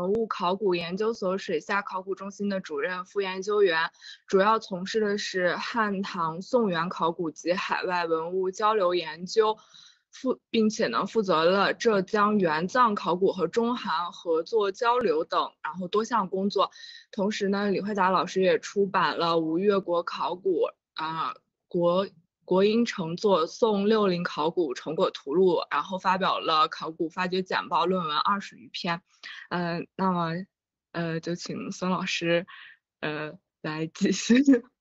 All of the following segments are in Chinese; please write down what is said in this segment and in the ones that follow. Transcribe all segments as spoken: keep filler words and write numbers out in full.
文物考古研究所水下考古中心的主任副研究员，主要从事的是汉唐宋元考古及海外文物交流研究，负并且呢负责了浙江援藏考古和中韩合作交流等，然后多项工作。同时呢，李慧达老师也出版了吴越国考古啊、呃、国。国音成作《宋六陵考古成果图录》，然后发表了考古发掘简报论文二十余篇。嗯、呃，那么呃，就请孙老师呃来继续。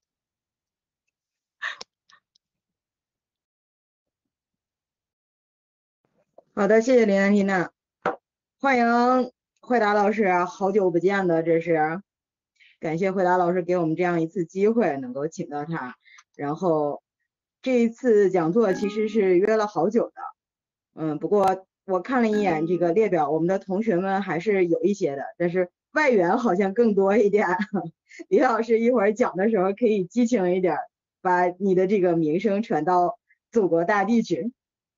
好的，谢谢林安缇娜，欢迎慧达老师，好久不见的，这是感谢慧达老师给我们这样一次机会，能够请到他。然后这一次讲座其实是约了好久的，嗯，不过我看了一眼这个列表，我们的同学们还是有一些的，但是外援好像更多一点。李老师一会儿讲的时候可以激情一点，把你的这个名声传到祖国大地去。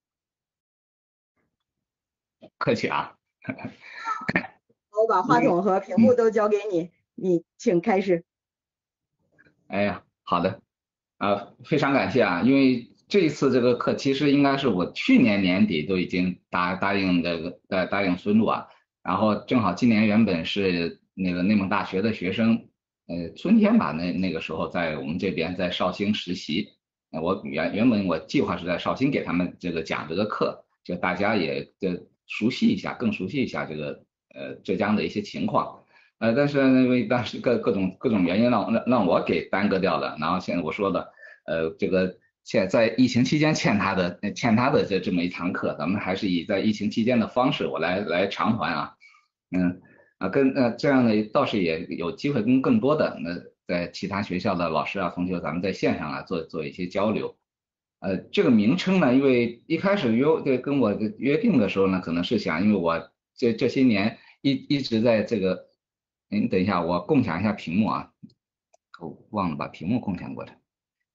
客气啊。 我把话筒和屏幕都交给你，你请开始。 哎呀，好的，啊，非常感谢啊，因为这一次这个课其实应该是我去年年底都已经答答应这个呃答应孙路啊，然后正好今年原本是那个内蒙大学的学生，呃春天吧，那那个时候在我们这边在绍兴实习，我原原本我计划是在绍兴给他们这个讲这个课，就大家也这熟悉一下，更熟悉一下这个呃浙江的一些情况。呃，但是因为当时各各种各种原因让让让我给耽搁掉了，然后现在我说的，呃，这个现在疫情期间欠他的欠他的这这么一堂课，咱们还是以在疫情期间的方式我来来偿还啊，嗯啊跟呃这样的倒是也有机会跟更多的那在其他学校的老师啊同学，咱们在线上啊做做一些交流。呃，这个名称呢，因为一开始约这跟我约定的时候呢，可能是想，因为我这这些年一一直在这个。您等一下，我共享一下屏幕啊，我忘了把屏幕共享过来。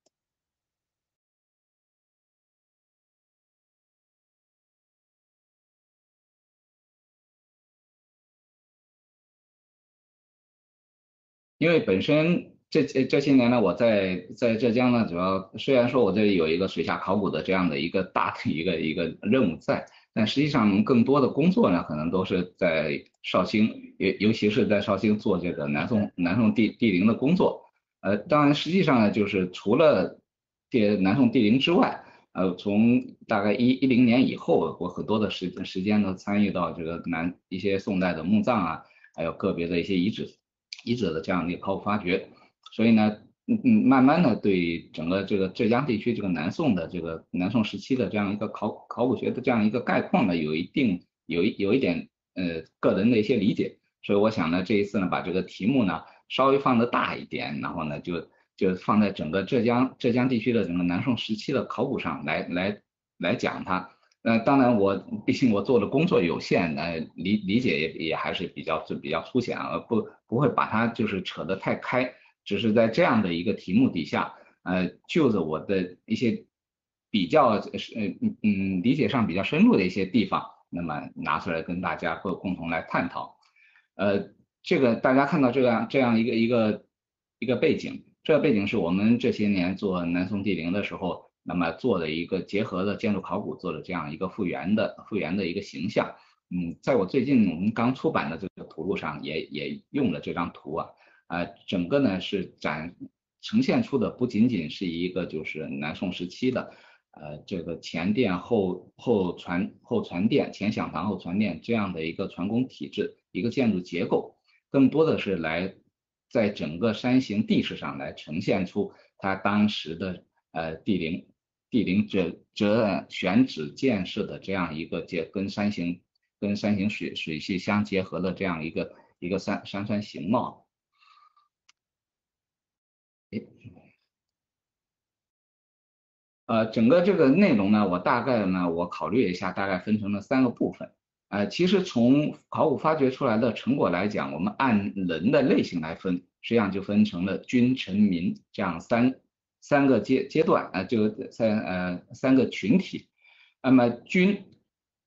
因为本身这这些年呢，我在在浙江呢，主要虽然说我这里有一个水下考古的这样的一个大的一个一个任务在，但实际上更多的工作呢，可能都是在绍兴，尤尤其是在绍兴做这个南宋南宋地地陵的工作。呃，当然实际上呢，就是除了这南宋地陵之外，呃，从大概一一零年以后，我很多的时时间都参与到这个南一些宋代的墓葬啊，还有个别的一些遗址。遗址的这样的一个考古发掘，所以呢，嗯嗯，慢慢的对整个这个浙江地区这个南宋的这个南宋时期的这样一个考考古学的这样一个概况呢，有一定有一有一点呃个人的一些理解，所以我想呢，这一次呢，把这个题目呢稍微放的大一点，然后呢就就放在整个浙江浙江地区的整个南宋时期的考古上来来来讲它。呃，当然我毕竟我做的工作有限，呃，理理解也也还是比较就比较粗浅啊，不不会把它就是扯得太开，只是在这样的一个题目底下，呃，就着我的一些比较是嗯嗯理解上比较深入的一些地方，那么拿出来跟大家共共同来探讨。呃，这个大家看到这样这样一个一个一个背景，这个背景是我们这些年做南宋地陵的时候。那么做的一个结合的建筑考古做的这样一个复原的复原的一个形象，嗯，在我最近我们刚出版的这个图录上也也用了这张图啊，啊，整个呢是展呈现出的不仅仅是一个就是南宋时期的，呃，这个前殿后后传后传殿前享堂后传殿这样的一个传功体制一个建筑结构，更多的是来在整个山形地势上来呈现出它当时的呃地陵。地陵折折选址建设的这样一个结跟山形跟山形水水系相结合的这样一个一个山山川形貌。呃，整个这个内容呢，我大概呢，我考虑一下，大概分成了三个部分。呃，其实从考古发掘出来的成果来讲，我们按人的类型来分，实际上就分成了君臣民这样三三个阶阶段啊，就三呃三个群体。那么君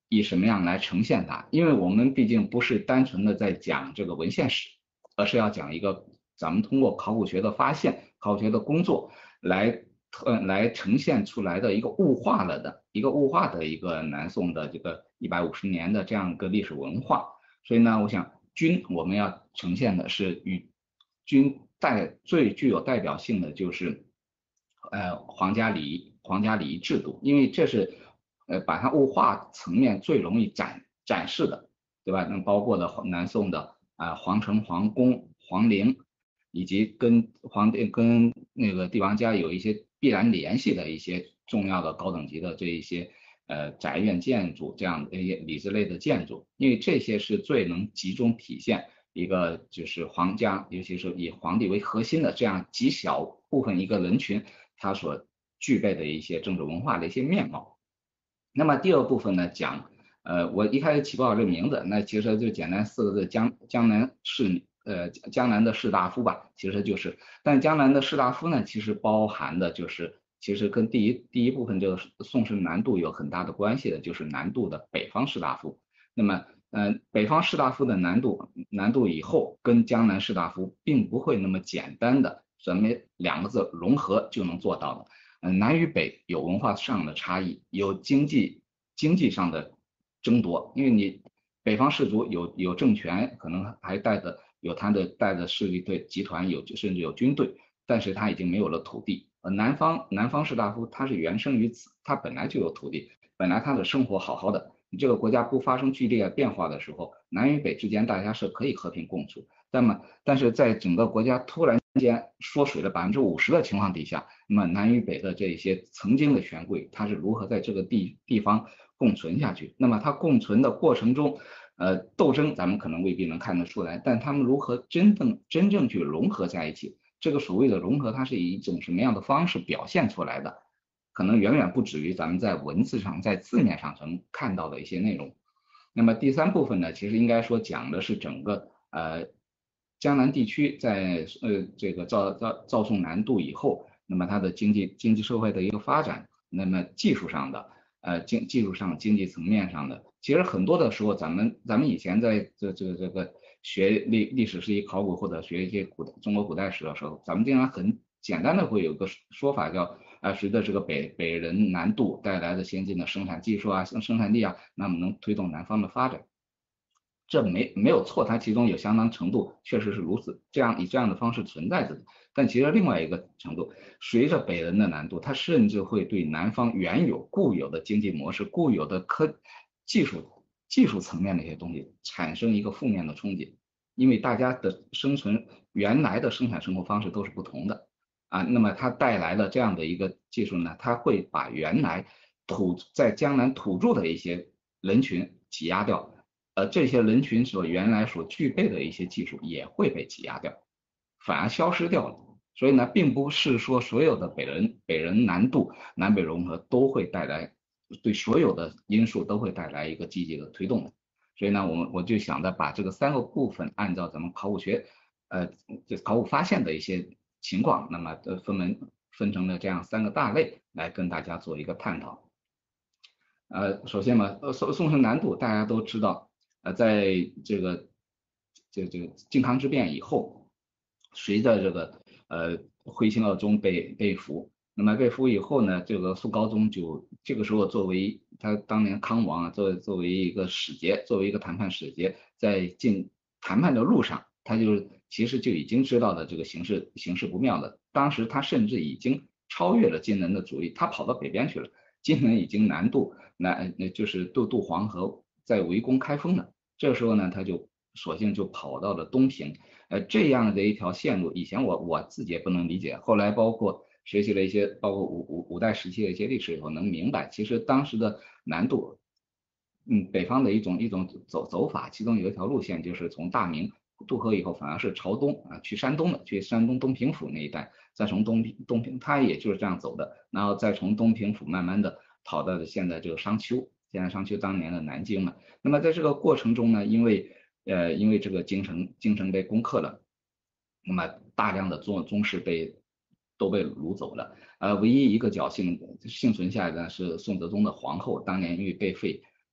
以什么样来呈现它？因为我们毕竟不是单纯的在讲这个文献史，而是要讲一个咱们通过考古学的发现、考古学的工作来呃来呈现出来的一个物化了的一个物化的一个南宋的这个一百五十年的这样一个历史文化。所以呢，我想钧我们要呈现的是与钧代最具有代表性的就是呃皇家礼仪、皇家礼仪制度，因为这是呃把它物化层面最容易展展示的，对吧？那包括的南宋的啊、呃、皇城、皇宫、皇陵，以及跟皇帝跟那个帝王家有一些必然联系的一些重要的高等级的这一些呃宅院建筑这样的一些礼制类的建筑，因为这些是最能集中体现一个就是皇家，尤其是以皇帝为核心的这样极小部分一个人群，他所具备的一些政治文化的一些面貌。那么第二部分呢，讲呃我一开始起不好这个名字，那其实就简单四个字，江江南士呃江南的士大夫吧，其实就是，但江南的士大夫呢，其实包含的就是其实跟第一第一部分这个宋氏南渡有很大的关系的，就是南渡的北方士大夫。那么呃北方士大夫的南渡南渡以后，跟江南士大夫并不会那么简单的什么两个字融合就能做到的。嗯，南与北有文化上的差异，有经济经济上的争夺，因为你北方士族有有政权，可能还带着有他的带着势力对集团，有甚至有军队，但是他已经没有了土地。而南方南方士大夫他是原生于此，他本来就有土地，本来他的生活好好的，你这个国家不发生剧烈变化的时候，南与北之间大家是可以和平共处。那么，但是在整个国家突然间缩水了百分之五十的情况底下，那么南与北的这些曾经的权贵，它是如何在这个地地方共存下去？那么它共存的过程中，呃，斗争咱们可能未必能看得出来，但他们如何真正真正去融合在一起？这个所谓的融合，它是以一种什么样的方式表现出来的？可能远远不止于咱们在文字上、在字面上能看到的一些内容。那么第三部分呢，其实应该说讲的是整个呃。江南地区在呃这个赵赵赵宋南渡以后，那么它的经济经济社会的一个发展，那么技术上的呃经技术上经济层面上的，其实很多的时候咱们咱们以前在这这这个学历历史史、考古或者学一些古中国古代史的时候，咱们经常很简单的会有个说法叫啊、呃、随着这个北北人南渡带来的先进的生产技术啊生生产力啊，那么能推动南方的发展。这没没有错，它其中有相当程度确实是如此，这样以这样的方式存在着的。但其实另外一个程度，随着北人的南渡，它甚至会对南方原有固有的经济模式、固有的科技术技术层面的一些东西产生一个负面的冲击，因为大家的生存原来的生产生活方式都是不同的啊，那么它带来的这样的一个技术呢，它会把原来土在江南土著的一些人群挤压掉。呃，这些人群所原来所具备的一些技术也会被挤压掉，反而消失掉了。所以呢，并不是说所有的北人北人南渡、南北融合都会带来对所有的因素都会带来一个积极的推动的。所以呢，我们我就想着把这个三个部分按照咱们考古学呃就考古发现的一些情况，那么呃分门分成了这样三个大类来跟大家做一个探讨。呃，首先嘛，呃宋宋城南渡大家都知道。呃，在这个这这个靖康之变以后，随着这个呃徽钦二宗被被俘，那么被俘以后呢，这个宋高宗就这个时候作为他当年康王啊，作为作为一个使节，作为一个谈判使节，在进谈判的路上，他就其实就已经知道的这个形势形势不妙的，当时他甚至已经超越了金人的主力，他跑到北边去了，金人已经南渡南就是渡渡黄河，在围攻开封了。这时候呢，他就索性就跑到了东平，呃，这样的一条线路，以前我我自己也不能理解，后来包括学习了一些，包括五五五代时期的一些历史以后，能明白，其实当时的南渡，嗯，北方的一种一种走走法，其中有一条路线就是从大明渡河以后，反而是朝东啊，去山东的，去山东东平府那一带，再从东平东平，他也就是这样走的，然后再从东平府慢慢的跑到了现在这个商丘。现在商丘当年的南京嘛，那么在这个过程中呢，因为呃因为这个京城京城被攻克了，那么大量的宗宗室被都被掳走了，呃唯一一个侥幸幸存下来的是宋哲宗的皇后，当年因为被废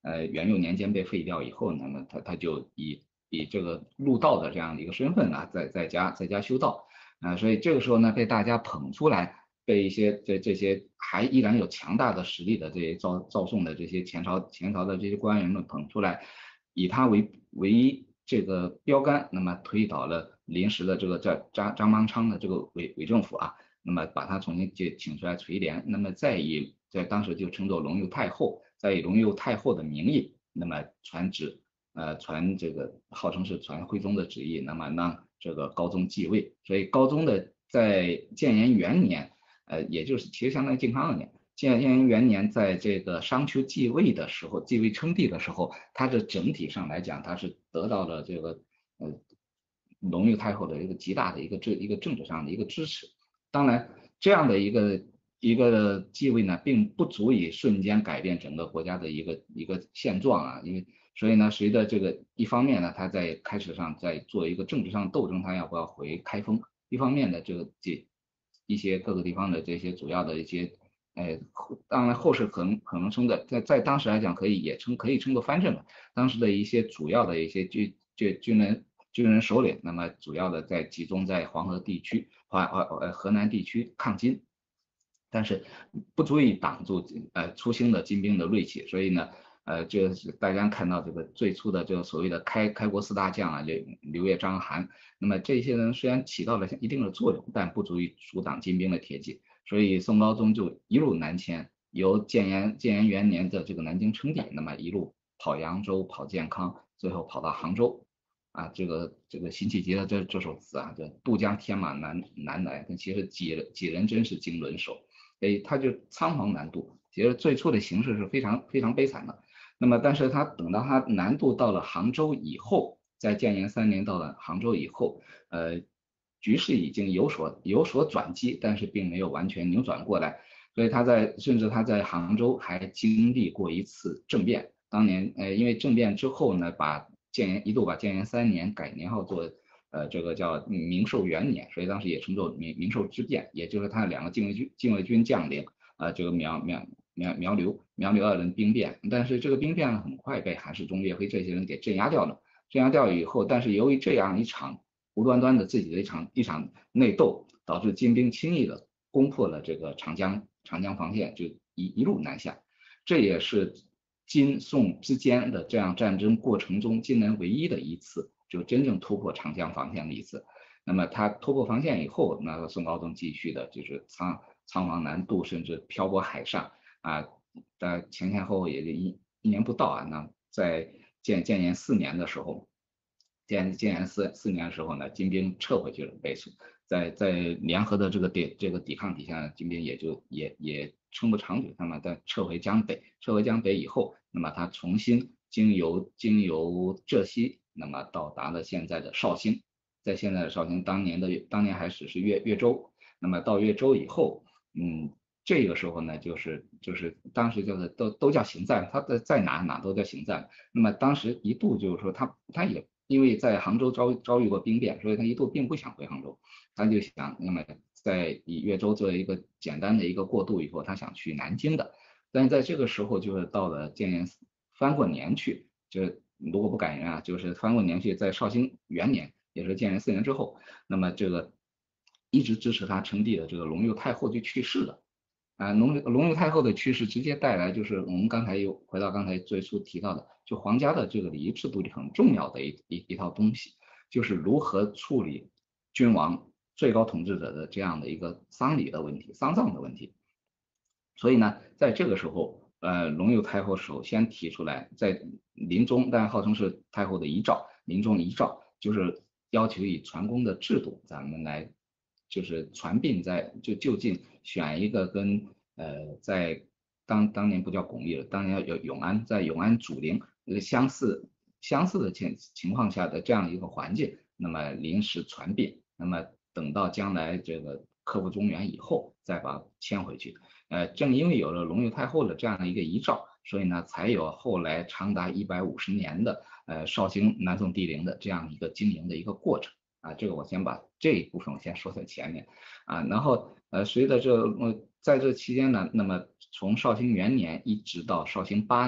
呃元佑年间被废掉以后，那么他他就以以这个入道的这样的一个身份啊，在在家在家修道啊，所以这个时候呢被大家捧出来，被一些这这些还依然有强大的实力的这些赵赵宋的这些前朝前朝的这些官员们捧出来，以他为为这个标杆，那么推倒了临时的这个张张张邦昌的这个伪伪政府啊，那么把他重新就请出来垂帘，那么再以在当时就称作隆佑太后，再以隆佑太后的名义，那么传旨呃传这个号称是传徽宗的旨意，那么让这个高宗继位，所以高宗的在建炎元年，呃也就是其实相当于靖康二年。建炎元年，在这个商丘继位的时候，继位称帝的时候，他的整体上来讲，他是得到了这个呃隆裕太后的一个极大的一个政一个政治上的一个支持。当然，这样的一个一个继位呢，并不足以瞬间改变整个国家的一个一个现状啊，因为所以呢，随着这个一方面呢，他在开始上在做一个政治上斗争，他要不要回开封；一方面呢，这个这一些各个地方的这些主要的一些。哎，当然后世可能可能称的，在在当时来讲，可以也称可以称作藩镇了。当时的一些主要的一些军军军人军人首领，那么主要的在集中在黄河地区、华呃河南地区抗金，但是不足以挡住呃出清的金兵的锐气，所以呢，呃，就是大家看到这个最初的这个所谓的开开国四大将啊，刘刘越、张邯，那么这些人虽然起到了一定的作用，但不足以阻挡金兵的铁骑。所以宋高宗就一路南迁，由建炎建炎元年的这个南京称帝，那么一路跑扬州、跑建康，最后跑到杭州。啊，这个这个辛弃疾的这这首词啊，这渡江天马难难来，但其实几人几人真是经纶手，哎，他就仓皇南渡。其实最初的形势是非常非常悲惨的。那么，但是他等到他南渡到了杭州以后，在建炎三年到了杭州以后，呃。局势已经有所有所转机，但是并没有完全扭转过来，所以他在甚至他在杭州还经历过一次政变。当年呃，因为政变之后呢，把建炎一度把建炎三年改年号做呃这个叫明寿元年，所以当时也称作明明寿之变，也就是他两个禁卫军禁卫军将领啊、呃，这个苗苗苗苗刘苗刘二人兵变，但是这个兵变很快被韩世忠、岳飞这些人给镇压掉了。镇压掉以后，但是由于这样一场无端端的自己的一场一场内斗，导致金兵轻易的攻破了这个长江长江防线，就一一路南下。这也是金宋之间的这样战争过程中，金人唯一的一次就真正突破长江防线的一次。那么他突破防线以后，那宋高宗继续的就是仓仓皇南渡，甚至漂泊海上啊。在前前后后也就一一年不到啊。那在建建炎四年的时候。建建炎四四年的时候呢，金兵撤回去了北楚，在在联合的这个抵这个抵抗底下，金兵也就也也撑不长久，那么在撤回江北，撤回江北以后，那么他重新经由经由浙西，那么到达了现在的绍兴，在现在的绍兴，当年的当年还只是越越州，那么到越州以后，嗯。这个时候呢，就是就是当时就是都都叫行在，他在在哪哪都叫行在。那么当时一度就是说他他也因为在杭州遭遭遇过兵变，所以他一度并不想回杭州，他就想那么在以越州作为一个简单的一个过渡以后，他想去南京的。但是在这个时候，就是到了建炎翻过年去，就是如果不感人啊，就是翻过年去，在绍兴元年，也是建炎四年之后，那么这个一直支持他称帝的这个隆佑太后就去世了。啊，隆隆佑太后的去世直接带来就是我们刚才又回到刚才最初提到的，就皇家的这个礼仪制度里很重要的一一一套东西，就是如何处理君王最高统治者的这样的一个丧礼的问题、丧葬的问题。所以呢，在这个时候，呃，隆佑太后首先提出来，在临终，但号称是太后的遗诏，临终遗诏就是要求以传功的制度，咱们来就是传并在就就近选一个跟呃在当当年不叫巩义了，当年有永安，在永安祖陵呃相似相似的情情况下的这样一个环境，那么临时传并，那么等到将来这个克复中原以后再把它迁回去。呃，正因为有了隆佑太后的这样的一个遗诏，所以呢，才有后来长达一百五十年的呃绍兴南宋帝陵的这样一个经营的一个过程啊。这个我先把这一部分我先说在前面啊，然后呃，随着这呃在这期间呢，那么从绍兴元年一直到绍兴八年，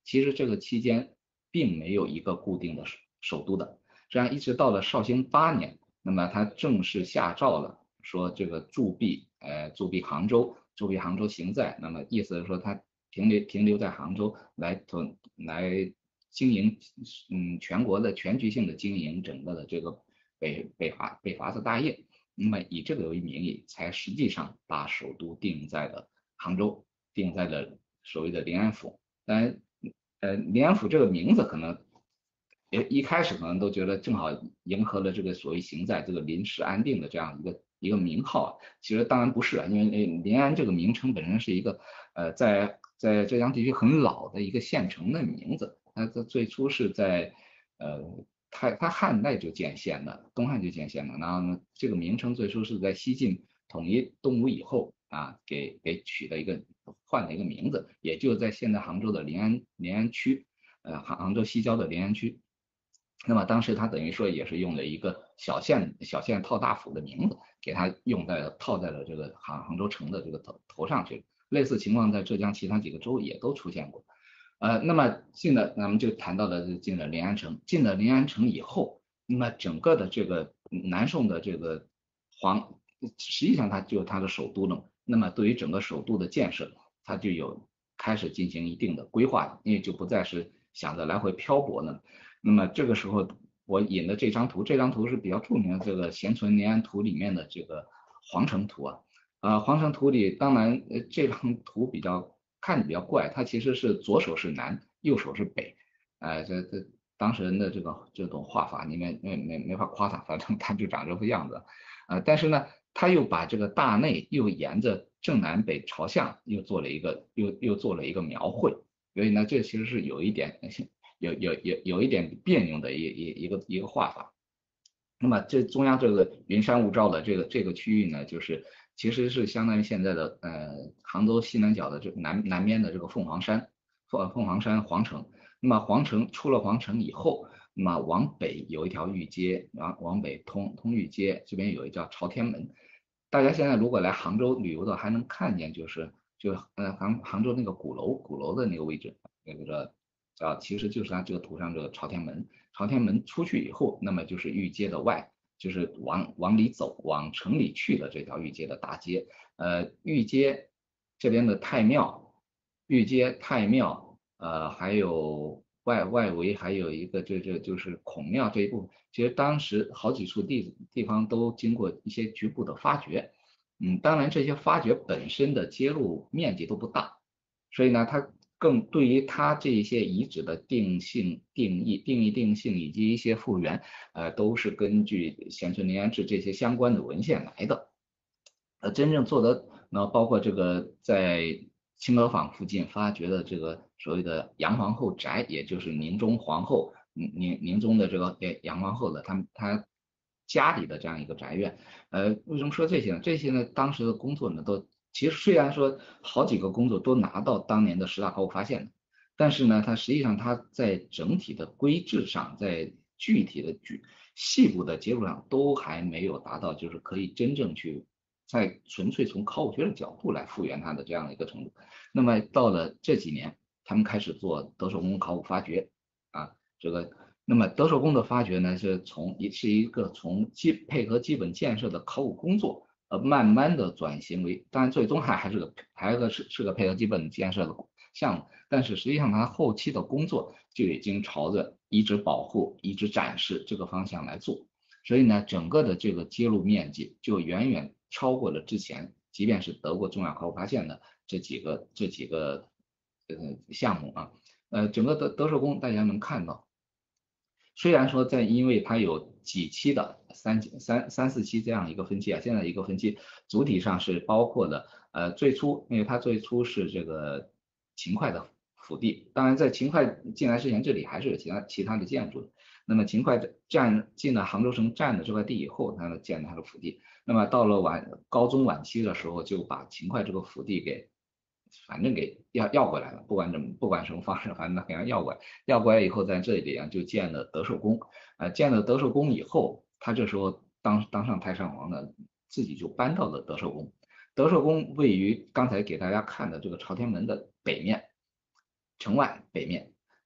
其实这个期间并没有一个固定的首首都的，这样一直到了绍兴八年，那么他正式下诏了，说这个驻跸呃驻跸杭州，驻跸杭州行在，那么意思是说他停留停留在杭州来统来经营嗯全国的全局性的经营整个的这个北北伐北伐的大业，那么以这个为名义，才实际上把首都定在了杭州，定在了所谓的临安府。当然，呃，临安府这个名字可能也一开始可能都觉得正好迎合了这个所谓行在这个临时安定的这样一个一个名号，其实当然不是啊，因为临安这个名称本身是一个呃在在浙江地区很老的一个县城的名字，它它最初是在呃它它汉代就建县的，东汉就建县的，然后呢这个名称最初是在西晋统一东吴以后啊给给取了一个换了一个名字，也就在现在杭州的临安临安区，呃杭杭州西郊的临安区。那么当时他等于说也是用了一个小县小县套大府的名字，给他用在套在了这个杭杭州城的这个头头上去。类似情况在浙江其他几个州也都出现过。呃，那么进了，咱们就谈到了进了临安城，进了临安城以后，那么整个的这个南宋的这个皇，实际上它就它的首都了。那么对于整个首都的建设，它就有开始进行一定的规划，因为就不再是想着来回漂泊呢。那么这个时候我引的这张图，这张图是比较著名的这个咸存临安图里面的这个皇城图啊。呃，皇城图里当然呃这张图比较看着比较怪，它其实是左手是南，右手是北，呃这这当事人的这个这种画法，你没没没没法夸他，反正他就长这副样子。呃，但是呢，他又把这个大内又沿着正南北朝向又做了一个又又做了一个描绘，所以呢，这其实是有一点有有有有一点别扭的一一一个一个画法。那么这中央这个云山雾罩的这个这个区域呢，就是其实是相当于现在的呃杭州西南角的这南南边的这个凤凰山，凤凤凰山皇城。那么皇城出了皇城以后，那么往北有一条御街，往往北通通御街，这边有一叫朝天门。大家现在如果来杭州旅游的，还能看见就是就呃杭杭州那个鼓楼鼓楼的那个位置，那个叫其实就是它这个图上这个朝天门。朝天门出去以后，那么就是御街的外，就是往往里走，往城里去的这条御街的大街。呃，御街这边的太庙，御街太庙，呃，还有外外围还有一个这这就是孔庙这一部分，其实当时好几处地地方都经过一些局部的发掘。嗯，当然这些发掘本身的揭露面积都不大，所以呢，它更对于它这一些遗址的定性、定义、定义定性以及一些复原，呃，都是根据《咸存临安志》这些相关的文献来的。呃，真正做的，那包括这个在清河坊附近发掘的这个所谓的杨皇后宅，也就是宁宗皇后，宁宁宗的这个杨皇后的他他家里的这样一个宅院。呃，为什么说这些呢？这些呢，当时的工作呢，都其实虽然说好几个工作都拿到当年的十大考古发现，但是呢，它实际上它在整体的规制上，在具体的具细部的结构上都还没有达到，就是可以真正去在纯粹从考古学的角度来复原它的这样的一个程度。那么到了这几年，他们开始做德寿宫考古发掘啊，这个。那么德寿宫的发掘呢，是从也是一个从基配合基本建设的考古工作，呃，慢慢的转型为，当然最终还还是个还是个是是个配合基本建设的项目，但是实际上它后期的工作就已经朝着遗址保护、遗址展示这个方向来做，所以呢，整个的这个揭露面积就远远超过了之前，即便是得过重要考古发现的这几个这几个呃项目啊，呃，整个德德寿宫大家能看到。虽然说在因为它有几期的三三三四期这样一个分期啊，现在一个分期主体上是包括的呃最初，因为它最初是这个秦桧的府地，当然在秦桧进来之前，这里还是有其他其他的建筑的。那么秦桧占进了杭州城占了这块地以后，他建了他的府地。那么到了晚高宗晚期的时候，就把秦桧这个府地给。反正给要要过来了，不管怎么不管什么方式，反正给他要过来，要过来以后，在这里啊就建了德寿宫，呃，建了德寿宫以后，他这时候当当上太上皇呢，自己就搬到了德寿宫。德寿宫位于刚才给大家看的这个朝天门的北面，城外北面。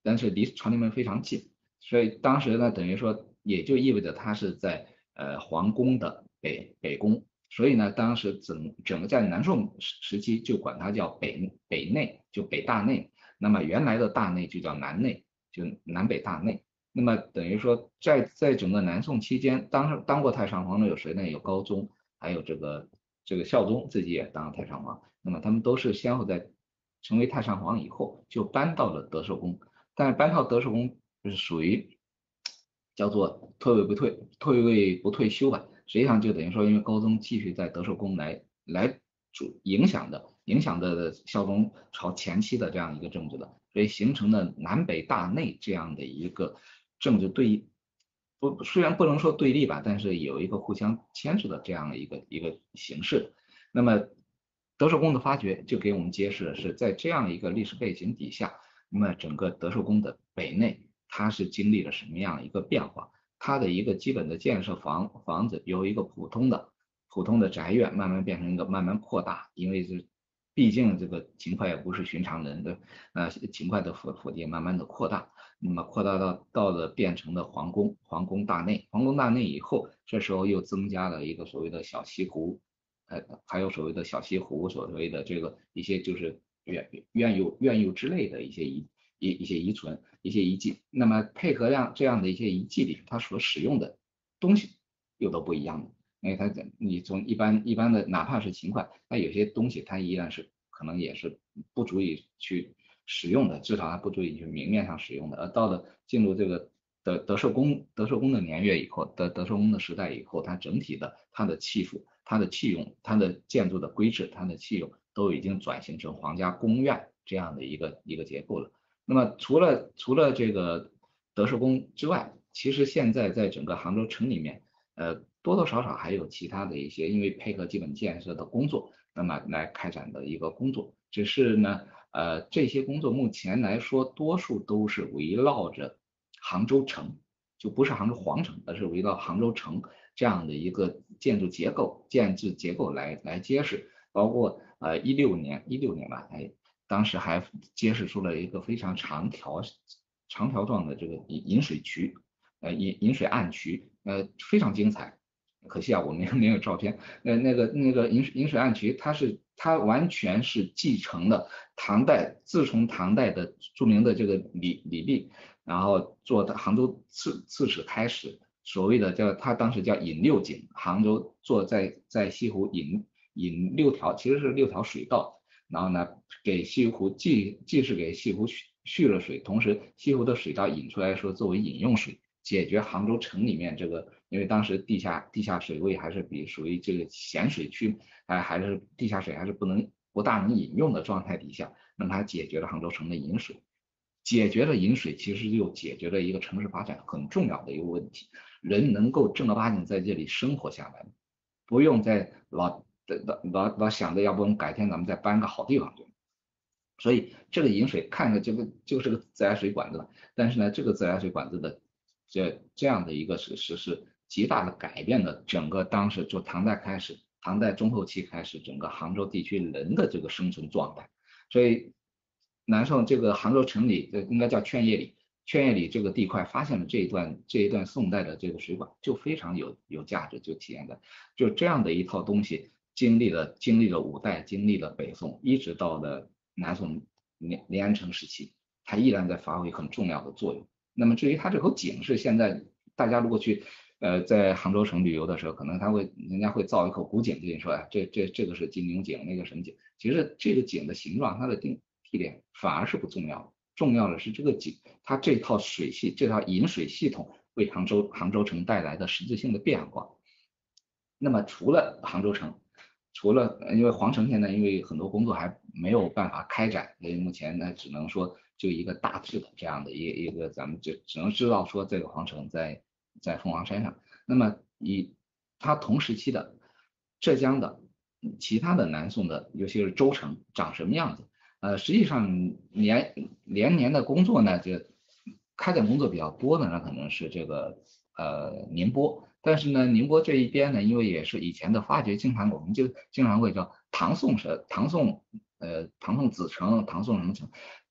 但是离传令门非常近，所以当时呢，等于说也就意味着它是在呃皇宫的北北宫，所以呢，当时整整个在南宋时期就管它叫北北内，就北大内。那么原来的大内就叫南内，就南北大内。那么等于说在在整个南宋期间，当当过太上皇的有谁呢？有高宗，还有这个这个孝宗自己也当了太上皇。那么他们都是先后在成为太上皇以后就搬到了德寿宫，但是搬到德寿宫就是属于叫做退位不退，退位不退休吧。实际上就等于说，因为高宗继续在德寿宫来来主影响的影响的孝宗朝前期的这样一个政治的，所以形成了南北大内这样的一个政治对不虽然不能说对立吧，但是有一个互相牵制的这样的一个一个形式。那么德寿宫的发掘就给我们揭示的是，在这样一个历史背景底下，那么整个德寿宫的北内它是经历了什么样一个变化？它的一个基本的建设房房子由一个普通的普通的宅院慢慢变成一个慢慢扩大，因为是毕竟这个秦桧也不是寻常人的，呃，秦桧的府府邸慢慢的扩大，那么扩大到到了变成了皇宫，皇宫大内，皇宫大内以后，这时候又增加了一个所谓的小西湖，呃，还有所谓的小西湖，所谓的这个一些就是院院囿院囿之类的一些遗一一些遗存。一些遗迹，那么配合这样这样的一些遗迹里，它所使用的东西又都不一样的。因为它你从一般一般的哪怕是秦桧，那有些东西它依然是可能也是不足以去使用的，至少它不足以去明面上使用的。而到了进入这个德德寿宫德寿宫的年月以后，德德寿宫的时代以后，它整体的它的器府、它的器用、它的建筑的规制、它的器用都已经转型成皇家宫苑这样的一个一个结构了。那么除了除了这个德寿宫之外，其实现在在整个杭州城里面，呃，多多少少还有其他的一些因为配合基本建设的工作，那么来开展的一个工作。只是呢，呃，这些工作目前来说，多数都是围绕着杭州城，就不是杭州皇城，而是围绕杭州城这样的一个建筑结构、建制结构来来揭示。包括呃一六年一六年吧，哎。当时还揭示出了一个非常长条长条状的这个引引水渠，呃引引水暗渠，呃非常精彩。可惜啊，我没有没有照片。呃那个那个引引水暗渠，它是它完全是继承了唐代，自从唐代的著名的这个李李泌，然后做的杭州刺刺史开始，所谓的叫他当时叫引六井，杭州做在在西湖引引六条，其实是六条水道。然后呢，给西湖既既是给西湖蓄蓄了水，同时西湖的水道引出来说作为饮用水，解决杭州城里面这个，因为当时地下地下水位还是比属于这个咸水区，哎还是地下水还是不能不大能饮用的状态底下，那么它解决了杭州城的饮水，解决了饮水，其实又解决了一个城市发展很重要的一个问题，人能够正儿八经在这里生活下来，不用再老。老老老想着要不我们改天咱们再搬个好地方去，所以这个引水看着这个就是个自来水管子了，但是呢，这个自来水管子的这这样的一个是是是极大的改变了整个当时就唐代开始，唐代中后期开始整个杭州地区人的这个生存状态，所以南宋这个杭州城里应该叫劝业里。劝业里这个地块发现了这一段这一段宋代的这个水管，就非常有有价值，就体现的就这样的一套东西。经历了经历了五代，经历了北宋，一直到了南宋连连安城时期，它依然在发挥很重要的作用。那么至于它这口井是现在大家如果去呃在杭州城旅游的时候，可能他会人家会造一口古井，跟你说哎这这这个是金陵井，那个什么井，其实这个井的形状它的定地点反而是不重要的，重要的是这个井它这套水系这套引水系统为杭州杭州城带来的实质性的变化。那么除了杭州城。除了因为皇城现在因为很多工作还没有办法开展，所以目前呢只能说就一个大致的这样的一个一个咱们就只能知道说这个皇城在在凤凰山上。那么以它同时期的浙江的其他的南宋的，尤其是州城长什么样子？呃，实际上连连年的工作呢，就开展工作比较多的呢，可能是这个呃宁波。但是呢，宁波这一边呢，因为也是以前的发掘，经常我们就经常会叫唐宋时，唐宋呃唐宋子城，唐宋什么城，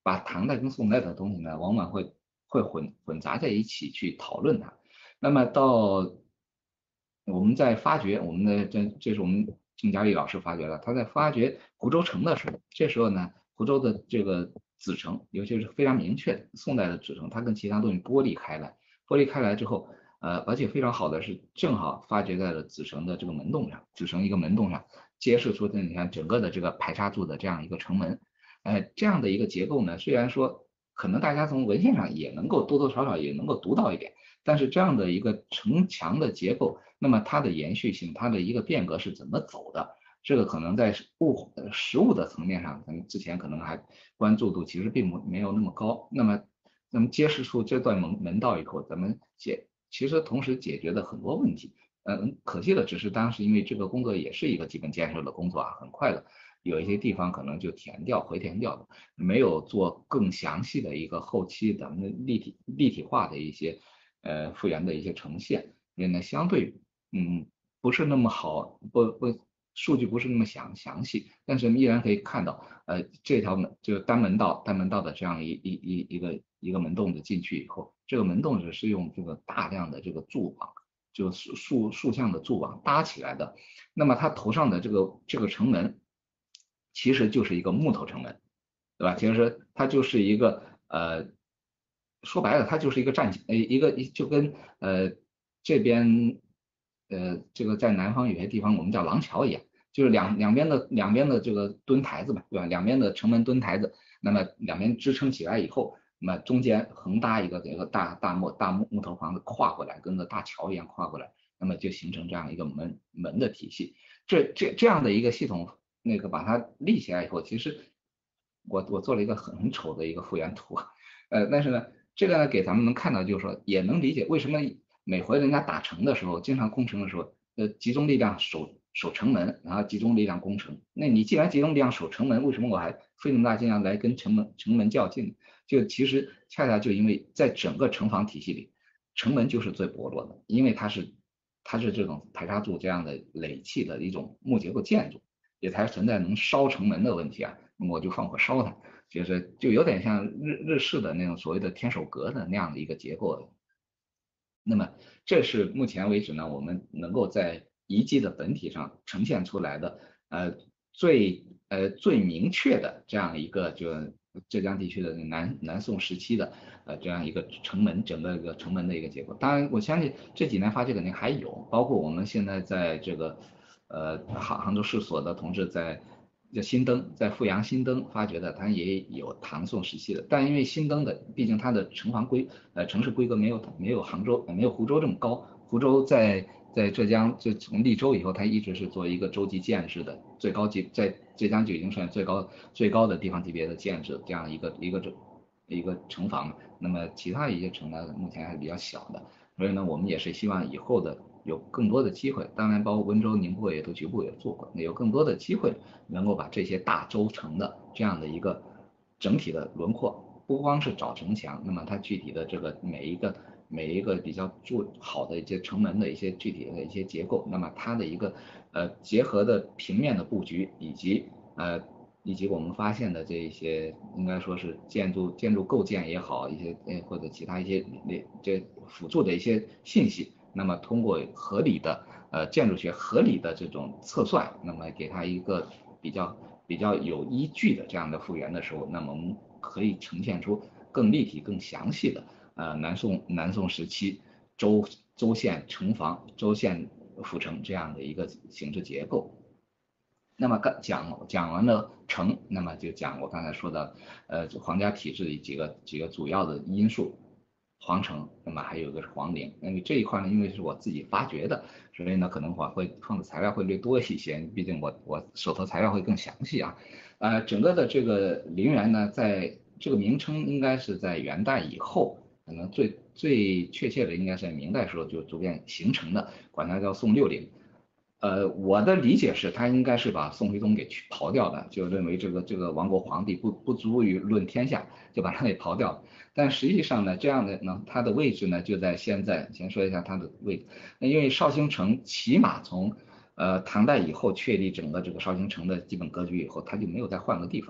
把唐代跟宋代的东西呢，往往会会混混杂在一起去讨论它。那么到我们在发掘我们的这这是我们郑嘉丽老师发掘的，他在发掘湖州城的时候，这时候呢，湖州的这个子城，尤其是非常明确的宋代的子城，它跟其他东西剥离开来，剥离开来之后，呃，而且非常好的是，正好发掘在了子城的这个门洞上，子城一个门洞上，揭示出的你看整个的这个排插住的这样一个城门，呃，这样的一个结构呢，虽然说可能大家从文献上也能够多多少少也能够读到一点，但是这样的一个城墙的结构，那么它的延续性，它的一个变革是怎么走的？这个可能在物实物的层面上，咱们之前可能还关注度其实并不没有那么高。那么，那么揭示出这段门门道以后，咱们解其实同时解决了很多问题。嗯，可惜的只是当时因为这个工作也是一个基本建设的工作啊，很快的有一些地方可能就填掉回填掉了，没有做更详细的一个后期咱们立体立体化的一些呃复原的一些呈现，所以呢相对嗯不是那么好，不不数据不是那么详详细，但是依然可以看到呃这条门就是单门道单门道的这样一一一一个一个门洞子进去以后，这个门洞子是用这个大量的这个柱网，就竖竖竖向的柱网搭起来的，那么它头上的这个这个城门其实就是一个木头城门，对吧？其实它就是一个呃，说白了，它就是一个战呃一个就跟呃这边呃这个在南方有些地方我们叫廊桥一样，就是两两边的两边的这个墩台子嘛，对吧？两边的城门墩台子，那么两边支撑起来以后，那么中间横搭一个这个大大木大木木头房子跨过来，跟个大桥一样跨过来，那么就形成这样一个门门的体系。这这这样的一个系统。那个把它立起来以后，其实我我做了一个很很丑的一个复原图，呃，但是呢，这个呢给咱们能看到，就是说也能理解为什么每回人家打城的时候，经常攻城的时候，呃，集中力量守守城门，然后集中力量攻城。那你既然集中力量守城门，为什么我还费那么大劲要来跟城门城门较劲？就其实恰恰就因为在整个城防体系里，城门就是最薄弱的，因为它是它是这种排插柱这样的垒砌的一种木结构建筑。也才存在能烧城门的问题啊，那么我就放火烧它，就是就有点像日日式的那种所谓的天守阁的那样的一个结构。那么这是目前为止呢，我们能够在遗迹的本体上呈现出来的，呃最呃最明确的这样一个就浙江地区的南南宋时期的呃这样一个城门整个一个城门的一个结构。当然我相信这几年发掘肯定还有，包括我们现在在这个。呃，杭杭州市所的同志在叫新灯，在富阳新灯发掘的，它也有唐宋时期的，但因为新灯的，毕竟它的城防规呃城市规格没有没有杭州没有湖州这么高，湖州在在浙江就从利州以后，它一直是做一个州级建制的最高级，在浙江就已经算最高最高的地方级别的建制这样一个一个一个城防，那么其他一些城呢，目前还是比较小的，所以呢，我们也是希望以后的。有更多的机会，当然包括温州、宁波也都局部也做过，有更多的机会能够把这些大州城的这样的一个整体的轮廓，不光是找城墙，那么它具体的这个每一个每一个比较住好的一些城门的一些具体的一些结构，那么它的一个呃结合的平面的布局以及呃以及我们发现的这一些应该说是建筑建筑构建也好，一些呃或者其他一些那这辅助的一些信息。那么通过合理的呃建筑学合理的这种测算，那么给它一个比较比较有依据的这样的复原的时候，那么我们可以呈现出更立体、更详细的呃南宋南宋时期州州县城防、州县府城这样的一个形制结构。那么刚讲讲完了城，那么就讲我刚才说的呃皇家体制的几个几个主要的因素。皇城，那么还有一个是皇陵，因为这一块呢，因为是我自己发掘的，所以呢可能我会放的材料会略多一些，毕竟我我手头材料会更详细啊。呃，整个的这个陵园呢，在这个名称应该是在元代以后，可能最最确切的应该是在明代时候就逐渐形成的，管它叫宋六陵。呃，我的理解是，他应该是把宋徽宗给去刨掉的，就认为这个这个亡国皇帝不不足以论天下，就把他给刨掉。但实际上呢，这样的呢，它的位置呢就在现在。先说一下它的位置，因为绍兴城起码从呃唐代以后确立整个这个绍兴城的基本格局以后，它就没有再换个地方。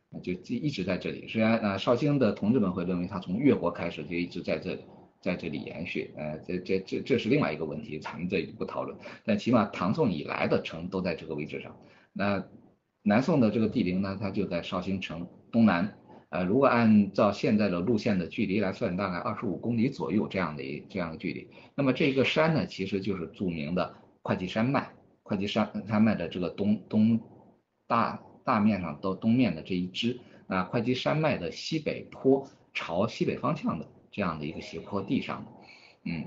就一直在这里。虽然呢，绍兴的同志们会认为他从越国开始就一直在这里，在这里延续，呃，这这这这是另外一个问题，咱们这里不讨论。但起码唐宋以来的城都在这个位置上。那南宋的这个地陵呢，它就在绍兴城东南。呃，如果按照现在的路线的距离来算，大概二十五公里左右这样的一这样的距离。那么这个山呢，其实就是著名的会稽山脉，会稽山山脉的这个东东大大面上都东面的这一支，那会稽山脉的西北坡朝西北方向的这样的一个斜坡地上，嗯。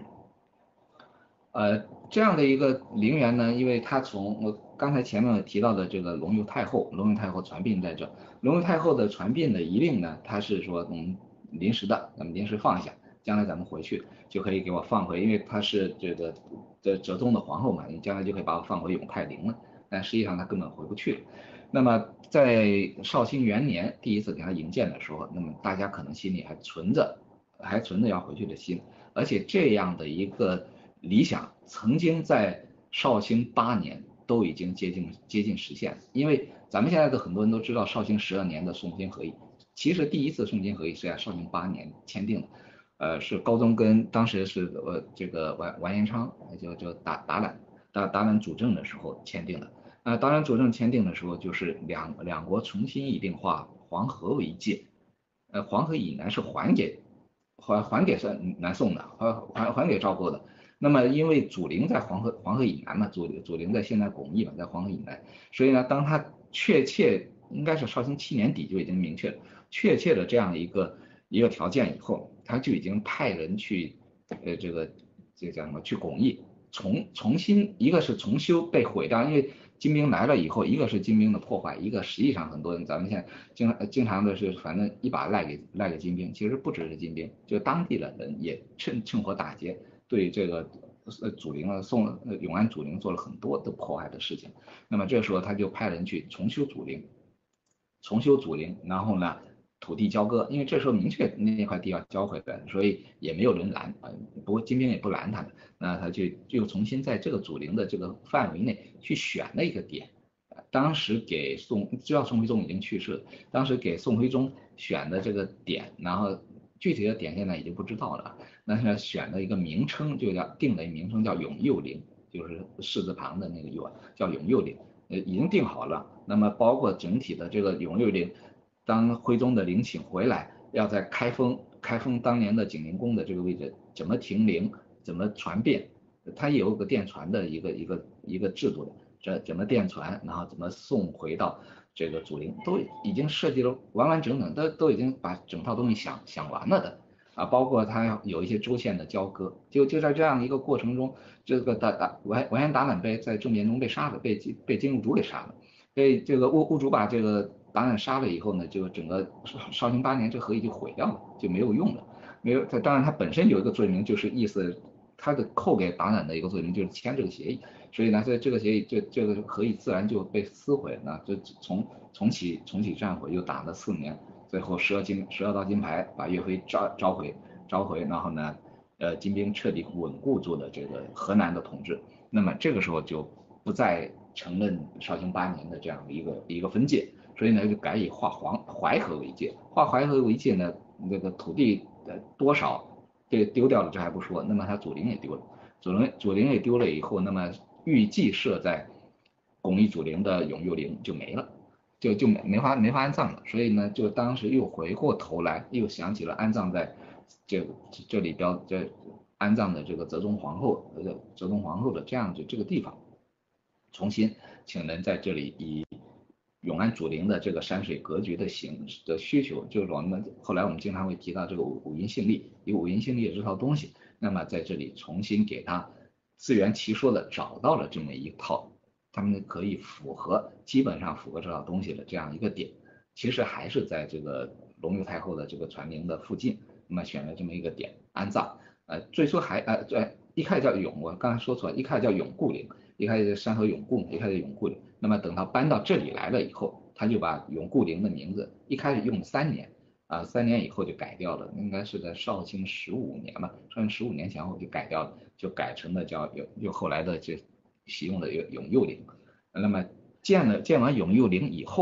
呃，这样的一个陵园呢，因为它从我刚才前面提到的这个隆佑太后，隆佑太后传殡在这，隆佑太后的传殡的遗令呢，它是说嗯临时的，咱们临时放下，将来咱们回去就可以给我放回，因为她是这个这哲宗的皇后嘛，你将来就可以把我放回永泰陵了，但实际上她根本回不去了。那么在绍兴元年第一次给她营建的时候，那么大家可能心里还存着还存着要回去的心，而且这样的一个理想曾经在绍兴八年都已经接近接近实现，因为咱们现在的很多人都知道绍兴十二年的宋金合议，其实第一次宋金合议是在绍兴八年签订的，呃，是高宗跟当时是呃这个完完颜昌就就打打揽打打揽主政的时候签订的。那打揽主政签订的时候，就是两两国重新议定划黄河为界，呃，黄河以南是还给还还给是南宋的，还还还给赵构的。那么因为祖陵在黄河黄河以南嘛，祖祖陵在现在巩义嘛，在黄河以南，所以呢，当他确切应该是绍兴七年底就已经明确了确切的这样一个一个条件以后，他就已经派人去呃这个这个叫什么去巩义重重新一个是重修被毁掉，因为金兵来了以后，一个是金兵的破坏，一个实际上很多人咱们现在经经常的是反正一把赖给赖给金兵，其实不只是金兵，就当地的人也趁趁火打劫。对这个呃祖陵啊宋呃永安祖陵做了很多的破坏的事情，那么这时候他就派人去重修祖陵，重修祖陵，然后呢土地交割，因为这时候明确那块地要交回来，所以也没有人拦啊，不过金兵也不拦他的，那他就就重新在这个祖陵的这个范围内去选了一个点，当时给宋知道宋徽宗已经去世了，当时给宋徽宗选的这个点，然后具体的点现在已经不知道了。那是选了一个名称，就叫定了一名称叫永佑陵，就是士字旁的那个佑，叫永佑陵，呃，已经定好了。那么包括整体的这个永佑陵，当徽宗的陵寝回来，要在开封开封当年的景宁宫的这个位置怎么停陵，怎么传遍，它也有个电传的一个一个一个制度的，这怎么电传，然后怎么送回到这个祖陵，都已经设计了完完整整，都都已经把整套东西想想完了的。啊，包括它有一些州县的交割，就就在这样一个过程中，这个打打完完颜达览被在政变中被杀了，被被金兀术给杀了，被这个兀兀术把这个达览杀了以后呢，就整个绍兴八年这合议就毁掉了，就没有用了，没有。它当然它本身有一个罪名，就是意思它的扣给达览的一个罪名就是签这个协议，所以呢，这这个协议这这个合议自然就被撕毁了，就重重启重启战火又打了四年。最后十二金十二道金牌把岳飞召召回召回，然后呢，呃，金兵彻底稳固住了这个河南的统治。那么这个时候就不再承认绍兴八年的这样的一个一个分界，所以呢就改以划黄淮河为界。划淮河为界呢，那个土地的多少这丢掉了这还不说，那么它祖陵也丢了，祖陵祖陵也丢了以后，那么预计设在巩义祖陵的永佑陵就没了。就就没没法没法安葬了，所以呢，就当时又回过头来，又想起了安葬在这这里标这安葬的这个哲宗皇后，呃，哲宗皇后的这样的这个地方，重新请人在这里以永安祖陵的这个山水格局的形的需求，就是我们后来我们经常会提到这个五五音信历，以五音信历这套东西，那么在这里重新给它自圆其说的找到了这么一套。他们可以符合基本上符合这套东西的这样一个点，其实还是在这个隆佑太后的这个传陵的附近，那么选了这么一个点安葬。呃，最初还呃对，一开始叫永，我刚才说错了，一开始叫永固陵，一开始山河永固，一开始永固陵。那么等到搬到这里来了以后，他就把永固陵的名字一开始用了三年啊，三年以后就改掉了，应该是在绍兴十五年吧，绍兴十五年前后就改掉了，就改成了叫有又后来的这。启用的永佑陵，那么建了建完永佑陵以后，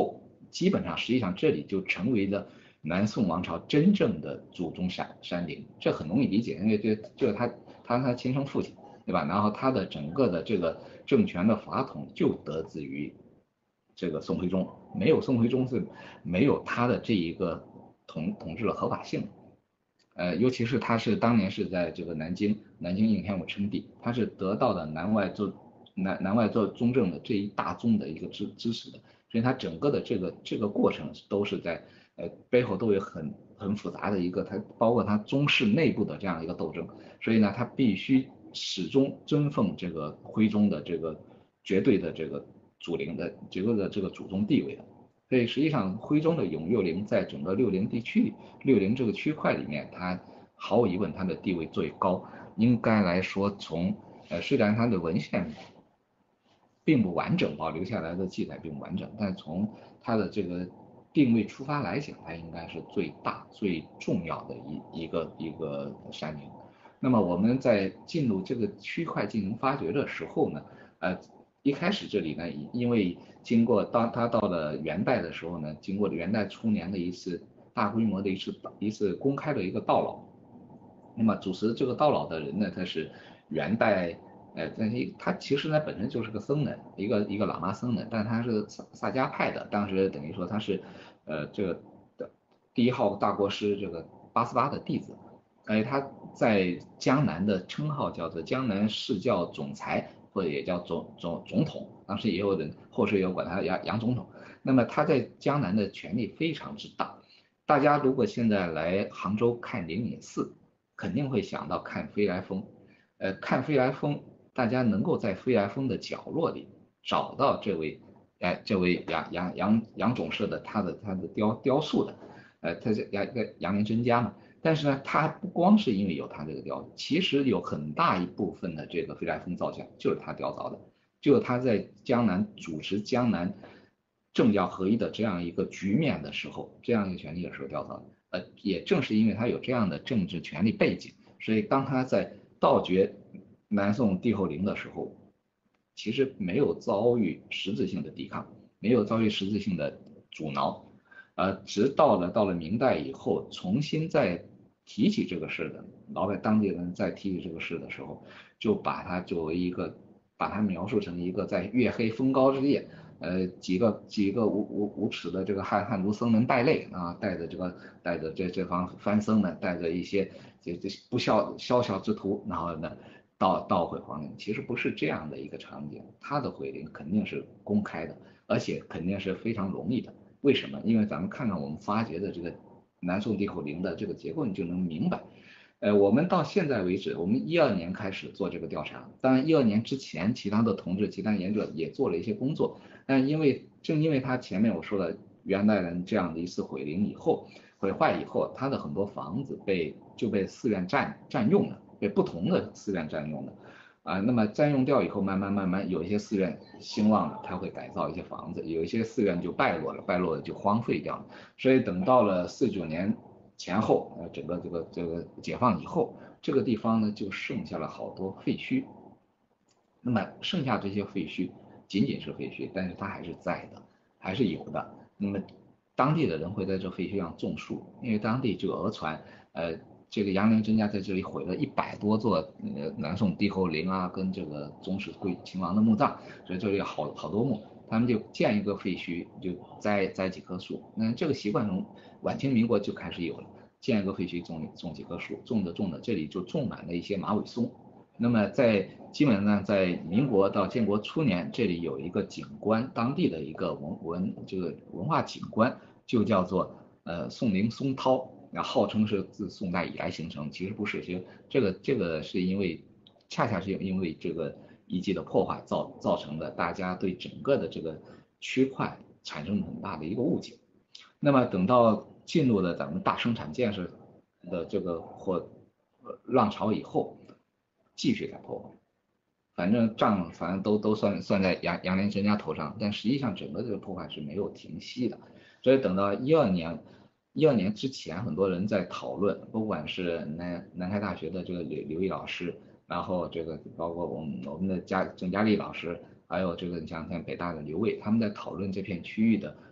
基本上实际上这里就成为了南宋王朝真正的祖宗山山陵，这很容易理解，因为这就是他他他亲生父亲，对吧？然后他的整个的这个政权的法统就得自于这个宋徽宗，没有宋徽宗是没有他的这一个统统治的合法性。呃，尤其是他是当年是在这个南京，南京应天府称帝，他是得到了南外做南南外做中正的这一大宗的一个支支持的，所以他整个的这个这个过程都是在呃背后都有很很复杂的一个，它包括他宗室内部的这样一个斗争，所以呢，他必须始终尊奉这个徽宗的这个绝对的这个祖陵的绝对的这个祖宗地位的。所以实际上，徽宗的永佑陵在整个六陵地区、六陵这个区块里面，它毫无疑问它的地位最高。应该来说，从呃虽然它的文献并不完整，保留下来的记载并不完整，但从它的这个定位出发来讲，它应该是最大、最重要的一一个一个山陵。那么我们在进入这个区块进行发掘的时候呢，呃。一开始这里呢，因为经过当他到了元代的时候呢，经过元代初年的一次大规模的一次一次公开的一个悼老，那么主持这个悼老的人呢，他是元代，呃，但是他其实呢本身就是个僧人，一个一个喇嘛僧人，但他是萨萨迦派的，当时等于说他是呃这个的第一号大国师这个八思巴的弟子，哎，他在江南的称号叫做江南释教总裁。或者也叫总总总统，当时也有人后世也有管他杨杨总统。那么他在江南的权力非常之大。大家如果现在来杭州看灵隐寺，肯定会想到看飞来峰。呃，看飞来峰，大家能够在飞来峰的角落里找到这位，哎，这位杨杨杨杨总社的他的他的雕雕塑的，呃，他是杨杨连真家嘛。但是呢，他不光是因为有他这个雕，其实有很大一部分的这个飞来峰造像就是他雕凿的，就是他在江南主持江南政教合一的这样一个局面的时候，这样一个权力的时候雕凿的。呃，也正是因为他有这样的政治权力背景，所以当他在盗掘南宋帝后陵的时候，其实没有遭遇实质性的抵抗，没有遭遇实质性的阻挠。呃，直到了到了明代以后，重新再提起这个事的，老百当地人再提起这个事的时候，就把它作为一个，把它描述成一个在月黑风高之夜，呃，几个几个无无无耻的这个汉汉族僧人败类啊，带着这个带着这这帮番僧们，带着一些这这不孝宵小之徒，然后呢盗盗毁皇陵，其实不是这样的一个场景，他的毁陵肯定是公开的，而且肯定是非常容易的。为什么？因为咱们看看我们发掘的这个南宋帝后陵的这个结构，你就能明白。呃，我们到现在为止，我们一二年开始做这个调查，当然一二年之前，其他的同志、其他研究者也做了一些工作，但因为正因为他前面我说的元代人这样的一次毁陵以后，毁坏以后，他的很多房子被就被寺院占占用了，被不同的寺院占用了。啊，那么占用掉以后，慢慢慢慢有一些寺院兴旺了，它会改造一些房子；有一些寺院就败落了，败落了就荒废掉了。所以等到了四九年前后，呃，整个这个这个解放以后，这个地方呢就剩下了好多废墟。那么剩下这些废墟仅仅是废墟，但是它还是在的，还是有的。那么当地的人会在这废墟上种树，因为当地就讹传，呃。这个杨连真家在这里毁了一百多座呃南宋帝后陵啊，跟这个宗室贵亲王的墓葬，所以这里有好好多墓，他们就建一个废墟，就栽栽几棵树。那这个习惯从晚清民国就开始有了，建一个废墟种种几棵树，种着种着这里就种满了一些马尾松。那么在基本上在民国到建国初年，这里有一个景观，当地的一个文文这个文化景观，就叫做呃宋陵松涛。那号称是自宋代以来形成，其实不是，其实这个这个是因为恰恰是因为这个遗迹的破坏造造成的，大家对整个的这个区块产生了很大的一个误解。那么等到进入了咱们大生产建设的这个或浪潮以后，继续在破坏，反正账反正都都算算在杨杨连真家头上，但实际上整个这个破坏是没有停息的，所以等到一二年。一二年之前，很多人在讨论，不管是南南开大学的这个刘刘毅老师，然后这个包括我们我们的嘉郑嘉丽老师，还有这个像像北大的刘卫，他们在讨论这片区域的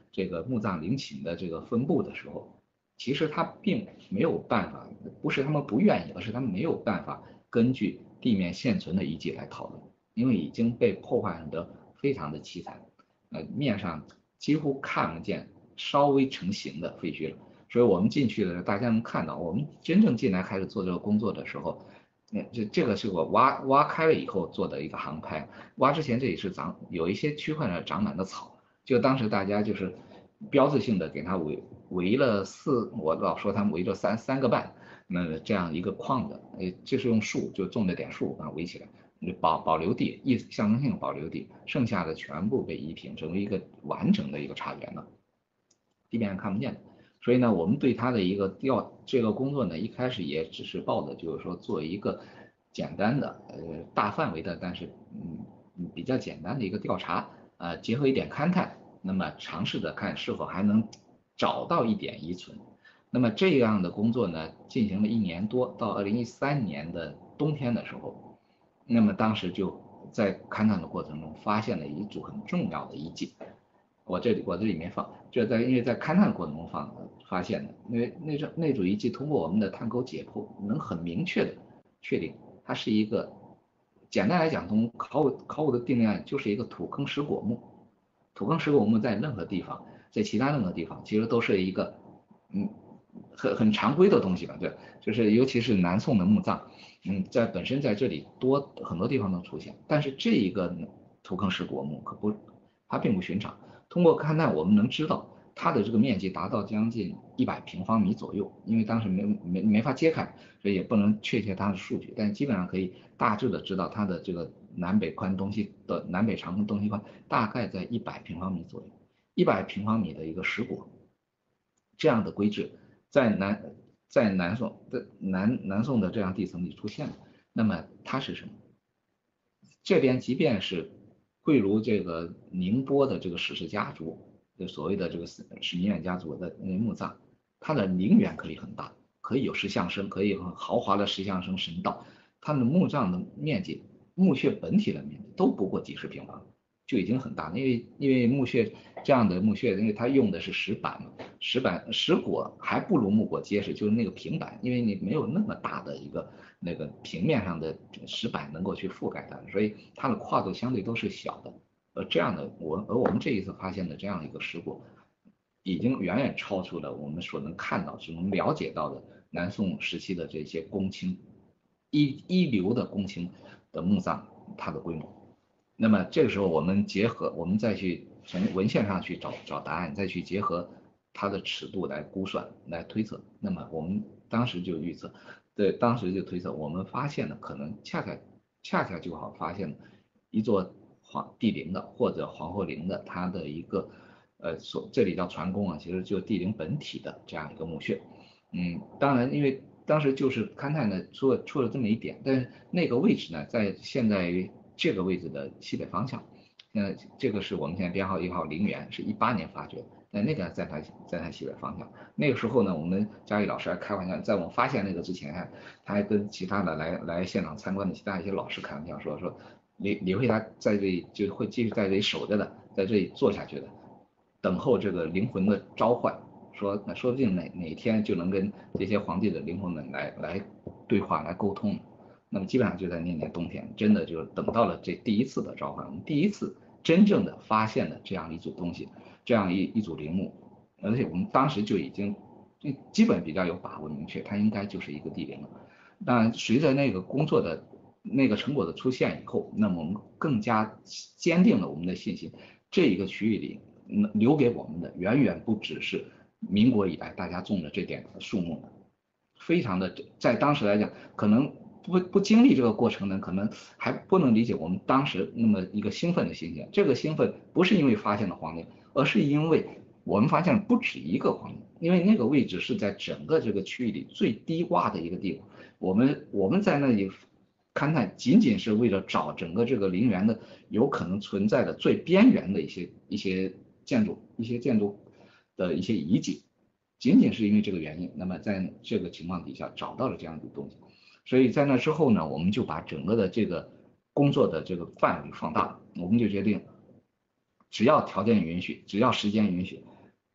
这个墓葬陵寝的这个分布的时候，其实他并没有办法，不是他们不愿意，而是他们没有办法根据地面现存的遗迹来讨论，因为已经被破坏得非常的凄惨，呃，面上几乎看不见稍微成型的废墟了。所以我们进去的时候，大家能看到，我们真正进来开始做这个工作的时候，那这这个是我挖挖开了以后做的一个航拍。挖之前这里是长有一些区块呢长满了草，就当时大家就是标志性的给它围围了四，我老说他们围了三三个半，那这样一个框的，呃，就是用树就种了点树把它围起来，保保留地，意象征性保留地，剩下的全部被夷平，成为一个完整的一个茶园了，地面上看不见的。所以呢，我们对它的一个调这个工作呢，一开始也只是抱着就是说做一个简单的呃大范围的，但是嗯比较简单的一个调查，呃结合一点勘探，那么尝试着看是否还能找到一点遗存。那么这样的工作呢，进行了一年多，到二零一三年的冬天的时候，那么当时就在勘探的过程中发现了一组很重要的遗迹。我这里我这里面放，这在因为在勘探过程中放发现的，因为那种那组遗迹通过我们的探沟解剖，能很明确的确定它是一个，简单来讲，从考古考古的定义就是一个土坑石椁墓。土坑石椁墓在任何地方，在其他任何地方，其实都是一个嗯很很常规的东西吧，对，就是尤其是南宋的墓葬，嗯，在本身在这里多很多地方都出现，但是这一个土坑石椁墓可不，它并不寻常。通过勘探，我们能知道它的这个面积达到将近一百平方米左右，因为当时没没没法揭开，所以也不能确切它的数据，但基本上可以大致的知道它的这个南北宽东西的南北长跟东西宽大概在一百平方米左右，一百平方米的一个石椁，这样的规制在南在南宋的南南宋的这样地层里出现了，那么它是什么？这边即便是贵如这个宁波的这个史氏家族，就所谓的这个史史弥远家族的墓葬，它的陵园可以很大，可以有石像生，可以很豪华的石像生神道，它的墓葬的面积，墓穴本体的面积都不过几十平方，就已经很大了。因为因为墓穴这样的墓穴，因为它用的是石板嘛，石板石椁还不如木椁结实，就是那个平板，因为你没有那么大的一个那个平面上的石板能够去覆盖它，所以它的跨度相对都是小的。而这样的我而我们这一次发现的这样一个石椁，已经远远超出了我们所能看到、所能了解到的南宋时期的这些公卿一一流的公卿的墓葬它的规模。那么这个时候我们结合，我们再去从文献上去找找答案，再去结合它的尺度来估算、来推测。那么我们当时就预测，对，当时就推测，我们发现了可能恰恰恰恰就好发现了一座皇帝陵的或者皇后陵的它的一个呃所这里叫传宫啊，其实就帝陵本体的这样一个墓穴。嗯，当然因为当时就是勘探呢出了出了这么一点，但是那个位置呢在现在于这个位置的西北方向，呃，这个是我们现在编号一号陵园，是一八年发掘，但那个在它在它西北方向。那个时候呢，我们佳宇老师还开玩笑，在我们发现那个之前，还他还跟其他的来来现场参观的其他一些老师开玩笑说说，李李慧他在这里就会继续在这里守着的，在这里做下去的，等候这个灵魂的召唤，说那说不定哪哪天就能跟这些皇帝的灵魂们来来对话来沟通。那么基本上就在那年冬天，真的就等到了这第一次的召唤，我们第一次真正的发现了这样一组东西，这样一一组陵墓，而且我们当时就已经基本比较有把握明确，它应该就是一个帝陵了。但随着那个工作的那个成果的出现以后，那么我们更加坚定了我们的信心，这一个区域里留给我们的远远不只是民国以来大家种的这点树木，非常的在当时来讲可能。不不经历这个过程呢，可能还不能理解我们当时那么一个兴奋的心情。这个兴奋不是因为发现了皇陵，而是因为我们发现了不止一个皇陵，因为那个位置是在整个这个区域里最低洼的一个地方。我们我们在那里勘探，仅仅是为了找整个这个陵园的有可能存在的最边缘的一些一些建筑、一些建筑的一些遗迹，仅仅是因为这个原因。那么在这个情况底下找到了这样的东西。所以在那之后呢，我们就把整个的这个工作的这个范围放大了，我们就决定，只要条件允许，只要时间允许，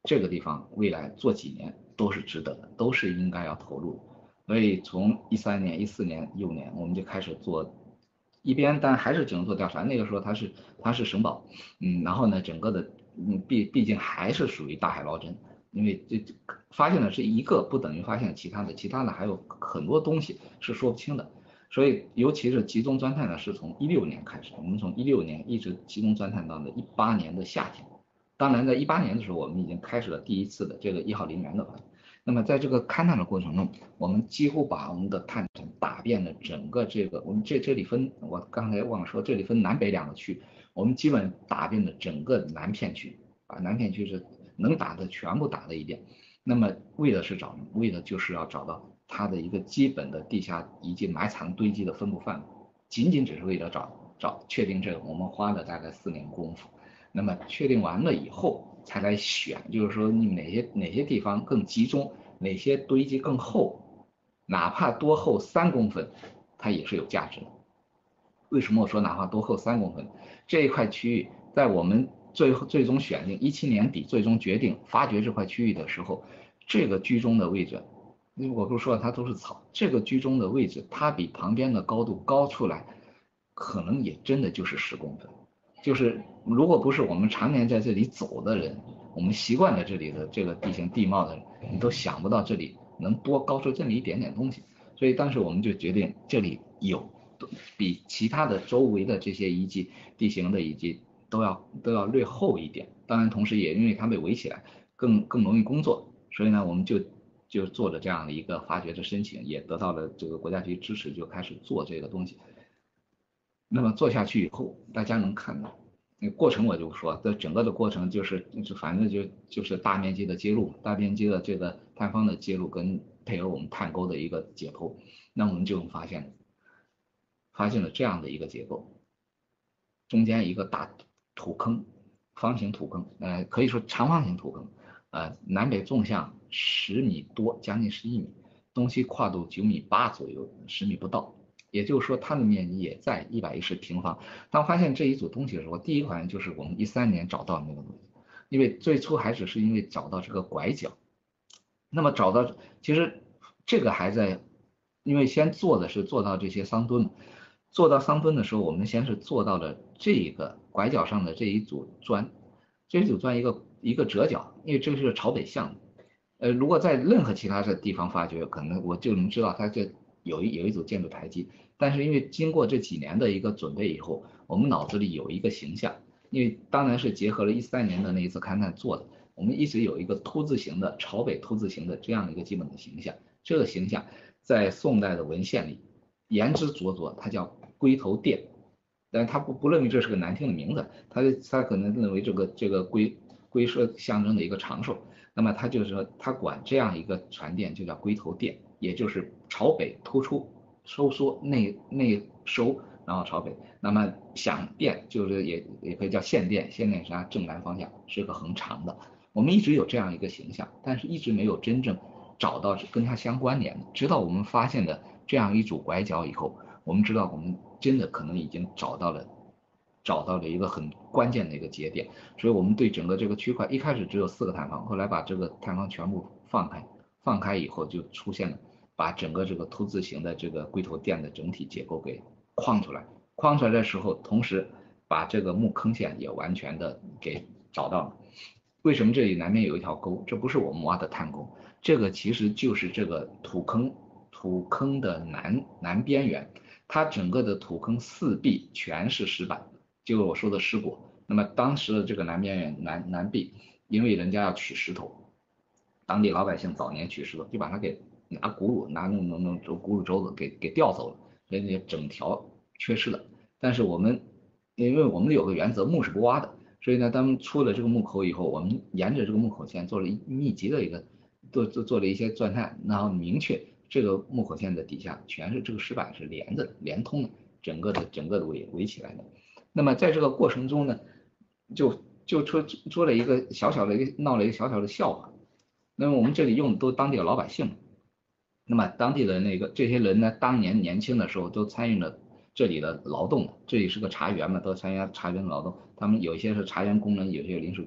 这个地方未来做几年都是值得的，都是应该要投入。所以从一三年、一四年、一五年我们就开始做，一边但还是只能做调查。那个时候它是它是省保，嗯，然后呢，整个的嗯毕毕竟还是属于大海捞针，因为这发现的是一个不等于发现其他的，其他的还有很多东西是说不清的。所以尤其是集中钻探呢，是从一六年开始，我们从一六年一直集中钻探到了一八年的夏天。当然，在一八年的时候，我们已经开始了第一次的这个一号陵园的发现。那么在这个勘探的过程中，我们几乎把我们的探程打遍了整个这个，我们这这里分，我刚才忘了说，这里分南北两个区，我们基本打遍了整个南片区，啊，南片区是能打的全部打了一遍。那么为的是找，为的就是要找到它的一个基本的地下遗迹埋藏堆积的分布范围，仅仅只是为了找找确定这个，我们花了大概四年功夫。那么确定完了以后才来选，就是说你哪些哪些地方更集中，哪些堆积更厚，哪怕多厚三公分，它也是有价值的。为什么我说哪怕多厚三公分？这一块区域在我们最最终选定一七年底最终决定发掘这块区域的时候，这个居中的位置，我不是说它都是草，这个居中的位置它比旁边的高度高出来，可能也真的就是十公分。就是如果不是我们常年在这里走的人，我们习惯了这里的这个地形地貌的人，你都想不到这里能多高出这么一点点东西。所以当时我们就决定这里有比其他的周围的这些遗迹地形的遗迹都要都要略厚一点。当然同时也因为它被围起来更更容易工作，所以呢我们就就做了这样的一个发掘的申请，也得到了这个国家级支持，就开始做这个东西。那么做下去以后，大家能看到，那过程我就不说，这整个的过程就是就反正就就是大面积的揭露，大面积的这个探方的揭露跟配合我们探沟的一个解剖，那我们就发现发现了这样的一个结构，中间一个大土坑，方形土坑，呃，可以说长方形土坑，呃，南北纵向十米多，将近十一米，东西跨度九米八左右，十米不到。也就是说，它的面积也在一百一十平方。当发现这一组东西的时候，第一反应就是我们一三年找到的那个东西，因为最初还只是因为找到这个拐角。那么找到，其实这个还在，因为先做的是做到这些桑墩，做到桑墩的时候，我们先是做到了这个拐角上的这一组砖，这一组砖一个一个折角，因为这是朝北向的。呃，如果在任何其他的地方发掘，可能我就能知道它这有一有一组建筑台基。但是因为经过这几年的一个准备以后，我们脑子里有一个形象，因为当然是结合了一三年的那一次勘探做的，我们一直有一个凸字形的朝北凸字形的这样一个基本的形象。这个形象在宋代的文献里言之凿凿，它叫龟头殿，但他不不认为这是个难听的名字，他他可能认为这个这个龟龟是象征的一个长寿，那么他就是说他管这样一个传殿就叫龟头殿，也就是朝北突出。收缩内内收，然后朝北。那么响殿就是也也可以叫线殿，线殿是它正南方向，是个横长的。我们一直有这样一个形象，但是一直没有真正找到跟它相关联的。直到我们发现的这样一组拐角以后，我们知道我们真的可能已经找到了找到了一个很关键的一个节点。所以我们对整个这个区块一开始只有四个探方，后来把这个探方全部放开，放开以后就出现了。把整个这个凸字形的这个龟头殿的整体结构给框出来，框出来的时候，同时把这个木坑线也完全的给找到了。为什么这里南面有一条沟？这不是我们挖的探沟，这个其实就是这个土坑土坑的南南边缘，它整个的土坑四壁全是石板，就是我说的石椁。那么当时的这个南边缘南南壁，因为人家要取石头，当地老百姓早年取石头就把它给拿轱辘拿那种那种轱辘轴子给给调走了，所以那整条缺失了。但是我们因为我们有个原则，墓是不挖的，所以呢，当们出了这个墓口以后，我们沿着这个墓口线做了一密集的一个做做做了一些钻探，然后明确这个墓口线的底下全是这个石板是连着的连通的，整个的整个的围围起来的。那么在这个过程中呢，就就出出了一个小小的一个闹了一个小小的笑话。那么我们这里用的都当地的老百姓。那么当地的那个这些人呢，当年年轻的时候都参与了这里的劳动，这里是个茶园嘛，都参加茶园的劳动。他们有些是茶园工人，有些临时工。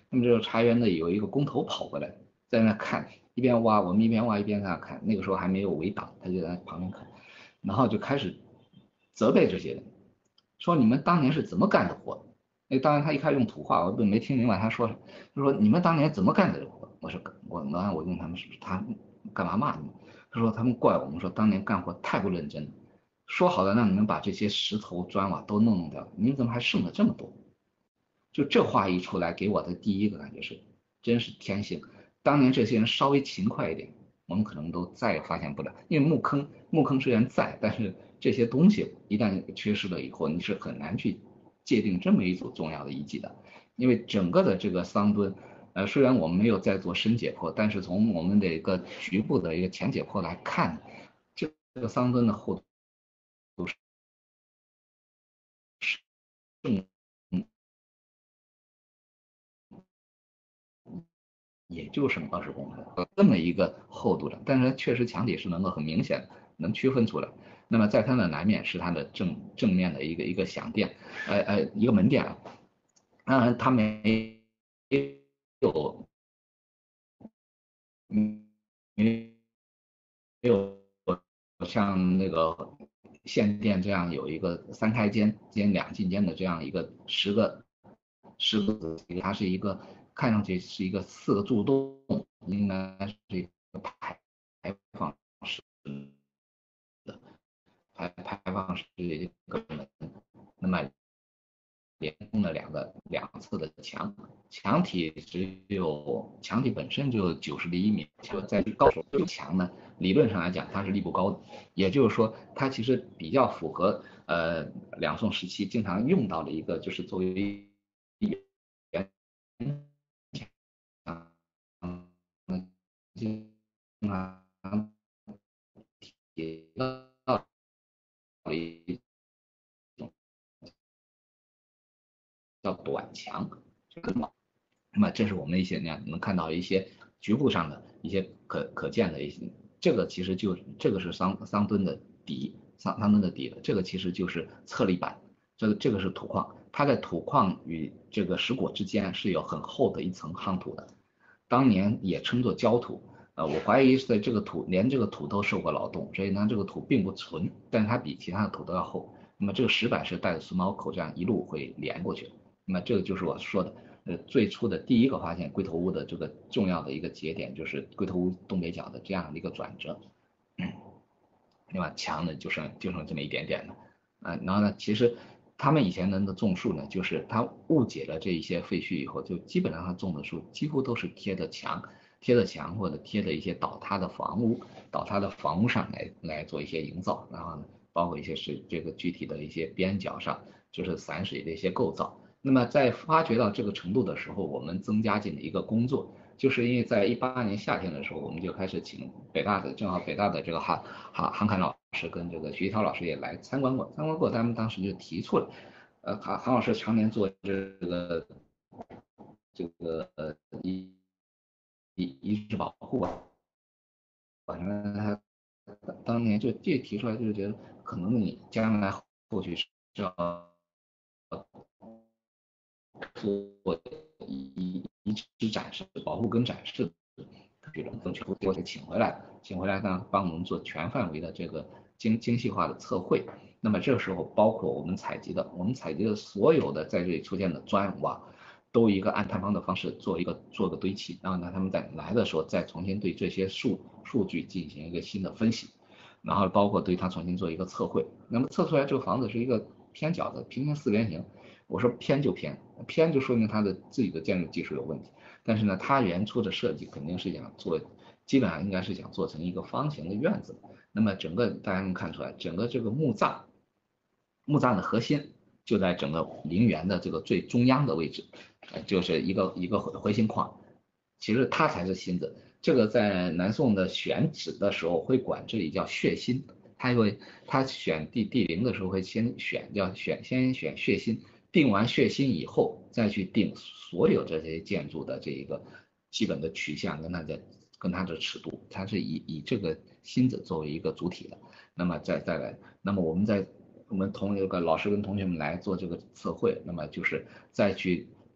那么这个茶园呢有一个工头跑过来，在那看，一边挖，我们一边挖一边在那看，那个时候还没有围挡，他就在旁边看，然后就开始责备这些人，说你们当年是怎么干的活？那当然他一开始用土话，我没听明白他说什么，他说你们当年怎么干的这活？我说我我我用他们他干嘛骂你们？他说他们怪我们说当年干活太不认真了，说好了让你们把这些石头砖瓦都弄弄掉，你们怎么还剩了这么多？就这话一出来，给我的第一个感觉是，真是天性。当年这些人稍微勤快一点，我们可能都再也发现不了。因为墓坑，墓坑虽然在，但是这些东西一旦缺失了以后，你是很难去界定这么一组重要的遗迹的。因为整个的这个桑墩，呃，虽然我们没有在做深解剖，但是从我们的一个局部的一个浅解剖来看，这个桑墩的厚度是正。也就是二十公分，这么一个厚度的，但是确实墙体是能够很明显能区分出来。那么在它的南面是它的正正面的一个一个响殿，呃呃一个门殿啊，当然它没有嗯没有像那个县殿这样有一个三开间兼两进间的这样一个十个十个子，它是一个看上去是一个四个柱洞，应该是一个排排放式的排排放式的一个门，那么连通了两个两侧的墙，墙体只有墙体本身就九十厘米，就在高手墙呢，理论上来讲它是立不高的，也就是说它其实比较符合呃两宋时期经常用到的一个就是作为原墙，嗯，经常提到的一种叫短墙，那么这是我们一些呢能看到一些局部上的一些可可见的一些，这个其实就这个是桑桑墩的底，桑桑墩的底的，这个其实就是侧立板，这个这个是土矿，它在土矿与这个石椁之间是有很厚的一层夯土的，当年也称作焦土。呃，我怀疑在这个土连这个土都受过劳动，所以呢这个土并不纯，但是它比其他的土都要厚。那么这个石板是带着榫卯口这样一路会连过去，那么这个就是我说的。呃，最初的第一个发现龟头屋的这个重要的一个节点，就是龟头屋东北角的这样的一个转折。嗯，另外墙呢就剩就剩这么一点点了，啊、呃，然后呢，其实他们以前人的种树呢，就是他误解了这一些废墟以后，就基本上他种的树几乎都是贴着墙，贴着墙或者贴着一些倒塌的房屋，倒塌的房屋上来来做一些营造，然后呢，包括一些是这个具体的一些边角上，就是散水的一些构造。那么在发掘到这个程度的时候，我们增加进了一个工作，就是因为在一八年夏天的时候，我们就开始请北大的，正好北大的这个韩韩韩侃老师跟这个徐一涛老师也来参观过，参观过，他们当时就提出了，呃，韩韩老师常年做这个这个呃遗遗遗址保护啊，反正他当年就这提出来，就是觉得可能你将来后续是要做遗遗址展示、保护跟展示这种更全部给我请回来，请回来呢帮我们做全范围的这个精精细化的测绘。那么这个时候包括我们采集的，我们采集的所有的在这里出现的砖瓦，都一个按探方的方式做一个做个堆砌，然后呢他们在来的时候再重新对这些数数据进行一个新的分析，然后包括对它重新做一个测绘。那么测出来这个房子是一个偏角的平行四边形。我说偏就偏，偏就说明它的自己的建筑技术有问题。但是呢，它原初的设计肯定是想做，基本上应该是想做成一个方形的院子。那么整个大家能看出来，整个这个墓葬，墓葬的核心就在整个陵园的这个最中央的位置，就是一个一个回形框，其实它才是心子。这个在南宋的选址的时候会管这里叫血心，他会他选地地陵的时候会先选叫选先选血心。定完血心以后，再去定所有这些建筑的这一个基本的取向跟它的跟它的尺度，它是以以这个心子作为一个主体的。那么再再来，那么我们在我们同一个老师跟同学们来做这个测绘，那么就是再去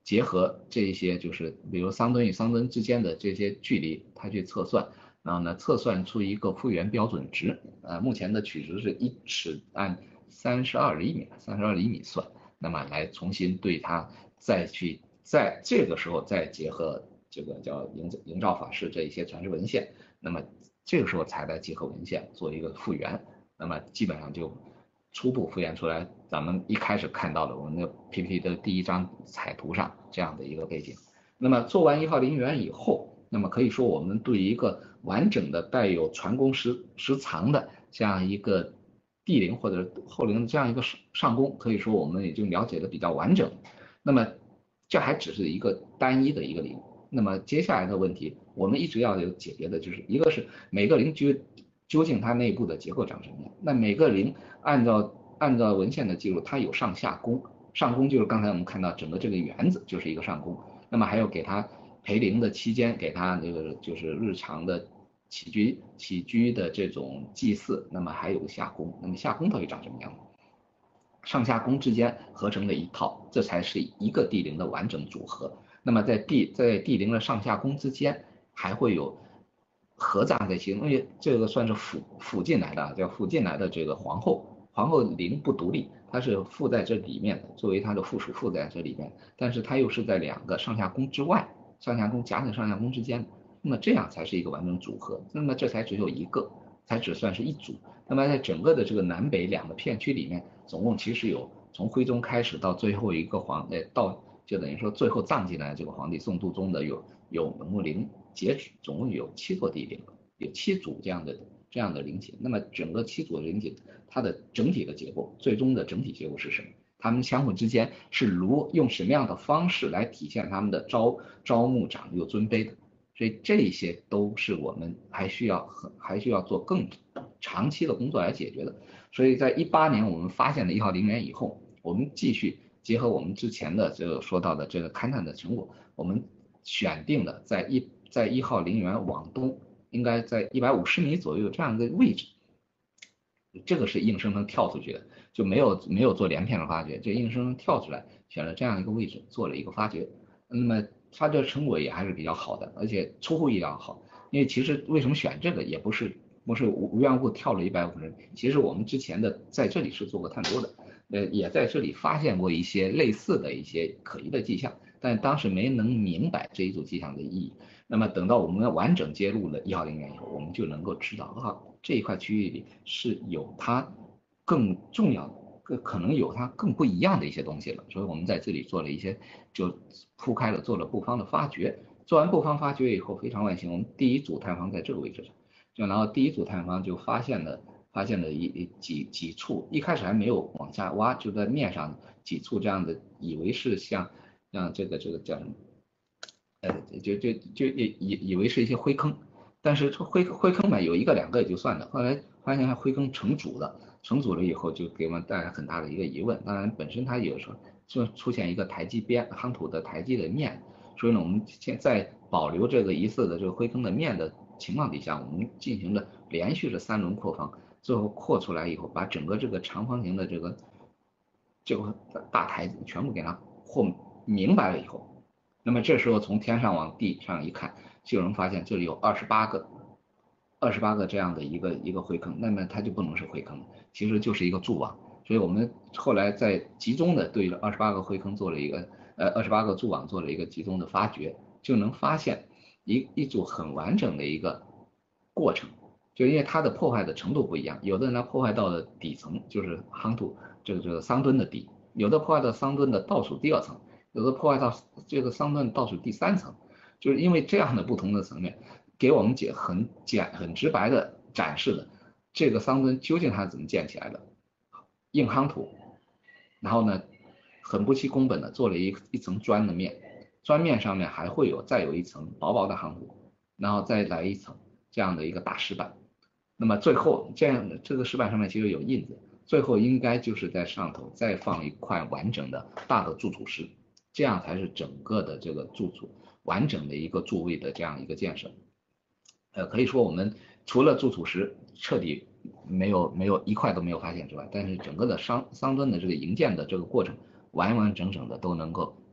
结合这些就是比如桑墩与桑墩之间的这些距离，它去测算，然后呢测算出一个复原标准值。呃，目前的取值是一尺按三十二厘米，三十二厘米算，那么来重新对它再去在这个时候再结合这个叫营营造法式这一些传世文献，那么这个时候才来结合文献做一个复原，那么基本上就初步复原出来咱们一开始看到的我们的 P P T 的第一张彩图上这样的一个背景。那么做完一号陵园以后，那么可以说我们对一个完整的带有船工石石藏的这样一个帝陵或者后陵这样一个上宫，可以说我们已经了解的比较完整。那么这还只是一个单一的一个陵，那么接下来的问题我们一直要有解决的就是一个是每个陵究究竟它内部的结构长什么样。那每个陵按照按照文献的记录，它有上下宫，上宫就是刚才我们看到整个这个园子就是一个上宫，那么还有给它陪陵的期间给它那个就是日常的起居起居的这种祭祀，那么还有下宫，那么下宫到底长什么样？上下宫之间合成的一套，这才是一个帝陵的完整组合。那么在帝在帝陵的上下宫之间还会有合葬在其中，因为这个算是附附进来的，叫附进来的这个皇后，皇后陵不独立，它是附在这里面的，作为它的附属附在这里面，但是它又是在两个上下宫之外，上下宫夹在上下宫之间，那么这样才是一个完整组合，那么这才只有一个，才只算是一组。那么在整个的这个南北两个片区里面，总共其实有从徽宗开始到最后一个皇，呃，到就等于说最后葬进来这个皇帝宋度宗的有有文穆陵截止，总共有七座帝陵，有七组这样的这样的陵寝。那么整个七组的陵寝，它的整体的结构，最终的整体结构是什么？他们相互之间是如用什么样的方式来体现他们的朝朝暮长幼尊卑的？所以这些都是我们还需要还需要做更长期的工作来解决的。所以在一八年我们发现了一号陵园以后，我们继续结合我们之前的这个说到的这个勘探的成果，我们选定了在一在一号陵园往东，应该在一百五十米左右这样一个位置，这个是硬生生跳出去的，就没有没有做连片的发掘，就硬生生跳出来选了这样一个位置做了一个发掘。那么发掘成果也还是比较好的，而且出乎意料好。因为其实为什么选这个也不是不是无无缘无故跳了一百五十米，其实我们之前的在这里是做过探多的，呃，也在这里发现过一些类似的一些可疑的迹象，但当时没能明白这一组迹象的意义。那么等到我们完整揭露了一号陵园以后，我们就能够知道啊，这一块区域里是有它更重要的。可能有它更不一样的一些东西了，所以我们在这里做了一些，就铺开了做了布方的发掘。做完布方发掘以后，非常万幸，我们第一组探方在这个位置上，就然后第一组探方就发现了发现了一几几处，一开始还没有往下挖，就在面上几处这样的，以为是像像这个这个叫什么，呃，就就就以以以为是一些灰坑，但是灰灰坑嘛，有一个两个也就算了，后来发现它灰坑成组的。重组了以后，就给我们带来很大的一个疑问。当然，本身它有时候就出现一个台基边夯土的台基的面，所以呢，我们现在保留这个疑似的这个灰坑的面的情况底下，我们进行了连续的三轮扩方，最后扩出来以后，把整个这个长方形的这个这个大台子全部给它扩明白了以后，那么这时候从天上往地上一看，就能发现这里有二十八个。二十八个这样的一个一个灰坑，那么它就不能是灰坑，其实就是一个柱网。所以我们后来在集中的对二十八个灰坑做了一个呃二十八个柱网做了一个集中的发掘，就能发现一一组很完整的一个过程。就因为它的破坏的程度不一样，有的呢破坏到了底层，就是夯土这个这个桑墩的底，有的破坏到桑墩的倒数第二层，有的破坏到这个桑墩倒数第三层，就是因为这样的不同的层面。给我们解很简很直白的展示了这个桑墩究竟它是怎么建起来的，硬夯土，然后呢很不惜工本的做了一一层砖的面，砖面上面还会有再有一层薄薄的夯土，然后再来一层这样的一个大石板，那么最后这样这个石板上面其实有印子，最后应该就是在上头再放一块完整的大的柱础石，这样才是整个的这个柱础完整的一个柱位的这样一个建设。呃，可以说我们除了柱础石彻底没有没有一块都没有发现之外，但是整个的桑桑墩的这个营建的这个过程完完整整的都能够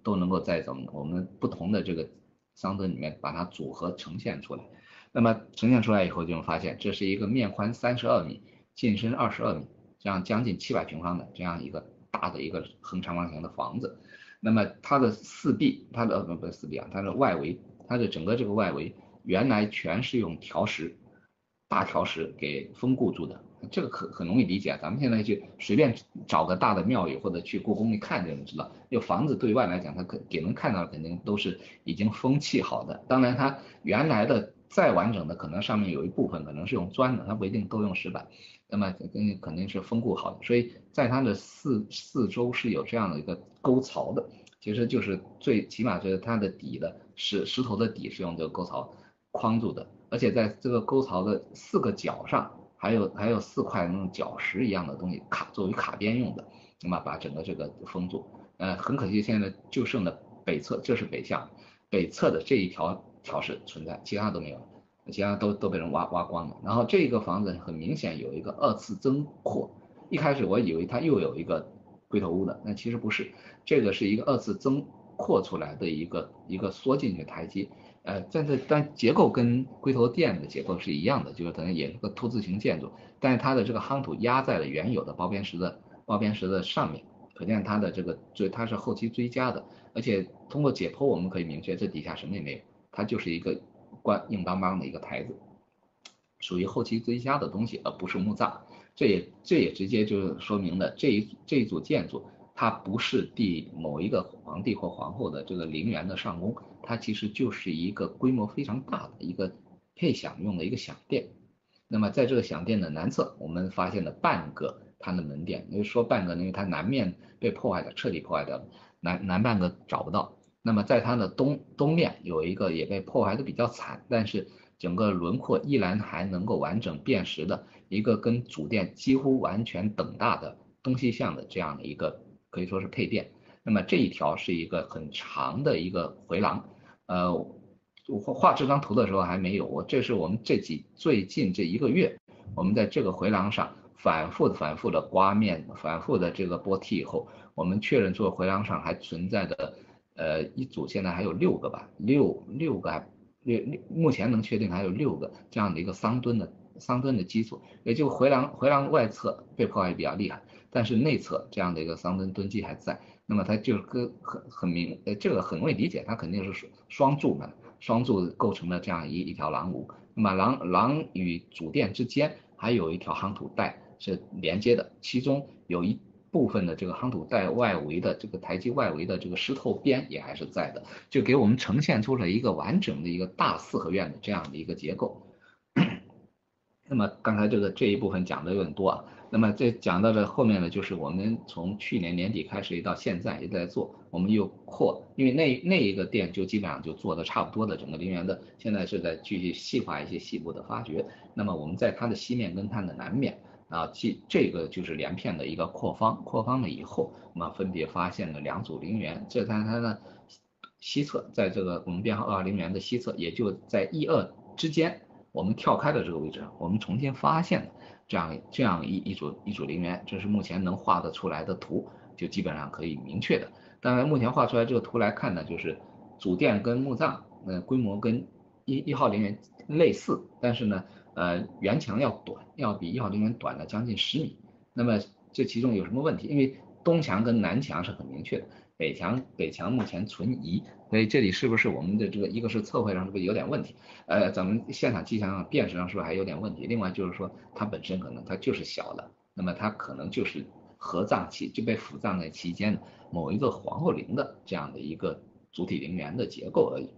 都能够在咱们我们不同的这个桑敦里面把它组合呈现出来。那么呈现出来以后，就会发现这是一个面宽三十二米，进深二十二米，这样将近七百平方的这样一个大的一个横长方形的房子。那么它的四壁，它的不是四壁啊，它的外围，它的整个这个外围原来全是用条石，大条石给封固住的。这个很很容易理解，咱们现在去随便找个大的庙宇或者去故宫一看就能知道，这房子对外来讲，它可给人看到的肯定都是已经封砌好的。当然，它原来的再完整的，可能上面有一部分可能是用砖的，它不一定都用石板，那么肯定是封固好的。所以在它的四四周是有这样的一个沟槽的，其实就是最起码是它的底的石石头的底是用这个沟槽框住的，而且在这个沟槽的四个角上。还有还有四块那种角石一样的东西卡作为卡边用的，那么把整个这个封住。呃，很可惜现在就剩的北侧，这是北向，北侧的这一条条是存在，其他都没有了，其他都都被人挖挖光了。然后这个房子很明显有一个二次增扩，一开始我以为它又有一个龟头屋的，那其实不是，这个是一个二次增扩出来的一个一个缩进去台阶。呃，但是但结构跟龟头店的结构是一样的，就是可能也是个凸字形建筑，但是它的这个夯土压在了原有的包边石的包边石的上面，可见它的这个追它是后期追加的，而且通过解剖我们可以明确这底下什么也没有，它就是一个关硬邦邦的一个台子，属于后期追加的东西，而不是墓葬。这也这也直接就是说明了这一这一组建筑。它不是第某一个皇帝或皇后的这个陵园的上宫，它其实就是一个规模非常大的一个配享用的一个享殿。那么在这个享殿的南侧，我们发现了半个它的门殿，因为说半个，因为它南面被破坏的彻底破坏掉了，南南半个找不到。那么在它的东东面有一个也被破坏的比较惨，但是整个轮廓依然还能够完整辨识的一个跟主殿几乎完全等大的东西向的这样的一个。可以说是配殿，那么这一条是一个很长的一个回廊，呃，我画这张图的时候还没有，我这是我们这几最近这一个月，我们在这个回廊上反复的反复的刮面，反复的这个剥剔以后，我们确认说回廊上还存在的，呃，一组现在还有六个吧，六六个还六目前能确定还有六个这样的一个桑敦的桑敦的基础，也就回廊回廊外侧被破坏比较厉害。但是内侧这样的一个桑敦墩基还在，那么它就是跟很很明，呃，这个很容易理解，它肯定是双柱嘛，双柱构成了这样一一条廊屋，那么廊廊与主殿之间还有一条夯土带是连接的，其中有一部分的这个夯土带外围的这个台基外围的这个石头边也还是在的，就给我们呈现出了一个完整的一个大四合院的这样的一个结构。那么刚才这个这一部分讲的有点多啊。那么这讲到这后面呢，就是我们从去年年底开始到现在也在做，我们又扩，因为那那一个店就基本上就做的差不多的，整个陵园的现在是在继续细化一些细部的发掘。那么我们在它的西面跟它的南面啊，这这个就是连片的一个扩方，扩方了以后，我们分别发现了两组陵园，这在它的西侧，在这个我们编号二号陵园的西侧，也就在一二之间。我们跳开的这个位置上，我们重新发现了这样这样一一组一组陵园，这是目前能画得出来的图，就基本上可以明确的。当然，目前画出来这个图来看呢，就是主殿跟墓葬，呃，规模跟一一号陵园类似，但是呢，呃，原墙要短，要比一号陵园短了将近十米。那么这其中有什么问题？因为东墙跟南墙是很明确的，北墙北墙目前存疑，所以这里是不是我们的这个一个是测绘上是不是有点问题？呃，咱们现场迹象上辨识上是不是还有点问题？另外就是说它本身可能它就是小的，那么它可能就是合葬期就被腐葬在期间某一个皇后陵的这样的一个主体陵园的结构而已。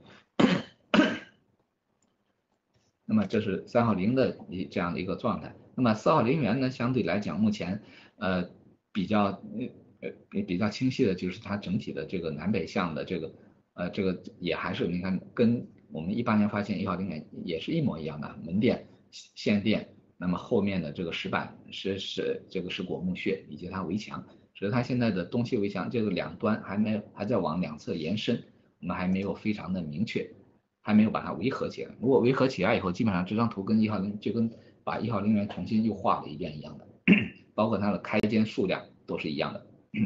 那么这是三号陵的一这样的一个状态。那么四号陵园呢，相对来讲目前呃比较呃比较清晰的就是它整体的这个南北向的这个呃这个也还是你看跟我们一八年发现一号陵园也是一模一样的，门殿线殿，那么后面的这个石板是是这个是果木屑以及它围墙，所以它现在的东西围墙这个两端还没有还在往两侧延伸，我们还没有非常的明确。还没有把它围合起来。如果围合起来以后，基本上这张图跟一号陵就跟把一号陵园重新又画了一遍一样的，包括它的开间数量都是一样的。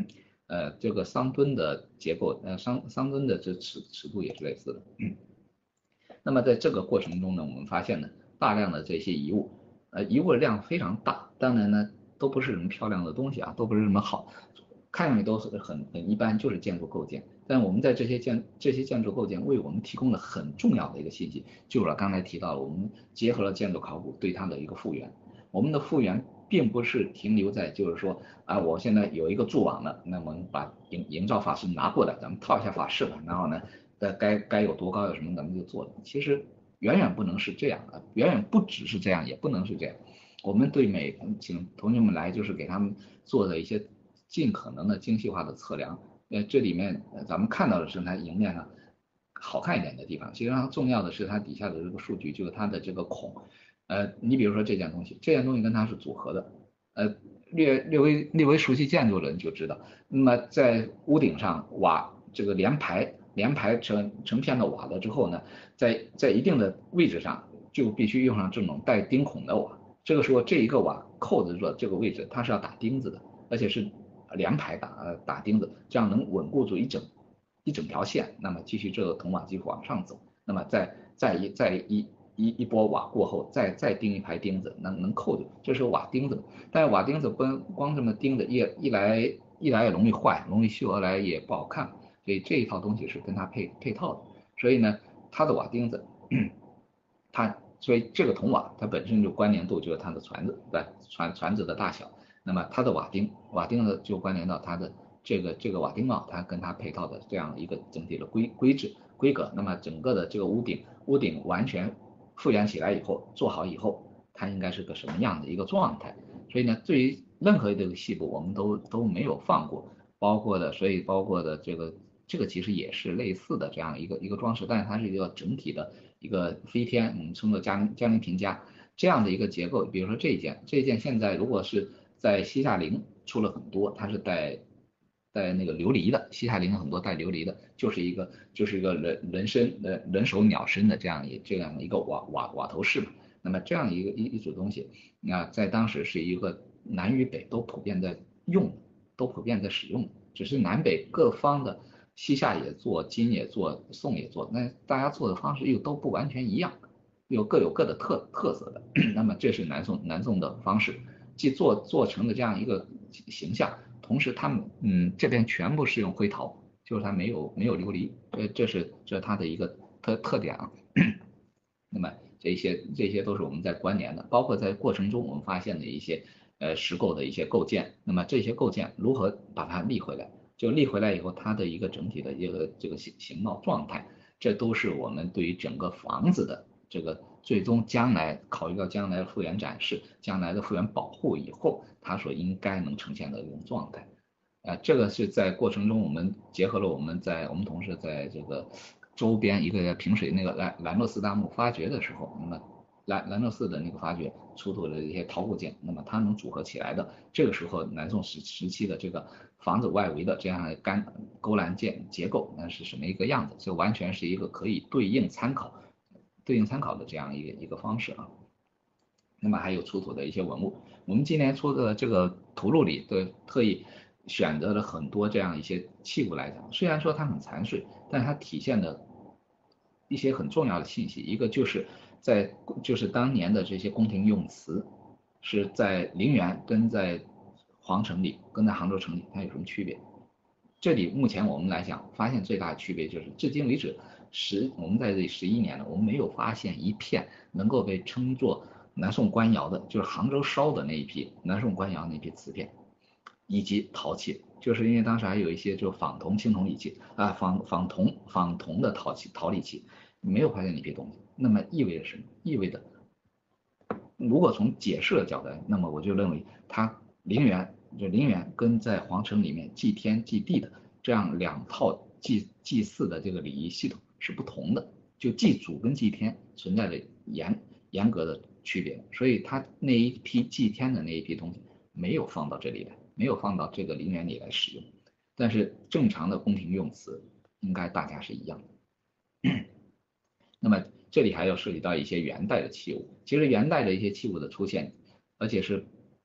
呃，这个桑墩的结构，呃，桑桑墩的这尺尺度也是类似的。嗯，那么在这个过程中呢，我们发现呢，大量的这些遗物，呃，遗物的量非常大，当然呢，都不是什么漂亮的东西啊，都不是什么好，看上去都是很很一般，就是建筑构件。但我们在这些建这些建筑构件为我们提供了很重要的一个信息，就是刚才提到了，我们结合了建筑考古对它的一个复原。我们的复原并不是停留在就是说啊，我现在有一个筑网了，那我们把营营造法式拿过来，咱们套一下法式吧，然后呢，该该该有多高有什么咱们就做了。其实远远不能是这样的，远远不只是这样，也不能是这样。我们对每请同学们来就是给他们做的一些尽可能的精细化的测量。呃，这里面咱们看到的是它迎面上好看一点的地方，其实上重要的是它底下的这个数据，就是它的这个孔。呃，你比如说这件东西，这件东西跟它是组合的，呃，略略微略微熟悉建筑的人就知道，那么在屋顶上瓦这个连排连排成成片的瓦了之后呢，在在一定的位置上就必须用上这种带钉孔的瓦，这个时候这一个瓦扣子住这个位置，它是要打钉子的，而且是连排打呃打钉子，这样能稳固住一整一整条线，那么继续这个铜瓦继续往上走，那么再再一再一一一波瓦过后，再再钉一排钉子，能能扣住，这是瓦钉子。但是瓦钉子光光这么钉的，一一来一来也容易坏，容易锈，二来也不好看，所以这一套东西是跟它配配套的。所以呢，它的瓦钉子，它所以这个铜瓦它本身就关联度就是它的船子，对，船船子的大小。那么它的瓦钉瓦钉子就关联到它的这个这个瓦钉帽，它跟它配套的这样一个整体的规规制规格。那么整个的这个屋顶屋顶完全复原起来以后，做好以后，它应该是个什么样的一个状态？所以呢，对于任何这个细部，我们都都没有放过，包括的，所以包括的这个这个其实也是类似的这样一个一个装饰，但是它是一个整体的一个飞天，我们称作嘉嘉陵平夹这样的一个结构。比如说这一件，这一件现在如果是在西夏陵出了很多，它是带带那个琉璃的，西夏陵很多带琉璃的，就是一个就是一个人人身呃人手鸟身的这样一这样一个瓦瓦瓦头式嘛。那么这样一个一一组东西，那在当时是一个南与北都普遍在用，都普遍在使用，只是南北各方的西夏也做，金也做，宋也做，那大家做的方式又都不完全一样，又各有各的特特色的。那么这是南宋南宋的方式，既做做成的这样一个形象，同时他们嗯这边全部是用灰陶，就是它没有没有琉璃，这这是这是它的一个特特点啊。那么这些这些都是我们在关联的，包括在过程中我们发现的一些呃石构的一些构件，那么这些构件如何把它立回来，就立回来以后它的一个整体的一个这个形形貌状态，这都是我们对于整个房子的这个最终将来考虑到将来的复原展示、将来的复原保护以后，它所应该能呈现的一种状态。啊，这个是在过程中我们结合了我们在我们同事在这个周边一个平水那个兰兰若寺大墓发掘的时候，那么兰兰若寺的那个发掘出土的一些陶构件，那么它能组合起来的，这个时候南宋时时期的这个房子外围的这样的干勾栏件结构，那是什么一个样子？这完全是一个可以对应参考、对应参考的这样一个一个方式啊。那么还有出土的一些文物，我们今年出的这个图录里的特意选择了很多这样一些器物来讲，虽然说它很残碎，但它体现的一些很重要的信息，一个就是在就是当年的这些宫廷用词是在陵园跟在皇城里跟在杭州城里它有什么区别？这里目前我们来讲发现最大的区别就是，至今为止十我们在这里十一年了，我们没有发现一片能够被称作南宋官窑的，就是杭州烧的那一批南宋官窑那批瓷片，以及陶器，就是因为当时还有一些就仿铜、青铜礼器啊，仿仿铜仿铜的陶器、陶礼器，没有发现那批东西。那么意味着什么？意味着，如果从解释的角度，那么我就认为它陵园就陵园跟在皇城里面祭天祭地的这样两套祭祭祀的这个礼仪系统是不同的，就祭祖跟祭天存在着严严格的区别，所以它那一批祭天的那一批东西没有放到这里来，没有放到这个陵园里来使用，但是正常的宫廷用词应该大家是一样的。那么这里还要涉及到一些元代的器物，其实元代的一些器物的出现，而且是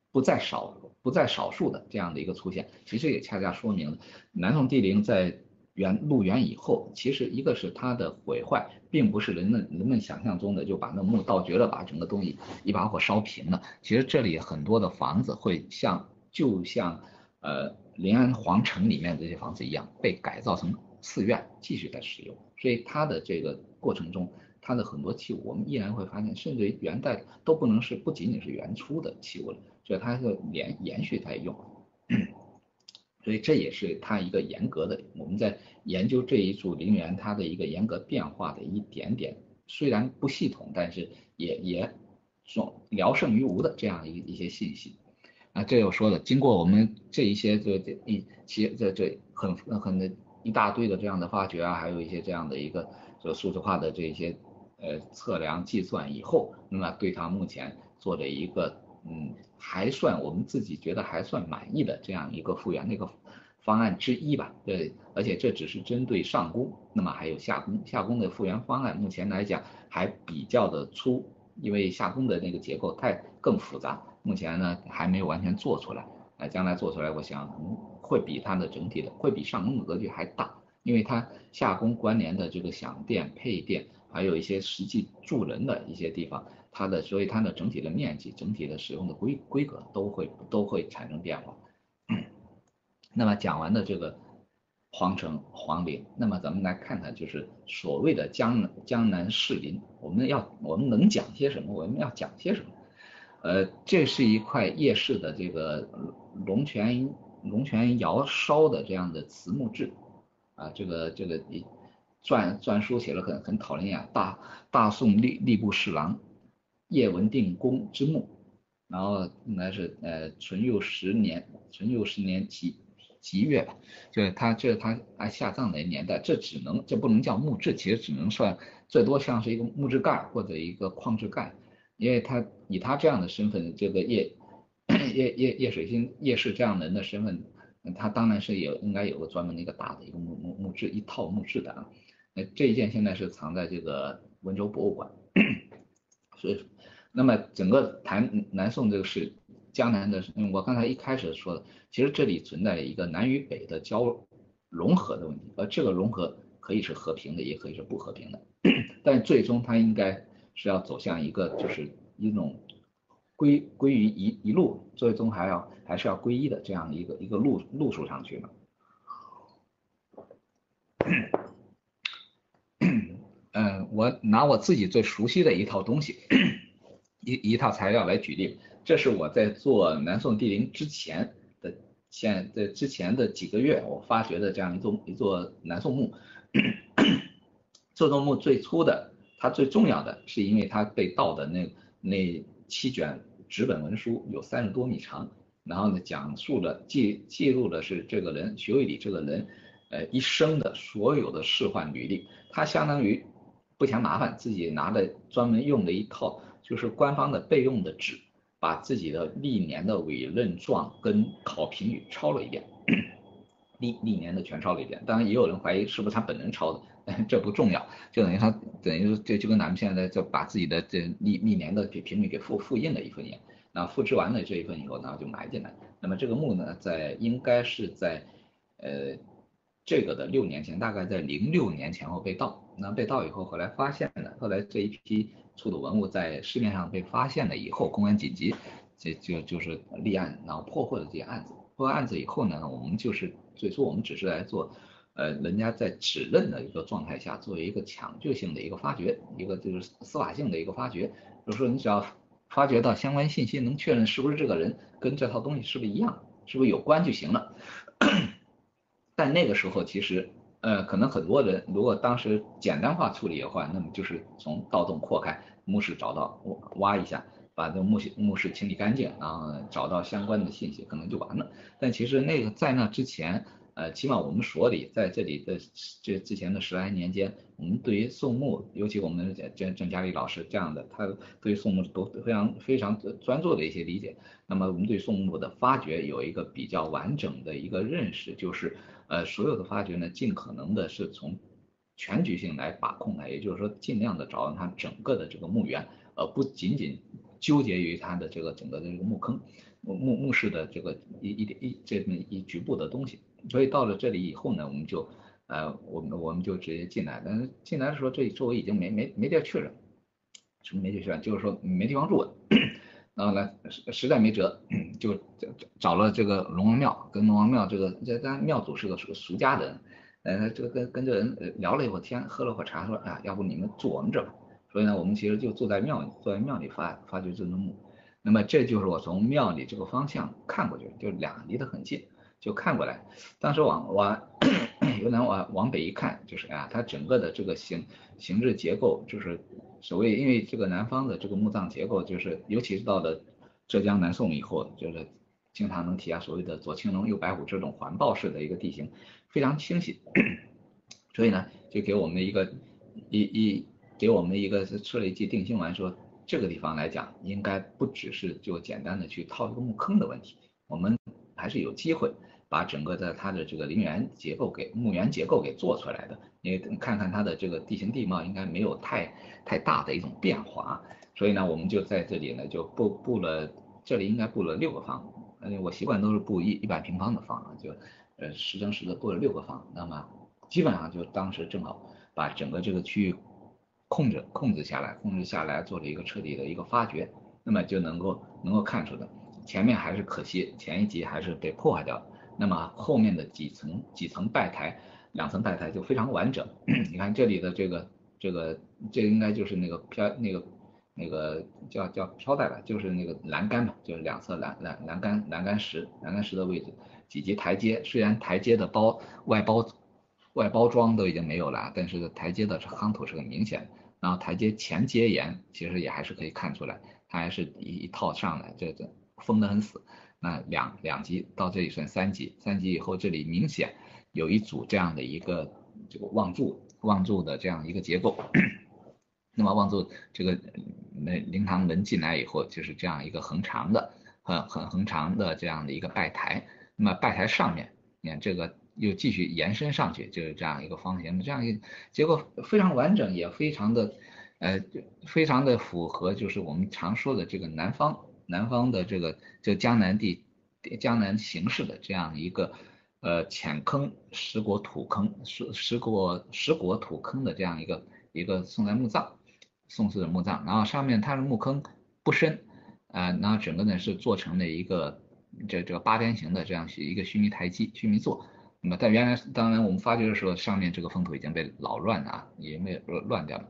不在少不在少数的这样的一个出现，其实也恰恰说明了南宋帝陵在元入元以后，其实一个是它的毁坏，并不是人们人们想象中的就把那墓盗掘了，把整个东西一把火烧平了。其实这里很多的房子会像就像呃临安皇城里面这些房子一样，被改造成寺院继续在使用。所以它的这个过程中，它的很多器物我们依然会发现，甚至于元代都不能是不仅仅是元初的器物了，所以它是连延续在用。所以这也是它一个严格的，我们在研究这一组陵园它的一个严格变化的一点点，虽然不系统，但是也也总聊胜于无的这样一一些信息。啊，这又说了，经过我们这一些这这一些这这很很的一大堆的这样的发掘啊，还有一些这样的一个这数字化的这些呃测量计算以后，那么对它目前做了一个嗯还算我们自己觉得还算满意的这样一个复原的一个方案之一吧。对，而且这只是针对上工，那么还有下工，下工的复原方案目前来讲还比较的粗，因为下工的那个结构太更复杂。目前呢还没有完全做出来，呃，将来做出来，我想会比它的整体的会比上工的格局还大，因为它下工关联的这个享电、配电，还有一些实际住人的一些地方，它的所以它的整体的面积、整体的使用的规规格都会都会产生变化。那么讲完了这个皇城皇陵，那么咱们来看看就是所谓的江南江南士林，我们要我们能讲些什么？我们要讲些什么？呃，这是一块夜市的这个龙泉龙泉窑烧的这样的瓷木质啊，这个这个篆篆书写了很很讨厌啊，大大宋吏吏部侍郎叶文定公之墓，然后应该是呃淳佑十年淳佑十年吉吉月吧，就是他这是他按下葬的年代，这只能这不能叫木质，其实只能算最多像是一个木质盖或者一个矿质盖。因为他以他这样的身份，这个叶叶叶叶水新叶氏这样人的身份，他当然是有应该有个专门的一个大的一个木木木质一套木质的啊。那这一件现在是藏在这个温州博物馆。所以，那么整个谈南宋这个是江南的，我刚才一开始说的，其实这里存在一个南与北的交融合的问题，而这个融合可以是和平的，也可以是不和平的，但最终它应该是要走向一个就是一种归归于一一路，最终还要还是要归一的这样一个一个路路数上去嘛。嗯，我拿我自己最熟悉的一套东西，一一套材料来举例，这是我在做南宋帝陵之前的现在之前的几个月我发掘的这样一座一座南宋墓。这座墓最初的它最重要的是因为它被盗的那那七卷纸本文书有三十多米长，然后呢讲述了记记录的是这个人徐渭礼这个人呃一生的所有的仕宦履历，他相当于不嫌麻烦，自己拿的专门用的一套就是官方的备用的纸，把自己的历年的委任状跟考评语抄了一遍，历历年的全抄了一遍。当然也有人怀疑是不是他本人抄的，但这不重要，就等于他等于就就跟咱们现在就把自己的这历历年的评语给复复印了一份印，那复制完了这一份以后，然后就埋进来。那么这个墓呢，在应该是在呃这个的六年前，大概在零六年前后被盗。那被盗以后，后来发现了，后来这一批出土文物在市面上被发现了以后，公安紧急这就就是立案，然后破获了这些案子。破获案子以后呢，我们就是最初我们只是来做，呃，人家在指认的一个状态下，作为一个抢救性的一个发掘，一个就是司法性的一个发掘，就是说你只要发掘到相关信息，能确认是不是这个人跟这套东西是不是一样，是不是有关就行了。但那个时候其实。呃，可能很多人如果当时简单化处理的话，那么就是从盗洞扩开，墓室找到挖一下，把这个墓墓室清理干净，然后找到相关的信息，可能就完了。但其实那个在那之前，呃，起码我们所里在这里的这之前的十来年间，我们对于宋墓，尤其我们郑郑嘉丽老师这样的，他对于宋墓都非常非常专注的一些理解。那么我们对宋墓的发掘有一个比较完整的一个认识，就是。呃，所有的发掘呢，尽可能的是从全局性来把控它，也就是说，尽量的找到它整个的这个墓园，而不仅仅纠结于它的这个整个的这个墓坑墓墓墓室的这个一一点一这么一局部的东西，所以到了这里以后呢，我们就呃我们我们就直接进来，但是进来的时候这里周围已经没没没地儿去了，什么没地儿去了，就是说没地方住了。然后呢，实实在没辙，就找了这个龙王庙，跟龙王庙这个这咱庙主是个俗俗家人，呃，这个跟跟这人聊了一会儿天，喝了会儿茶，说啊，要不你们住我们这吧。所以呢，我们其实就住在庙里，坐在庙里发发掘这尊墓。那么这就是我从庙里这个方向看过去，就俩离得很近，就看过来。当时往往有南往往北一看，就是啊，它整个的这个形形制结构就是所谓，因为这个南方的这个墓葬结构，就是尤其是到了浙江南宋以后，就是经常能提下所谓的左青龙右白虎这种环抱式的一个地形，非常清晰。所以呢，就给我们一个一一给我们一个吃了一剂定心丸，说这个地方来讲，应该不只是就简单的去套一个墓坑的问题，我们还是有机会把整个的它的这个陵园结构给墓园结构给做出来的。你看看它的这个地形地貌，应该没有太太大的一种变化。所以呢，我们就在这里呢就布布了，这里应该布了六个方，呃，我习惯都是布一一百平方的方，就呃十乘十的布了六个方，那么基本上就当时正好把整个这个区域控制控制下来，控制下来做了一个彻底的一个发掘，那么就能够能够看出的，前面还是可惜前一集还是被破坏掉了，那么后面的几层几层拜台，两层拜台就非常完整。你看这里的这个这个这应该就是那个飘那个那个叫叫飘带吧，就是那个栏杆嘛，就是两侧栏栏栏杆栏杆石栏杆石的位置，几级台阶，虽然台阶的包外包外包装都已经没有了，但是台阶的夯土是很明显的。然后台阶前阶檐其实也还是可以看出来，它还是一一套上来，这这封得很死。那两两级到这里算三级，三级以后这里明显有一组这样的一个这个望柱望柱的这样一个结构。那么望柱这个门灵堂门进来以后，就是这样一个横长的很很横长的这样的一个拜台。那么拜台上面，你看这个又继续延伸上去，就是这样一个方形，这样一个结构非常完整，也非常的呃非常的符合就是我们常说的这个南方南方的这个就江南地江南形势的这样一个呃浅坑石椁土坑石石椁石椁土坑的这样一个一个宋代墓葬。宋式的墓葬，然后上面它的墓坑不深，呃，然后整个呢是做成了一个这这个八边形的这样一个须弥台基、须弥座。那么但原来当然我们发掘的时候，上面这个封土已经被扰乱了啊，已经被乱掉了。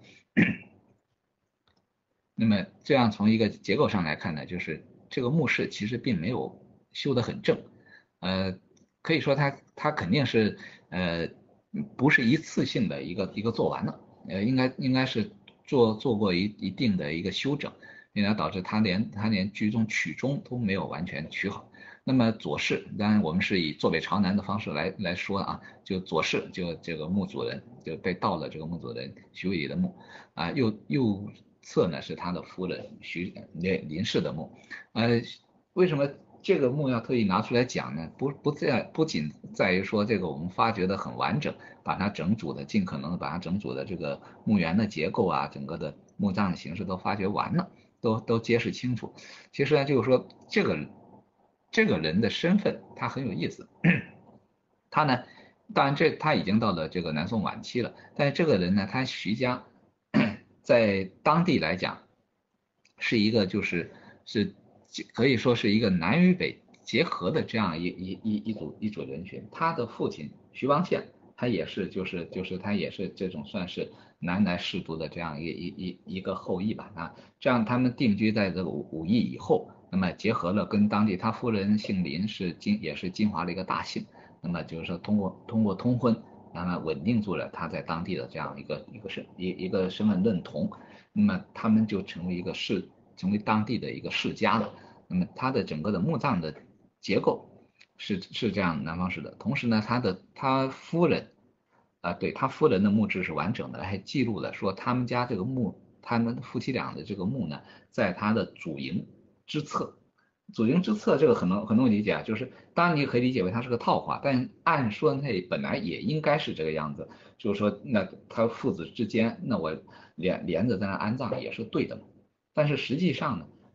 那么这样从一个结构上来看呢，就是这个墓室其实并没有修得很正，呃，可以说它它肯定是呃不是一次性的一个一个做完了，呃，应该应该是。做做过一一定的一个修整，因而导致它连它连居中曲中都没有完全取好。那么左室，当然我们是以坐北朝南的方式来来说啊，就左室就这个墓主人就被盗了，这个墓主人徐伟的墓啊，右右侧呢是他的夫人徐林林氏的墓，呃，为什么？这个墓要特意拿出来讲呢，不不在不仅在于说这个我们发掘的很完整，把它整组的尽可能的把它整组的这个墓园的结构啊，整个的墓葬的形式都发掘完了，都都揭示清楚。其实呢，就是说这个这个人的身份他很有意思，他呢，当然这他已经到了这个南宋晚期了，但是这个人呢，他徐家在当地来讲是一个就是是。可以说是一个南与北结合的这样一一一一组一组人群。他的父亲徐王宪，他也是就是就是他也是这种算是南来士族的这样一一一一个后裔吧。啊，这样他们定居在这个武武义以后，那么结合了跟当地他夫人姓林，是金也是金华的一个大姓，那么就是说通过通过通婚，那么稳定住了他在当地的这样一个一个身一一个身份认同，那么他们就成为一个世。成为当地的一个世家了，那么它的整个的墓葬的结构是是这样南方式的，同时呢，他的他夫人啊、呃，对他夫人的墓志是完整的，还记录了说他们家这个墓，他们夫妻俩的这个墓呢，在他的主营之侧，主营之侧这个很能很容易理解啊，就是当然你可以理解为它是个套话，但按说那本来也应该是这个样子，就是说那他父子之间，那我连连着在那安葬也是对的嘛。但是实际上呢，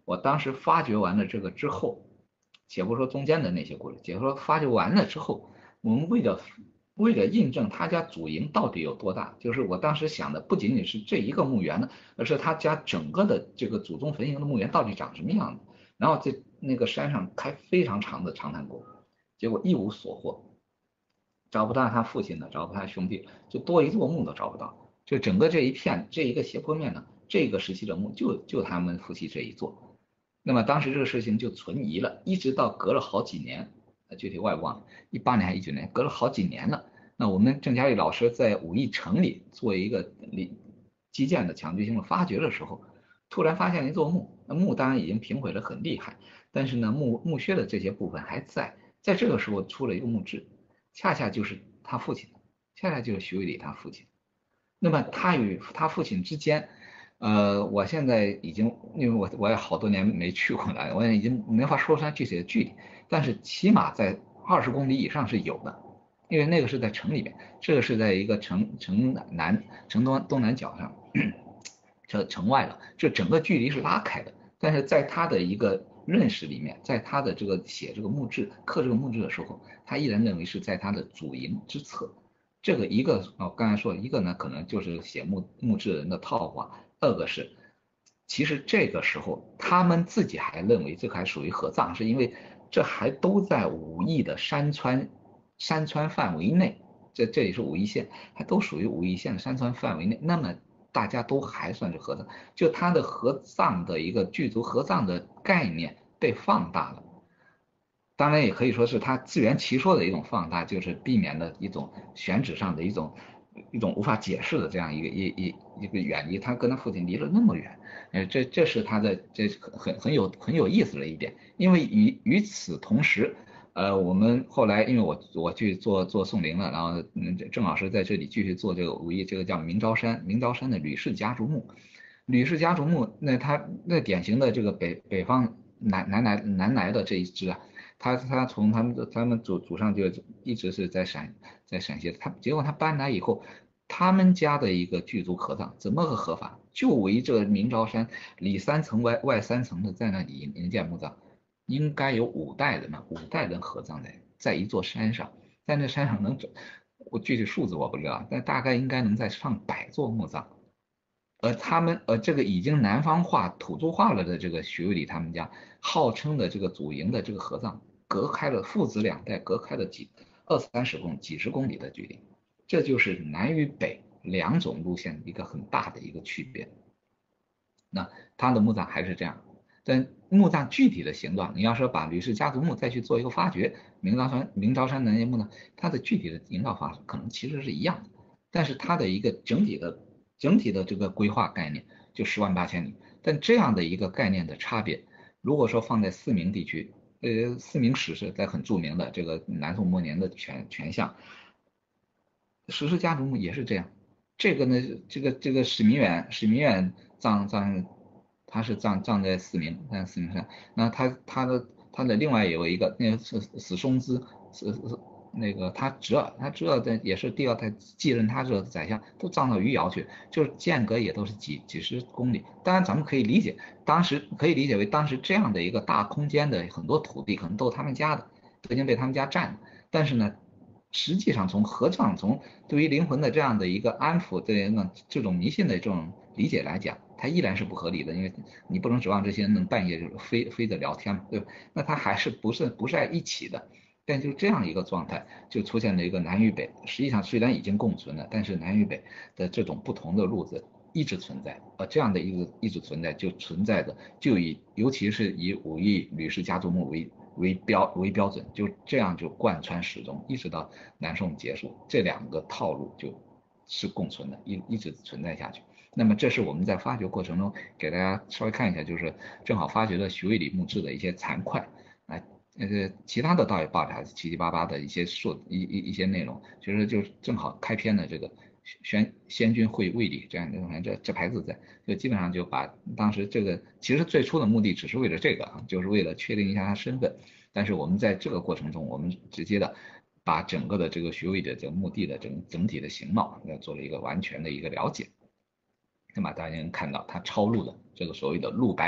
我当时发掘完了这个之后，且不说中间的那些故事，且说发掘完了之后，我们为了为了印证他家祖营到底有多大，就是我当时想的不仅仅是这一个墓园呢，而是他家整个的这个祖宗坟茔的墓园到底长什么样子。然后在那个山上开非常长的长谈过，结果一无所获，找不到他父亲的，找不到他兄弟，就多一座墓都找不到。就整个这一片这一个斜坡面呢，这个时期的墓就就他们夫妻这一座。那么当时这个事情就存疑了，一直到隔了好几年，具体我也忘了，一八年还是一九年，隔了好几年了。那我们郑嘉丽老师在武义城里做一个基建的强制性的发掘的时候，突然发现了一座墓，那墓当然已经平毁得很厉害，但是呢墓墓穴的这些部分还在。在这个时候出了一个墓志，恰恰就是他父亲，恰恰就是徐渭礼他父亲。那么他与他父亲之间，呃，我现在已经因为我我也好多年没去过了，我也已经没法说出来具体的距离，但是起码在二十公里以上是有的，因为那个是在城里面，这个是在一个城城南城东东南角上，这城外了，这整个距离是拉开的，但是在他的一个认识里面，在他的这个写这个墓志刻这个墓志的时候，他依然认为是在他的祖营之侧。这个一个哦，刚才说一个呢，可能就是写墓墓志人的套话，二个是，其实这个时候他们自己还认为这个还属于合葬，是因为这还都在武义的山川山川范围内，这这里是武义县，还都属于武义县的山川范围内，那么大家都还算是合葬，就它的合葬的一个剧组合葬的概念被放大了。当然也可以说是他自圆其说的一种放大，就是避免了一种选址上的一种一种无法解释的这样一个一一一个远离，他跟他父亲离了那么远，呃，这这是他的这很很有很有意思的一点，因为与与此同时，呃，我们后来因为我我去做做宋陵了，然后嗯郑老师在这里继续做这个武义，这个叫明昭山明昭山的吕氏家族墓，吕氏家族墓那他那典型的这个北北方南南来南来的这一支啊。他他从他们的他们祖祖上就一直是在陕在陕西，他结果他搬来以后，他们家的一个剧组合葬怎么个合法？就围着明昭山里三层外外三层的在那里营建墓葬，应该有五代人嘛，五代人合葬在在一座山上，在那山上能整，我具体数字我不知道，但大概应该能在上百座墓葬。而他们呃这个已经南方化土著化了的这个徐渭礼他们家，号称的这个祖营的这个合葬，隔开了父子两代隔开了几二三十公几十公里的距离，这就是南与北两种路线一个很大的一个区别。那他的墓葬还是这样，但墓葬具体的形状，你要说把吕氏家族墓再去做一个发掘，明昭山明昭山南岳墓呢，它的具体的营造方式可能其实是一样的，但是它的一个整体的整体的这个规划概念就十万八千里，但这样的一个概念的差别，如果说放在四明地区，呃，四明史是在很著名的这个南宋末年的全全相，史氏家族墓也是这样。这个呢，这个这个史弥远，史弥远葬葬，他是葬葬在四明，在四明山。那他他的他的另外有一个，那个是史松滋，是是那个他侄儿，他侄儿的也是第二代继任他这宰相，都葬到余姚去，就是间隔也都是几几十公里。当然咱们可以理解，当时可以理解为当时这样的一个大空间的很多土地可能都是他们家的，都已经被他们家占了。但是呢，实际上从合葬从对于灵魂的这样的一个安抚的那这种迷信的这种理解来讲，它依然是不合理的，因为你不能指望这些人能半夜就飞飞着聊天嘛，对吧？那它还是不是不是在一起的。但就这样一个状态，就出现了一个南与北，实际上虽然已经共存了，但是南与北的这种不同的路子一直存在，而这样的一个一直存在就存在的，就以尤其是以武义吕氏家族墓为为标为标准，就这样就贯穿始终，一直到南宋结束，这两个套路就是共存的，一一直存在下去。那么这是我们在发掘过程中给大家稍微看一下，就是正好发掘了徐渭礼墓志的一些残块，哎。呃，其他的倒也报它七七八八的一些数一一一些内容，其实就正好开篇的这个宣先君会卫礼这样的这这排字在，就基本上就把当时这个其实最初的目的只是为了这个啊，就是为了确定一下他身份，但是我们在这个过程中，我们直接的把整个的这个徐渭的这个墓地的整整体的形貌要做了一个完全的一个了解，那么大家能看到他抄录的这个所谓的陆白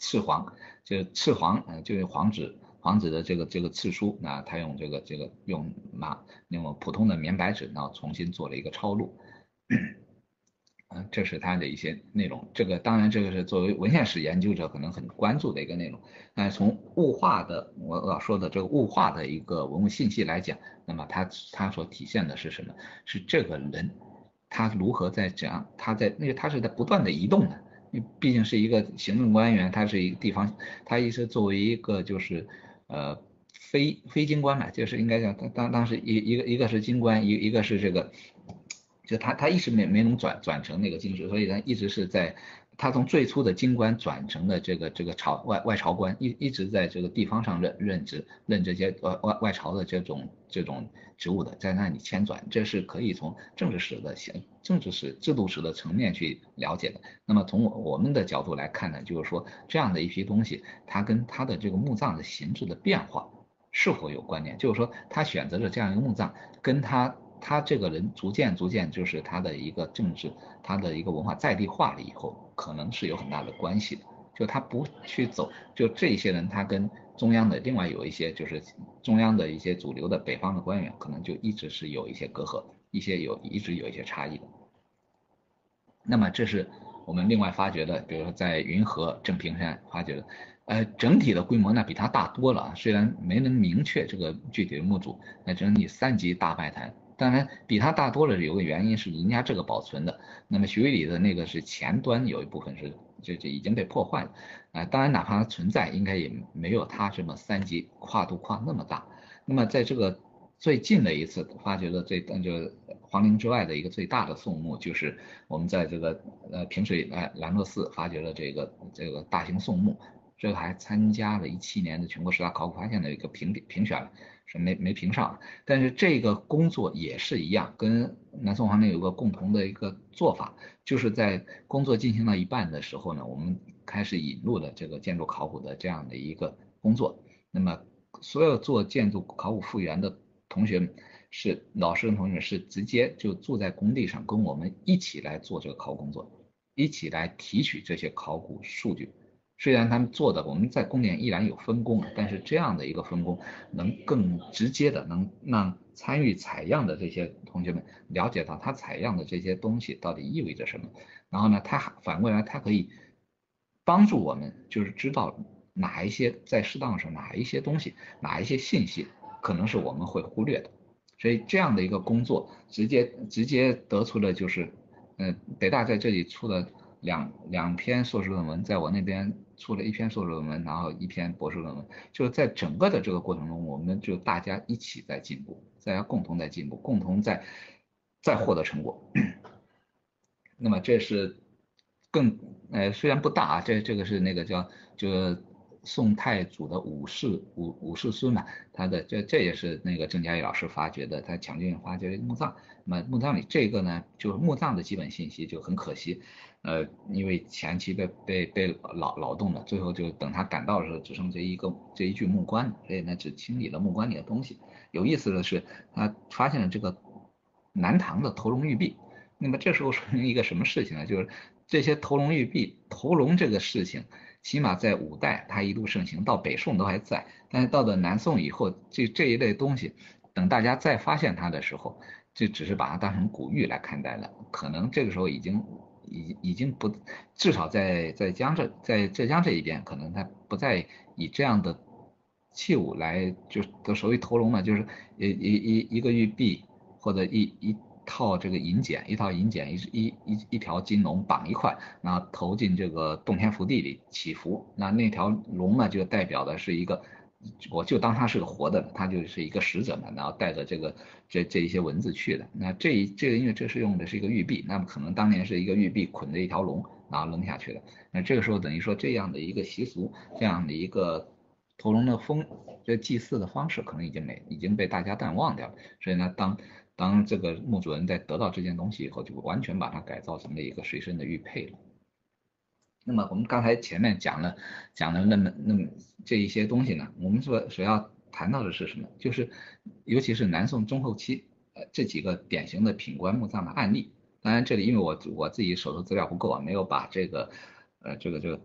赤黄，就是赤黄，呃，就是黄纸。黄纸的这个这个刺书，那他用这个这个用马用普通的棉白纸，然后重新做了一个抄录，嗯，这是它的一些内容。这个当然这个是作为文献史研究者可能很关注的一个内容。但是从物化的我要说的这个物化的一个文物信息来讲，那么它它所体现的是什么？是这个人他如何在怎样他在那个他是在不断的移动的。毕竟是一个行政官员，他是一个地方，他一直作为一个就是呃非非京官嘛，就是应该讲当当时一一个一个是京官，一一个是这个，就他他一直没没能转转成那个京师，所以他一直是在他从最初的京官转成了这个这个朝外外朝官，一一直在这个地方上任任职，任这些外外外朝的这种这种职务的，在那里迁转，这是可以从政治史的政治史制度史的层面去了解的。那么从我们的角度来看呢，就是说这样的一批东西，它跟它的这个墓葬的形制的变化是否有关联？就是说他选择了这样一个墓葬，跟他他这个人逐渐逐渐就是他的一个政治，他的一个文化在地化了以后，可能是有很大的关系的。就他不去走，就这些人他跟中央的另外有一些就是中央的一些主流的北方的官员，可能就一直是有一些隔阂，一些有一直有一些差异的。那么这是我们另外发掘的，比如说在云和正平山发掘的，呃，整体的规模呢比它大多了，虽然没能明确这个具体的墓主，那整体三级大拜坛，当然比它大多了有个原因是人家这个保存的，那么徐渭里的那个是前端有一部分是就就已经被破坏了，啊、呃，当然哪怕它存在，应该也没有它这么三级跨度跨那么大。那么在这个最近的一次发掘的最就皇陵之外的一个最大的宋墓，就是我们在这个呃平水呃兰若寺发掘了这个这个大型宋墓，这个还参加了一七年的全国十大考古发现的一个评评选，是没没评上。但是这个工作也是一样，跟南宋皇陵有个共同的一个做法，就是在工作进行到一半的时候呢，我们开始引入了这个建筑考古的这样的一个工作。那么所有做建筑考古复原的同学们，是老师跟同学们是直接就住在工地上，跟我们一起来做这个考古工作，一起来提取这些考古数据。虽然他们做的我们在工点依然有分工，但是这样的一个分工能更直接的能让参与采样的这些同学们了解到他采样的这些东西到底意味着什么。然后呢，他反过来他可以帮助我们就是知道哪一些在适当的时候哪一些东西哪一些信息可能是我们会忽略的。所以这样的一个工作直接直接得出了就是，呃，北大在这里出了两两篇硕士论文，在我那边出了一篇硕士论文，然后一篇博士论文，就是在整个的这个过程中，我们就大家一起在进步，大家共同在进步，共同在在获得成果。那么这是更呃虽然不大啊，这这个是那个叫就宋太祖的五世五五世孙嘛，他的这这也是那个郑嘉译老师发掘的，他抢救发掘墓葬。那么墓葬里这个呢，就是墓葬的基本信息就很可惜，呃，因为前期被被被劳劳动了，最后就等他赶到的时候，只剩这一个这一具木棺，所以呢只清理了木棺里的东西。有意思的是，他发现了这个南唐的头龙玉璧。那么这时候说明一个什么事情呢？就是这些头龙玉璧，头龙这个事情，起码在五代它一度盛行，到北宋都还在，但是到了南宋以后，这这一类东西，等大家再发现它的时候，就只是把它当成古玉来看待了，可能这个时候已经已已经不，至少在在江浙在浙江这一边，可能它不再以这样的器物来，就都所谓头龙嘛，就是一一一一个玉璧或者一一。套这个银简，一套银简，一一一一条金龙绑一块，然后投进这个洞天福地里祈福。那那条龙呢，就代表的是一个，我就当它是个活的，它就是一个使者嘛，然后带着这个这这一些文字去的。那这一这个因为这是用的是一个玉璧，那么可能当年是一个玉璧捆着一条龙，然后扔下去的。那这个时候等于说这样的一个习俗，这样的一个投龙的风，这祭祀的方式可能已经没已经被大家淡忘掉了。所以呢，当当这个墓主人在得到这件东西以后，就完全把它改造成了一个随身的玉佩了。那么我们刚才前面讲了讲了那么那么这一些东西呢，我们所所要谈到的是什么？就是尤其是南宋中后期呃这几个典型的品官墓葬的案例。当然这里因为我我自己手头资料不够啊，没有把这个呃这个这个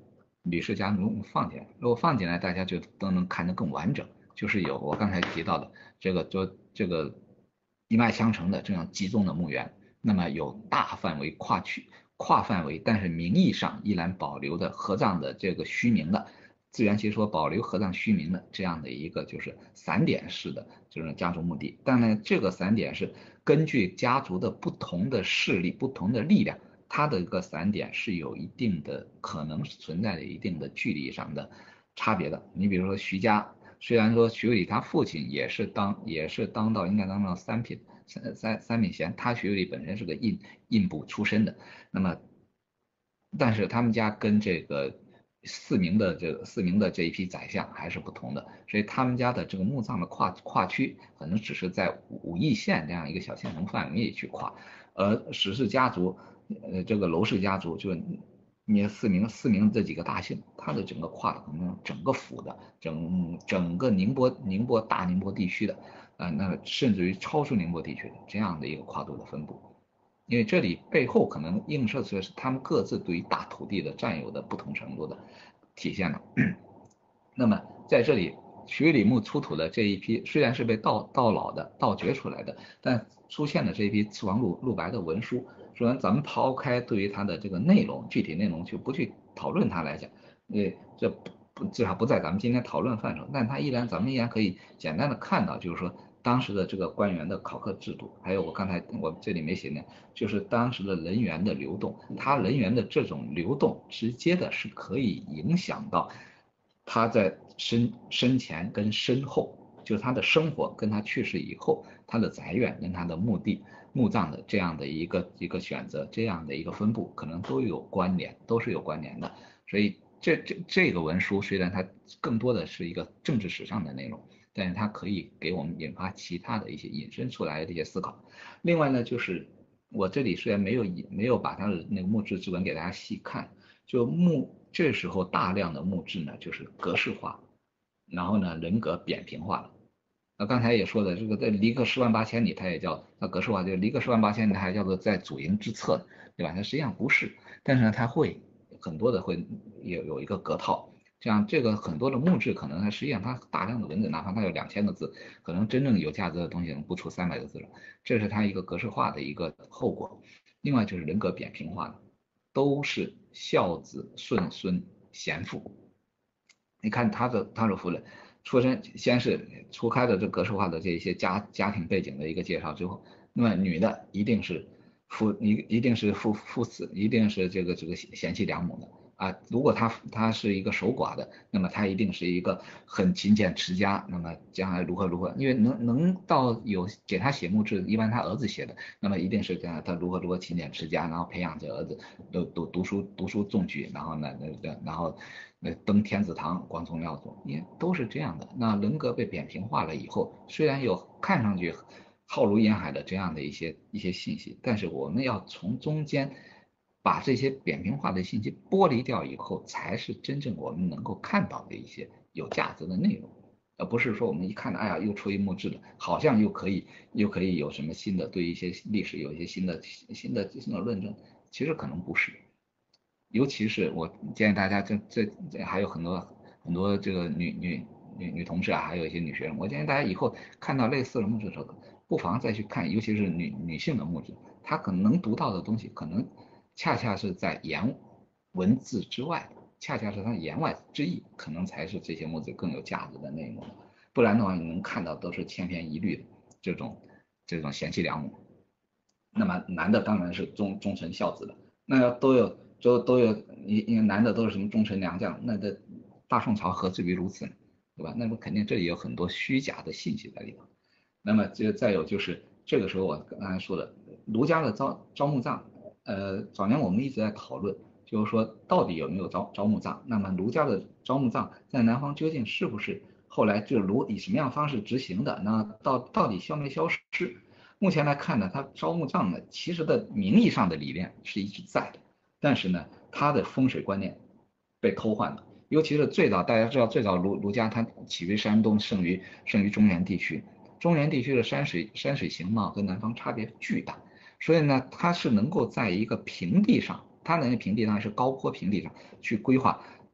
吕氏家族放进来，如果放进来，大家就都能看得更完整。就是有我刚才提到的这个就这个一脉相承的这样集中的墓园，那么有大范围跨区跨范围，但是名义上依然保留的合葬的这个虚名的。自圆其说保留合葬虚名的这样的一个就是散点式的这种家族墓地，但呢，这个散点是根据家族的不同的势力、不同的力量，它的一个散点是有一定的可能存在的一定的距离上的差别的。你比如说徐家，虽然说徐有礼他父亲也是当也是当到应该当到三品三三三品衔，他徐有礼本身是个印印部出身的，那么但是他们家跟这个四名的这个四名的这一批宰相还是不同的，所以他们家的这个墓葬的跨跨区可能只是在武义县这样一个小县城范围内去跨，而史氏家族，呃，这个娄氏家族就你四名四名这几个大姓，他的整个跨的可能整个府的整整个宁波宁波大宁波地区的，呃，那甚至于超出宁波地区的这样的一个跨度的分布。因为这里背后可能映射出的是他们各自对于大土地的占有的不同程度的体现了。那么在这里，徐李墓出土的这一批虽然是被盗盗老的、盗掘出来的，但出现的这一批刺王陆陆白的文书，虽然咱们抛开对于它的这个内容、具体内容就不去讨论它来讲，呃，这不至少不在咱们今天讨论范畴，但它依然咱们依然可以简单的看到，就是说。当时的这个官员的考核制度，还有我刚才我这里没写呢，就是当时的人员的流动，他人员的这种流动，直接的是可以影响到他在生生前跟身后，就是他的生活跟他去世以后，他的宅院跟他的墓地墓葬的这样的一个一个选择，这样的一个分布，可能都有关联，都是有关联的。所以这这这个文书虽然它更多的是一个政治史上的内容。但是它可以给我们引发其他的一些引申出来的一些思考。另外呢，就是我这里虽然没有没有把它的那个墓志之文给大家细看，就墓这时候大量的墓志呢就是格式化，然后呢人格扁平化了。那刚才也说的这个在离个十万八千里，它也叫它格式化，就离个十万八千里还叫做在祖茔之侧，对吧？它实际上不是，但是呢它会很多的会有有一个格套。像这个很多的墓志，可能它实际上它大量的文字，哪怕它有两千个字，可能真正有价值的东西不出三百个字了，这是它一个格式化的一个后果。另外就是人格扁平化的，都是孝子顺孙贤父。你看他的他的夫人出身，先是除开的这格式化的这一些家家庭背景的一个介绍之后，那么女的一定是夫一一定是父父子，一定是这个这个贤妻良母的。啊，如果他他是一个守寡的，那么他一定是一个很勤俭持家，那么将来如何如何，因为能能到有给他写墓志，一般他儿子写的，那么一定是这样，他如何如何勤俭持家，然后培养这儿子都读读书读书中举，然后呢那然后那登天子堂，光宗耀祖，也都是这样的。那人格被扁平化了以后，虽然有看上去浩如烟海的这样的一些一些信息，但是我们要从中间。把这些扁平化的信息剥离掉以后，才是真正我们能够看到的一些有价值的内容，而不是说我们一看到，哎呀，又出一墓志了，好像又可以又可以有什么新的对一些历史有一些新的新的新的论证，其实可能不是。尤其是我建议大家，这这这还有很多很多这个女女女女同事啊，还有一些女学生，我建议大家以后看到类似的墓志的时候，不妨再去看，尤其是女女性的墓志，她可能能读到的东西可能。恰恰是在言文字之外，恰恰是它言外之意，可能才是这些墓志更有价值的内容。不然的话，你能看到都是千篇一律的这种这种贤妻良母。那么男的当然是忠忠臣孝子的，那都有都都有，因为男的都是什么忠臣良将，那这大宋朝何至于如此呢？对吧？那么肯定这里有很多虚假的信息在里头。那么这再有就是这个时候我刚才说的儒家的招招墓葬。呃，早年我们一直在讨论，就是说到底有没有招招墓葬？那么儒家的招墓葬在南方究竟是不是后来就儒以什么样方式执行的？那到到底消没消失？目前来看呢，它招墓葬呢，其实的名义上的理念是一直在的，但是呢，它的风水观念被偷换了。尤其是最早大家知道，最早儒儒家它起于山东，胜于胜于中原地区，中原地区的山水山水形貌和南方差别巨大。所以呢，它是能够在一个平地上，它的那平地当然是高坡平地上去规划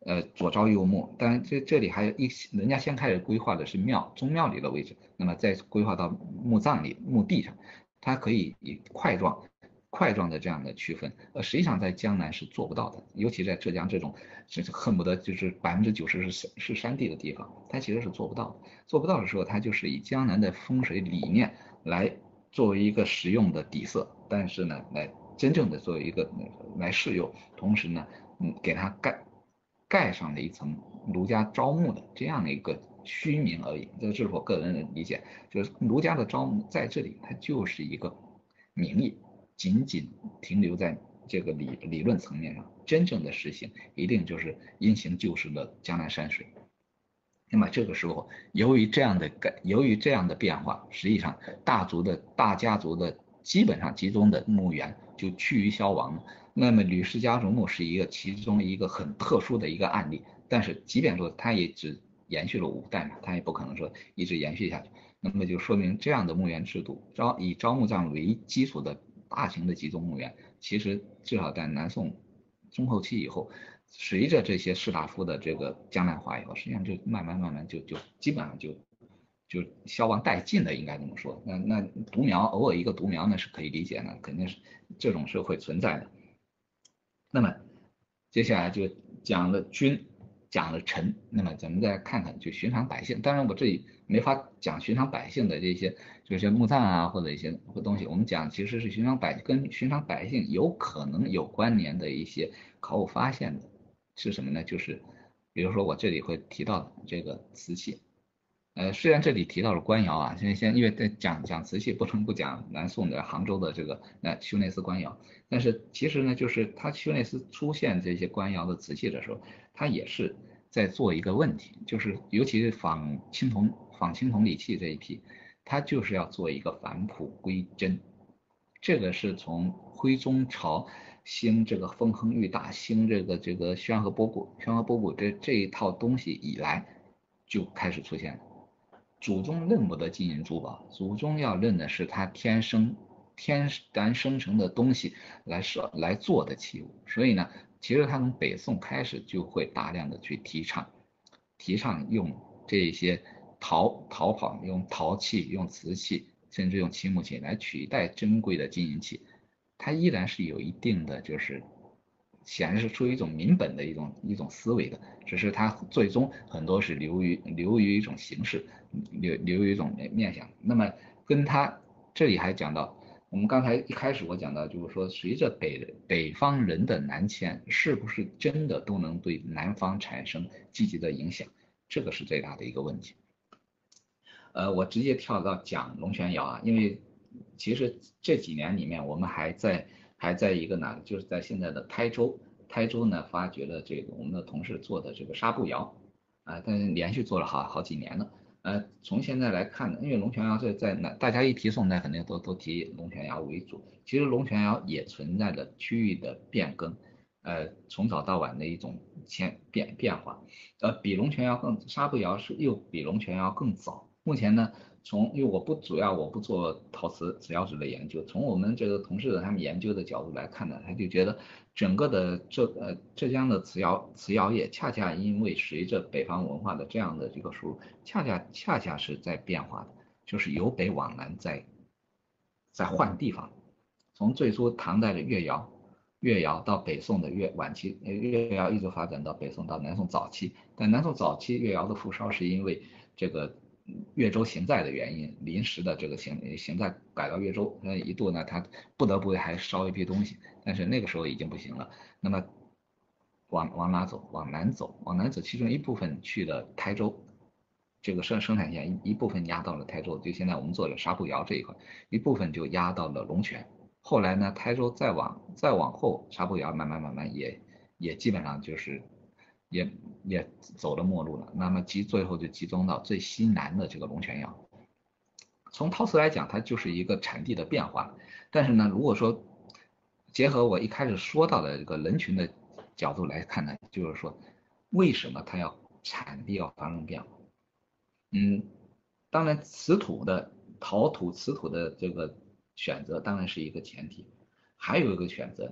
呃左朝右墓，当然这这里还有一人家先开始规划的是庙宗庙里的位置，那么再规划到墓葬里墓地上，它可以以块状块状的这样的区分，呃实际上在江南是做不到的，尤其在浙江这种是恨不得就是百分之九十是是山地的地方，它其实是做不到的。做不到的时候，它就是以江南的风水理念来作为一个实用的底色，但是呢，来真正的作为一个来试用，同时呢，嗯，给它盖盖上了一层儒家招募的这样的一个虚名而已。这是我个人的理解，就是儒家的招募在这里，它就是一个名义，仅仅停留在这个理理论层面上，真正的实行一定就是因形就实的江南山水。那么这个时候，由于这样的改，由于这样的变化，实际上大族的大家族的基本上集中的墓园就趋于消亡了。那么吕氏家族墓是一个其中一个很特殊的一个案例，但是即便说它也只延续了五代嘛，它也不可能说一直延续下去。那么就说明这样的墓园制度，招以招墓葬为基础的大型的集中墓园，其实至少在南宋中后期以后，随着这些士大夫的这个江南化以后，实际上就慢慢慢慢就就基本上就就消亡殆尽了，应该这么说。那那独苗偶尔一个独苗呢是可以理解的，肯定是这种是会存在的。那么接下来就讲了君，讲了臣，那么咱们再看看就寻常百姓。当然我这里没法讲寻常百姓的这些这些墓葬啊或者一些东西，我们讲其实是寻常百跟寻常百姓有可能有关联的一些考古发现的是什么呢？就是比如说我这里会提到的这个瓷器。呃，虽然这里提到了官窑啊，先先因为在讲讲瓷器，不能不讲南宋的杭州的这个那修内司官窑，但是其实呢，就是它修内司出现这些官窑的瓷器的时候，它也是在做一个问题，就是尤其是仿青铜仿青铜礼器这一批，它就是要做一个返璞归真，这个是从徽宗朝兴这个丰亨裕大，兴这个这个宣和博古宣和博古这这一套东西以来就开始出现了。祖宗认不得金银珠宝，祖宗要认的是他天生天然生成的东西来设来做的器物。所以呢，其实他从北宋开始就会大量的去提倡提倡用这些陶陶跑，用陶器、用瓷器，甚至用青木器来取代珍贵的金银器。它依然是有一定的就是显然是出于一种民本的一种一种思维的，只是它最终很多是流于流于一种形式，流流于一种面向。那么跟它这里还讲到，我们刚才一开始我讲到，就是说随着北北方人的南迁，是不是真的都能对南方产生积极的影响？这个是最大的一个问题。呃，我直接跳到讲龙泉窑啊，因为其实这几年里面我们还在。还在一个哪，就是在现在的台州，台州呢发掘了这个我们的同事做的这个纱布窑，啊，但是连续做了好好几年了。呃，从现在来看呢，因为龙泉窑这在哪，大家一提宋代肯定都都提龙泉窑为主，其实龙泉窑也存在着区域的变更，呃，从早到晚的一种变变变化，呃，比龙泉窑更纱布窑是又比龙泉窑更早。目前呢，从因为我不主要我不做陶瓷瓷窑址的研究，从我们这个同事的他们研究的角度来看呢，他就觉得整个的浙呃浙江的瓷窑瓷窑业恰恰因为随着北方文化的这样的这个输入，恰恰恰恰是在变化的，就是由北往南在在换地方，从最初唐代的越窑。越窑到北宋的越晚期，越窑一直发展到北宋到南宋早期，但南宋早期越窑的复烧是因为这个越州行在的原因，临时的这个行行在改到越州，那一度呢，他不得不还烧一批东西，但是那个时候已经不行了。那么往往哪走？往南走，往南走，其中一部分去了台州，这个生生产线一一部分压到了台州，就现在我们做的纱布窑这一块，一部分就压到了龙泉。后来呢，台州再往再往后，纱布窑慢慢慢慢也也基本上就是也也走了末路了。那么集最后就集中到最西南的这个龙泉窑。从陶瓷来讲，它就是一个产地的变化。但是呢，如果说结合我一开始说到的这个人群的角度来看呢，就是说为什么它要产地要发生变化？嗯，当然瓷土的陶土瓷土的这个选择当然是一个前提，还有一个选择呢，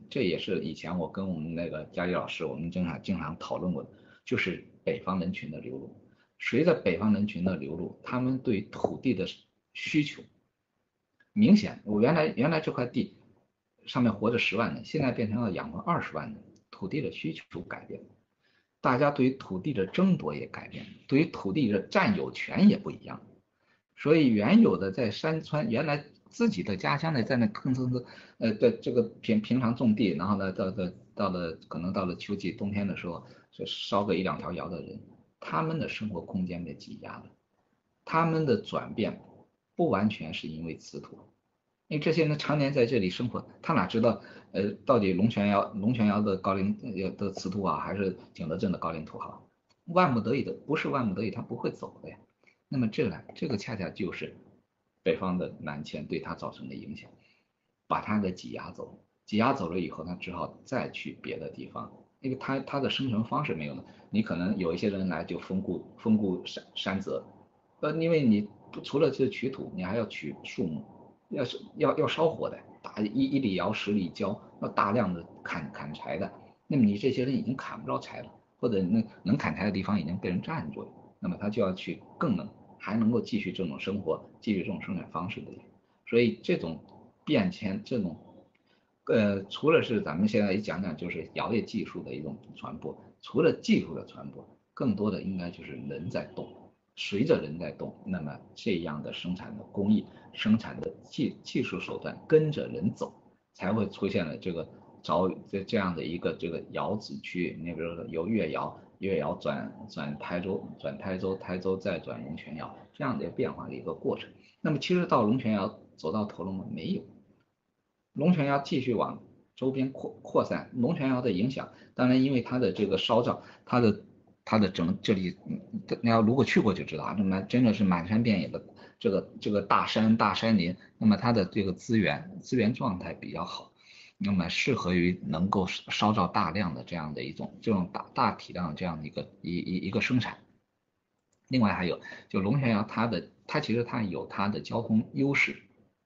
这也是以前我跟我们那个佳丽老师，我们经常经常讨论过的，就是北方人群的流入。随着北方人群的流入，他们对土地的需求明显，我原来原来这块地上面活着十万人，现在变成了养活二十万人，土地的需求改变，大家对于土地的争夺也改变，对于土地的占有权也不一样。所以原有的在山川，原来自己的家乡呢，在那吭哧哧，呃的这个平平常种地，然后呢，到到到了可能到了秋季冬天的时候，是烧个一两条窑的人，他们的生活空间被挤压了，他们的转变不完全是因为瓷土，因为这些人常年在这里生活，他哪知道呃到底龙泉窑龙泉窑的高岭的瓷土好，还是景德镇的高岭土好？万不得已的，不是万不得已，他不会走的呀。那么这个这个恰恰就是北方的南迁对他造成的影响，把他给挤压走，挤压走了以后，他只好再去别的地方，因为他他的生存方式没有了。你可能有一些人来就封固封固山山泽，呃，因为你除了是取土，你还要取树木，要是要要烧火的，打一一里窑十里焦，要大量的砍砍柴的，那么你这些人已经砍不着柴了，或者那能砍柴的地方已经被人占住了，那么他就要去更能还能够继续这种生活，继续这种生产方式的。所以这种变迁，这种呃，除了是咱们现在一讲讲就是窑业技术的一种传播，除了技术的传播，更多的应该就是人在动，随着人在动，那么这样的生产的工艺、生产的技技术手段跟着人走，才会出现了这个着这这样的一个这个窑址区，你比如说由越窑。越窑转转台州，转台州，台州再转龙泉窑，这样的变化的一个过程。那么其实到龙泉窑走到头了吗？没有，龙泉窑继续往周边扩扩散。龙泉窑的影响，当然因为它的这个烧造，它的它的整这里，你要如果去过就知道，那么真的是满山遍野的这个这个大山大山林，那么它的这个资源资源状态比较好。那么适合于能够烧造大量的这样的一种这种大大体量这样的一个一一一个生产。另外还有就龙泉窑它的它其实它有它的交通优势。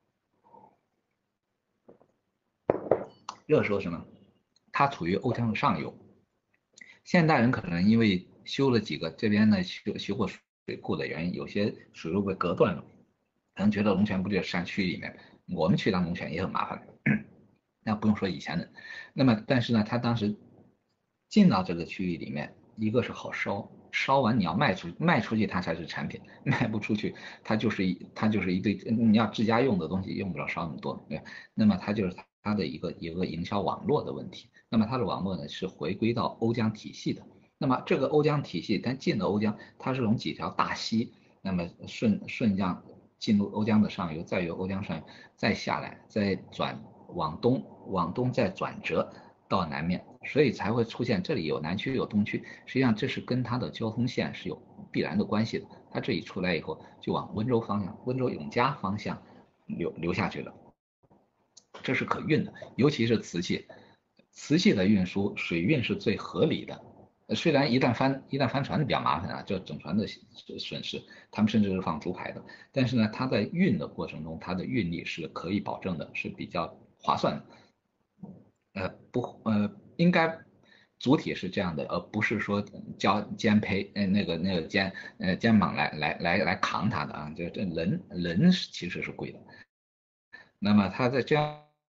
热说什么？它处于瓯江的上游。现代人可能因为修了几个这边呢修修过水库的原因，有些水路被隔断了，可能觉得龙泉不就在山区里面，我们去当龙泉也很麻烦。那不用说以前的，那么但是呢，他当时进到这个区域里面，一个是好烧，烧完你要卖出卖出去它才是产品，卖不出去它就是一它就是一堆你要自家用的东西用不了烧那么多，对，那么它就是它的一个一个营销网络的问题。那么它的网络呢是回归到瓯江体系的，那么这个瓯江体系它进了瓯江，它是从几条大溪，那么顺顺江进入瓯江的上游，再由瓯江上游再下来，再转往东，往东再转折到南面，所以才会出现这里有南区有东区，实际上这是跟它的交通线是有必然的关系的。它这一出来以后就往温州方向、温州永嘉方向流流下去了，这是可运的，尤其是瓷器，瓷器的运输水运是最合理的。虽然一旦翻一旦翻船比较麻烦啊，就整船的损失，他们甚至是放竹排的，但是呢，它在运的过程中，它的运力是可以保证的，是比较划算的。呃，不，呃，应该主体是这样的，而不是说叫肩胚，呃，那个那个肩，呃，肩膀来来来来扛它的啊，就这人人其实是贵的。那么它在这样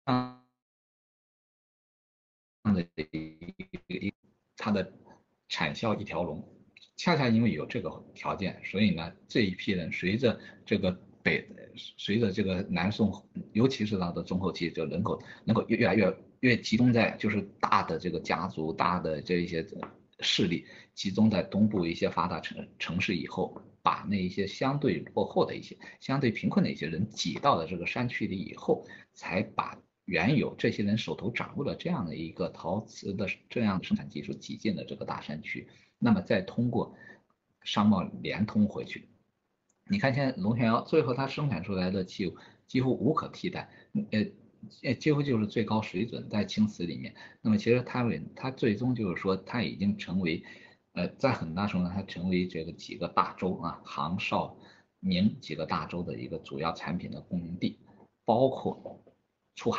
的一它的产销一条龙，恰恰因为有这个条件，所以呢，这一批人随着这个北，随着这个南宋，尤其是到的中后期，就人口人口越越来越越集中在就是大的这个家族、大的这一些势力集中在东部一些发达城城市以后，把那一些相对落后的一些、相对贫困的一些人挤到了这个山区里以后，才把原有这些人手头掌握了这样的一个陶瓷的这样的生产技术挤进了这个大山区，那么再通过商贸连通回去。你看现在龙泉窑最后它生产出来的器物几乎无可替代，呃，几乎就是最高水准在青瓷里面。那么其实它它最终就是说它已经成为，呃，在很大程度上它成为这个几个大洲啊，杭绍宁几个大洲的一个主要产品的供应地，包括出海。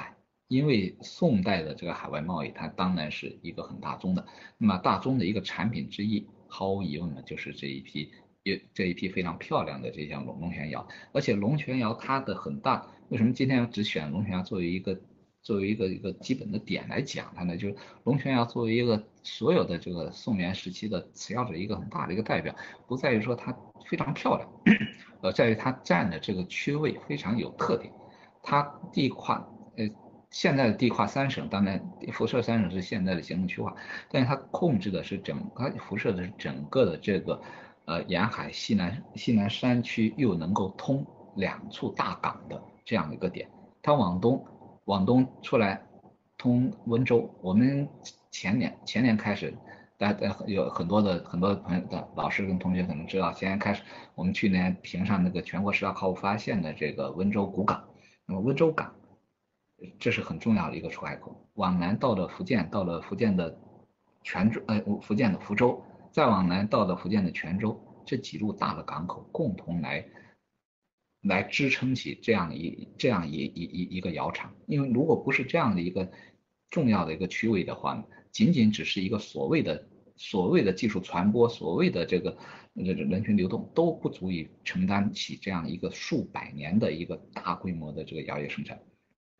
因为宋代的这个海外贸易，它当然是一个很大宗的，那么大宗的一个产品之一，毫无疑问呢，就是这一批也这一批非常漂亮的这项龙龙泉窑，而且龙泉窑它的很大，为什么今天只选龙泉窑作为一个作为一个一个基本的点来讲它呢？就是龙泉窑作为一个所有的这个宋元时期的瓷窑的一个很大的一个代表，不在于说它非常漂亮，而在于它占的这个区位非常有特点，它地跨呃。现在的地跨三省，当然辐射三省是现在的行政区划，但是它控制的是整，它辐射的是整个的这个呃沿海西南西南山区，又能够通两处大港的这样的一个点。它往东往东出来通温州，我们前年前年开始，大家有很多的很多的朋友的老师跟同学可能知道，前年开始我们去年评上那个全国十大考古发现的这个温州古港，那么温州港。这是很重要的一个出海口，往南到了福建，到了福建的泉州，呃，福建的福州，再往南到了福建的泉州，这几路大的港口共同来来支撑起这样一这样一一一一个窑厂。因为如果不是这样的一个重要的一个区位的话，仅仅只是一个所谓的所谓的技术传播，所谓的这个这个人群流动，都不足以承担起这样一个数百年的一个大规模的这个窑业生产。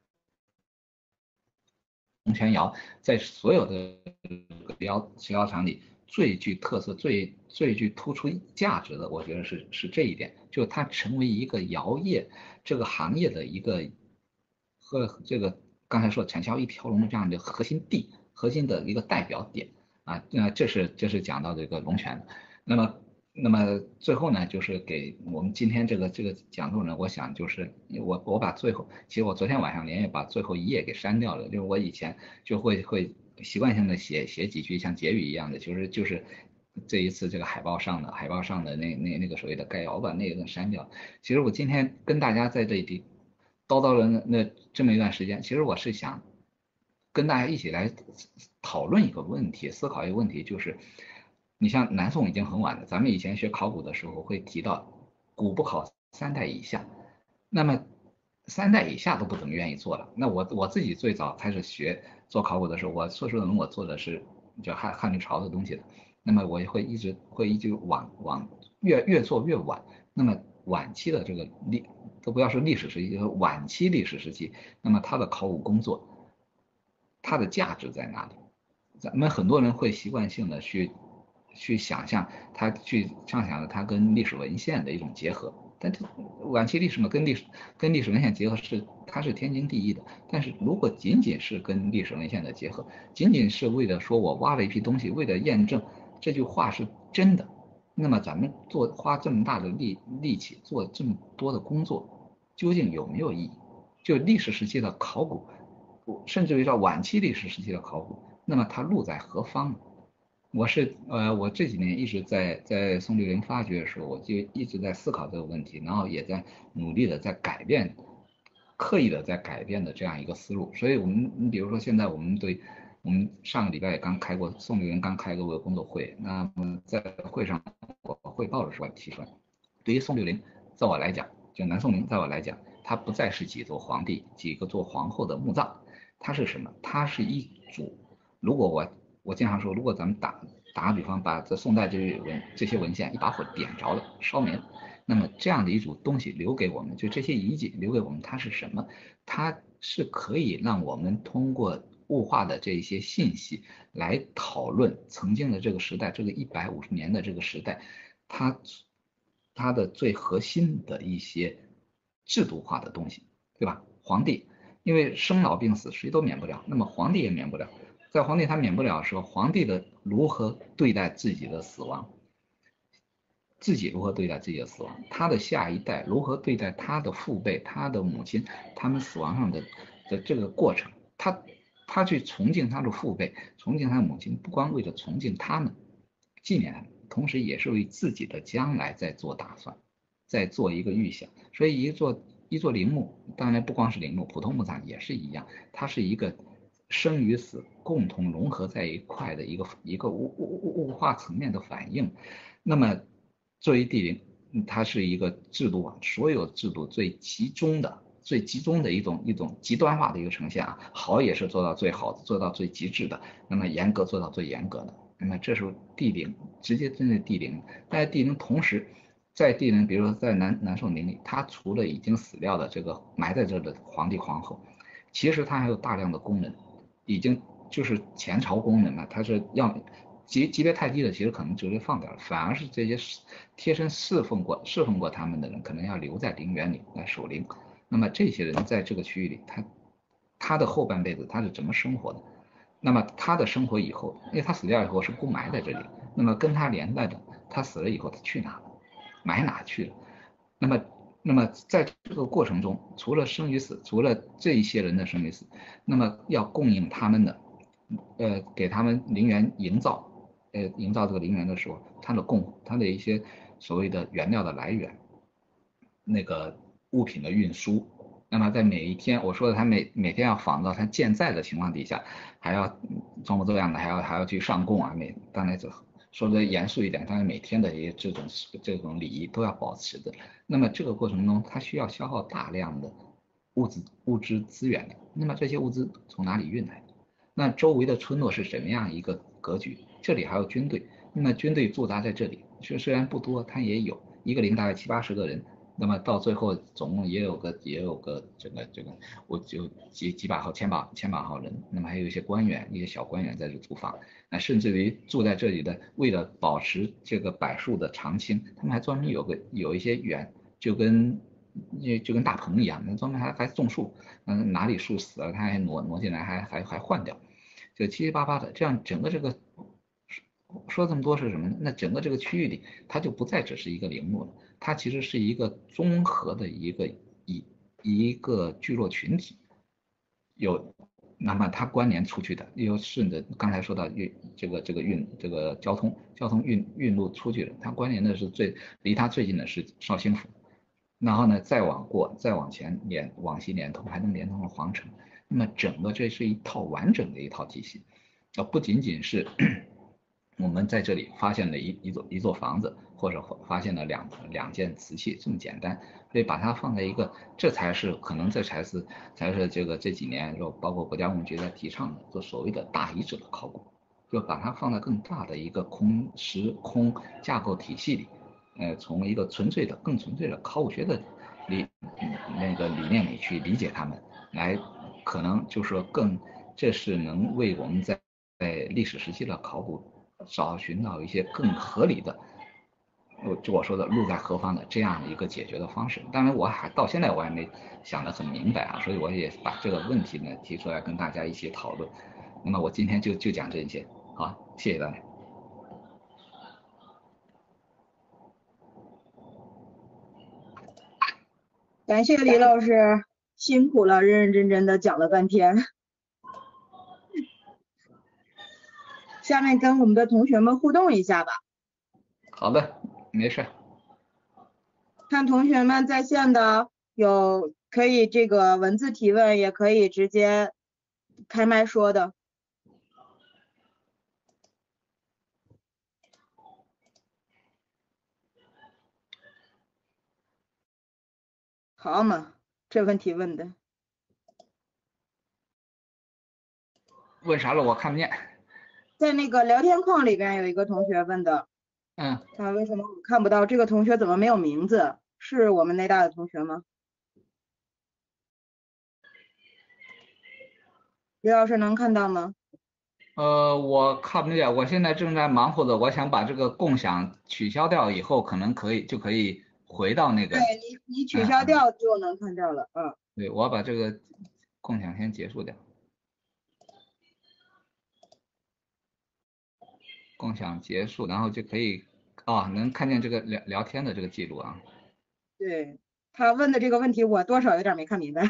龙泉窑在所有的窑石窑厂里最具特色、最最具突出价值的，我觉得是是这一点，就它成为一个窑业这个行业的一个和这个刚才说产销一条龙的这样的核心地、核心的一个代表点啊，那这是这是讲到这个龙泉，那么。那么最后呢，就是给我们今天这个这个讲座呢，我想就是我我把最后，其实我昨天晚上连夜把最后一页给删掉了，就是我以前就会会习惯性的写写几句像结语一样的，就是就是这一次这个海报上的海报上的那那那个所谓的概要，我把那个删掉。其实我今天跟大家在这里叨叨了那那这么一段时间，其实我是想跟大家一起来讨论一个问题，思考一个问题，就是。你像南宋已经很晚了，咱们以前学考古的时候会提到古不考三代以下，那么三代以下都不怎么愿意做了。那我我自己最早开始学做考古的时候，我硕士论文我做的是叫汉汉律朝的东西的，那么我会一直会一直往往越越做越晚，那么晚期的这个历都不要说历史时期，就是晚期历史时期，那么它的考古工作，它的价值在哪里？咱们很多人会习惯性的去。去想象它，去畅想着它跟历史文献的一种结合，但这晚期历史嘛，跟历史跟历史文献结合是它是天经地义的。但是如果仅仅是跟历史文献的结合，仅仅是为了说我挖了一批东西，为了验证这句话是真的，那么咱们做花这么大的力力气做这么多的工作，究竟有没有意义？就历史时期的考古，甚至于到晚期历史时期的考古，那么它路在何方呢？我是呃，我这几年一直在在宋律陵发掘的时候，我就一直在思考这个问题，然后也在努力的在改变，刻意的在改变的这样一个思路。所以，我们你比如说现在我们对，我们上个礼拜也刚开过宋律陵刚开过个工作会，那么在会上我汇报的时候提出来，对于宋律陵，在我来讲，就南宋陵，在我来讲，它不再是几座皇帝、几个做皇后的墓葬，它是什么？它是一组，如果我我经常说，如果咱们打打个比方，把这宋代这些文这些文献一把火点着了，烧没了，那么这样的一组东西留给我们，就这些遗迹留给我们，它是什么？它是可以让我们通过物化的这些信息来讨论曾经的这个时代，这个一百五十年的这个时代，它它的最核心的一些制度化的东西，对吧？皇帝因为生老病死谁都免不了，那么皇帝也免不了。在皇帝他免不了的时候，皇帝的如何对待自己的死亡，自己如何对待自己的死亡，他的下一代如何对待他的父辈、他的母亲，他们死亡上的的这个过程，他他去崇敬他的父辈，崇敬他的母亲，不光为了崇敬他们，纪念他们，同时也是为自己的将来在做打算，在做一个预想。所以一座一座陵墓，当然不光是陵墓，普通墓葬也是一样，它是一个生与死共同融合在一块的一个一个物物物化层面的反应。那么作为帝陵，它是一个制度啊，所有制度最集中的最集中的一种一种极端化的一个呈现啊，好也是做到最好的，做到最极致的，那么严格做到最严格的，那么这时候帝陵直接针对帝陵，在帝陵同时，在帝陵，比如说在南南宋陵里，他除了已经死掉的这个埋在这的皇帝皇后，其实他还有大量的工人，已经就是前朝工人了，他是要级级别太低的，其实可能直接放掉了，反而是这些贴身侍奉过侍奉过他们的人，可能要留在陵园里来守陵。那么这些人在这个区域里，他他的后半辈子他是怎么生活的？那么他的生活以后，因为他死掉以后是不埋在这里，那么跟他连带的，他死了以后他去哪了？埋哪去了？那么那么在这个过程中，除了生与死，除了这一些人的生与死，那么要供应他们的，呃，给他们陵园营造。呃，营造这个陵园的时候，它的供，它的一些所谓的原料的来源，那个物品的运输，那么在每一天，我说的他每每天要仿照他健在的情况底下，还要装模作样的，还要还要去上供啊，每当然这说的严肃一点，但是每天的一些这种这种礼仪都要保持的。那么这个过程中，它需要消耗大量的物质物质资源的，那么这些物资从哪里运来的？那周围的村落是什么样一个格局？这里还有军队，那么军队驻扎在这里，虽虽然不多，它也有一个营大概七八十个人，那么到最后总共也有个也有个这个这个，我就几几百号千把千把号人，那么还有一些官员，一些小官员在这驻防，那甚至于住在这里的，为了保持这个柏树的常青，他们还专门有个有一些园，就跟就跟大棚一样，那专门还还种树，嗯，哪里树死了，他还挪挪进来，还还还换掉。就七七八八的，这样整个这个说这么多是什么呢？那整个这个区域里，它就不再只是一个陵墓了，它其实是一个综合的一个一一个聚落群体，有，那么它关联出去的，又顺着刚才说到运这个这个运这个交通交通运运路出去的，它关联的是最离它最近的是绍兴府，然后呢再往过再往前连往西连通，还能连通了皇城。那么整个这是一套完整的一套体系，呃，不仅仅是我们在这里发现了一一座一座房子，或者发现了两两件瓷器这么简单，所以把它放在一个，这才是可能这才是才是这个这几年就包括国家文物局在提倡的，就所谓的大遗址的考古，就把它放在更大的一个空时空架构体系里，呃，从一个纯粹的更纯粹的考古学的理那个理念里去理解它们，来。可能就是说更，这是能为我们在在历史时期的考古找寻到一些更合理的，就我说的路在何方的这样的一个解决的方式。当然我还到现在我还没想得很明白啊，所以我也把这个问题呢提出来跟大家一起讨论。那么我今天就就讲这些，好，谢谢大家。 感谢李老师，辛苦了，认认真真的讲了半天。下面跟我们的同学们互动一下吧。 好的，没事。 看同学们在线的有可以这个文字提问，也可以直接开麦说的。好嘛，这问题问的。 问啥了？我看不见。 在那个聊天框里边有一个同学问的， 嗯， 他为什么我看不到？这个同学怎么没有名字？是我们内大的同学吗？李老师能看到吗？ 呃，我看不见，我现在正在忙活着，我想把这个共享取消掉以后，可能可以就可以回到那个。 对你，你取消掉就能看到了，嗯。 对，我要把这个共享先结束掉。共享结束，然后就可以啊，能看见这个聊聊天的这个记录啊。 对，他问的这个问题，我多少有点没看明白。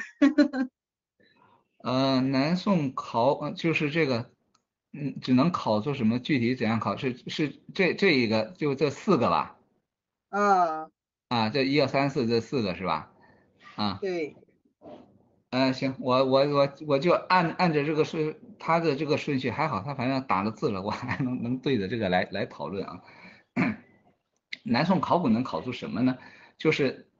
呃，南宋考就是这个，嗯，只能考出什么？具体怎样考？是是这这一个就这四个吧？ 啊。 啊，这一二三四这四个是吧？啊。 对。 嗯、呃，行，我我我我就按按着这个顺他的这个顺序，还好他反正打了字了，我还能能对着这个来来讨论啊。南宋考古能考出什么呢？就是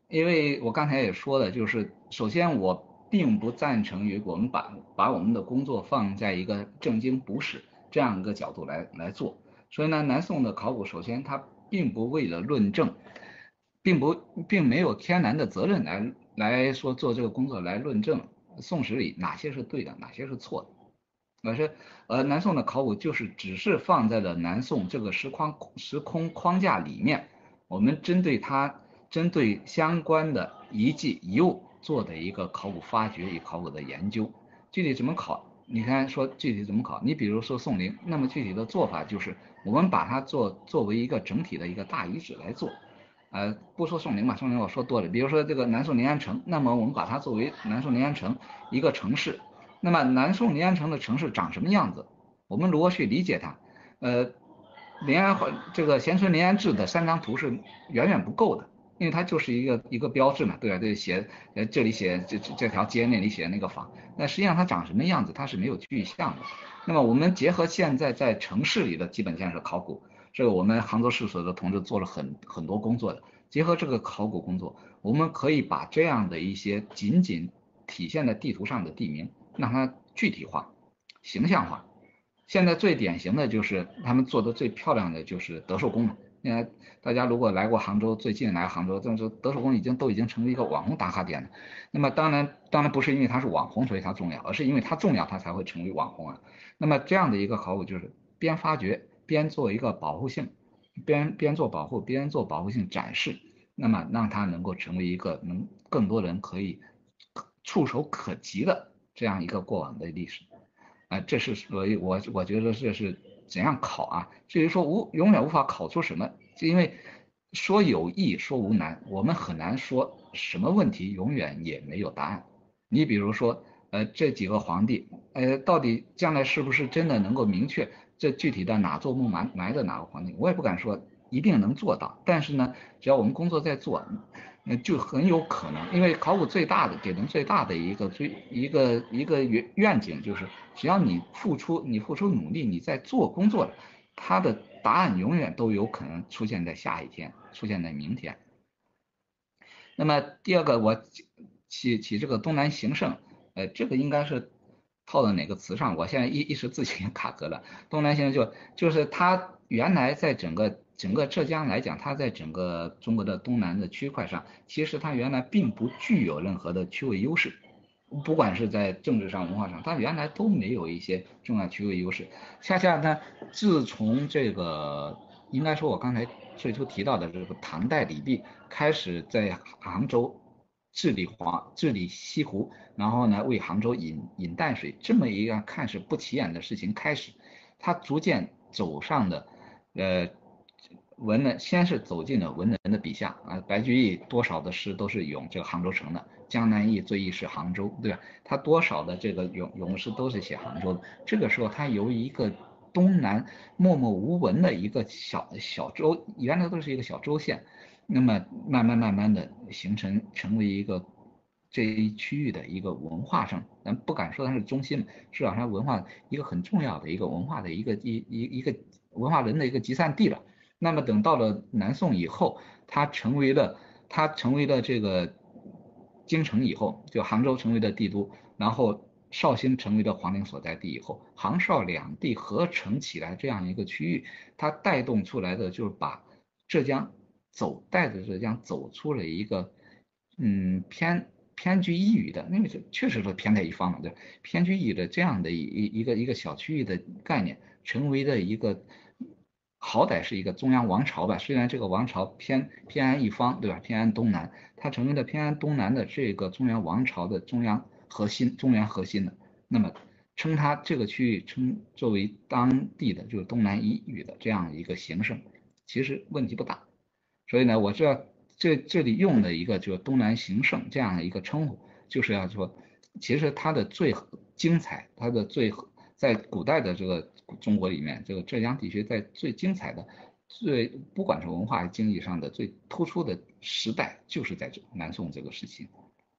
因为我刚才也说了，就是首先我并不赞成于我们把把我们的工作放在一个正经不史这样一个角度来来做，所以呢，南宋的考古首先它并不为了论证，并不并没有天然的责任来来说做这个工作来论证宋史里哪些是对的，哪些是错的。而是呃，南宋的考古就是只是放在了南宋这个时框时空框架里面，我们针对它针对相关的遗迹遗物做的一个考古发掘与考古的研究。具体怎么考？你看说具体怎么考？你比如说宋陵，那么具体的做法就是我们把它做作为一个整体的一个大遗址来做。呃，不说宋陵吧，宋陵我说多了。比如说这个南宋临安城，那么我们把它作为南宋临安城一个城市。那么南宋临安城的城市长什么样子？我们如何去理解它？呃，临安这个咸淳临安志的三张图是远远不够的，因为它就是一个一个标志嘛，对吧？对，写呃这里写这这条街，那里写那个坊，那实际上它长什么样子，它是没有具象的。那么我们结合现在在城市里的基本建设考古，这个我们杭州市所的同志做了很很多工作的，结合这个考古工作，我们可以把这样的一些仅仅体现在地图上的地名，让它具体化、形象化。现在最典型的就是他们做的最漂亮的就是德寿宫了。现在大家如果来过杭州，最近来杭州，但是德寿宫已经都已经成为一个网红打卡点了。那么当然，当然不是因为它是网红所以它重要，而是因为它重要它才会成为网红啊。那么这样的一个考古就是边发掘边做一个保护性，边边做保护边做保护性展示，那么让它能够成为一个能更多人可以触手可及的这样一个过往的历史。啊、呃，这是所以我我觉得这是怎样考啊？至于说无永远无法考出什么，就因为说有易说无难，我们很难说什么问题永远也没有答案。你比如说，呃，这几个皇帝，呃，到底将来是不是真的能够明确这具体的哪座墓埋埋的哪个皇帝？我也不敢说一定能做到，但是呢，只要我们工作在做，呃，就很有可能，因为考古最大的给人最大的一个最一个一个愿愿景就是，只要你付出你付出努力，你在做工作的，它的答案永远都有可能出现在下一天，出现在明天。那么第二个，我起起这个东南形胜，呃，这个应该是套到哪个词上？我现在一一时自己也卡壳了。东南形胜就就是它原来在整个整个浙江来讲，它在整个中国的东南的区块上，其实它原来并不具有任何的区位优势，不管是在政治上、文化上，它原来都没有一些重要区位优势。恰恰呢，自从这个应该说我刚才最初提到的这个唐代李泌开始在杭州治理黄治理西湖，然后呢为杭州引引淡水这么一个看似不起眼的事情开始，他逐渐走上的呃文人，先是走进了文人的笔下啊，白居易多少的诗都是咏这个杭州城的，江南忆最忆是杭州，对吧？他多少的这个咏咏诗都是写杭州的。这个时候他由一个东南默默无闻的一个小小州，原来都是一个小州县，那么慢慢慢慢的形成成为一个这一区域的一个文化上，咱不敢说它是中心，至少它文化一个很重要的一个文化的一个一一一个文化人的一个集散地了。那么等到了南宋以后，它成为了它成为了这个京城以后，就杭州成为了帝都，然后绍兴成为了皇陵所在地以后，杭绍两地合成起来这样一个区域，它带动出来的就是把浙江走带着浙江走出了一个嗯偏偏居一隅的，那个确实是偏在一方嘛，对，偏居一隅的这样的一一个一个小区域的概念，成为了一个好歹是一个中央王朝吧，虽然这个王朝偏偏安一方，对吧？偏安东南，它成为了偏安东南的这个中原王朝的中央核心，中原核心的。那么称它这个区域称作为当地的就是东南一隅的这样一个形胜，其实问题不大。所以呢，我这这这里用的一个就是东南形胜这样的一个称呼，就是要说，其实它的最精彩，它的最在古代的这个中国里面，这个浙江地区在最精彩的、最不管是文化经济上的最突出的时代，就是在这南宋这个时期。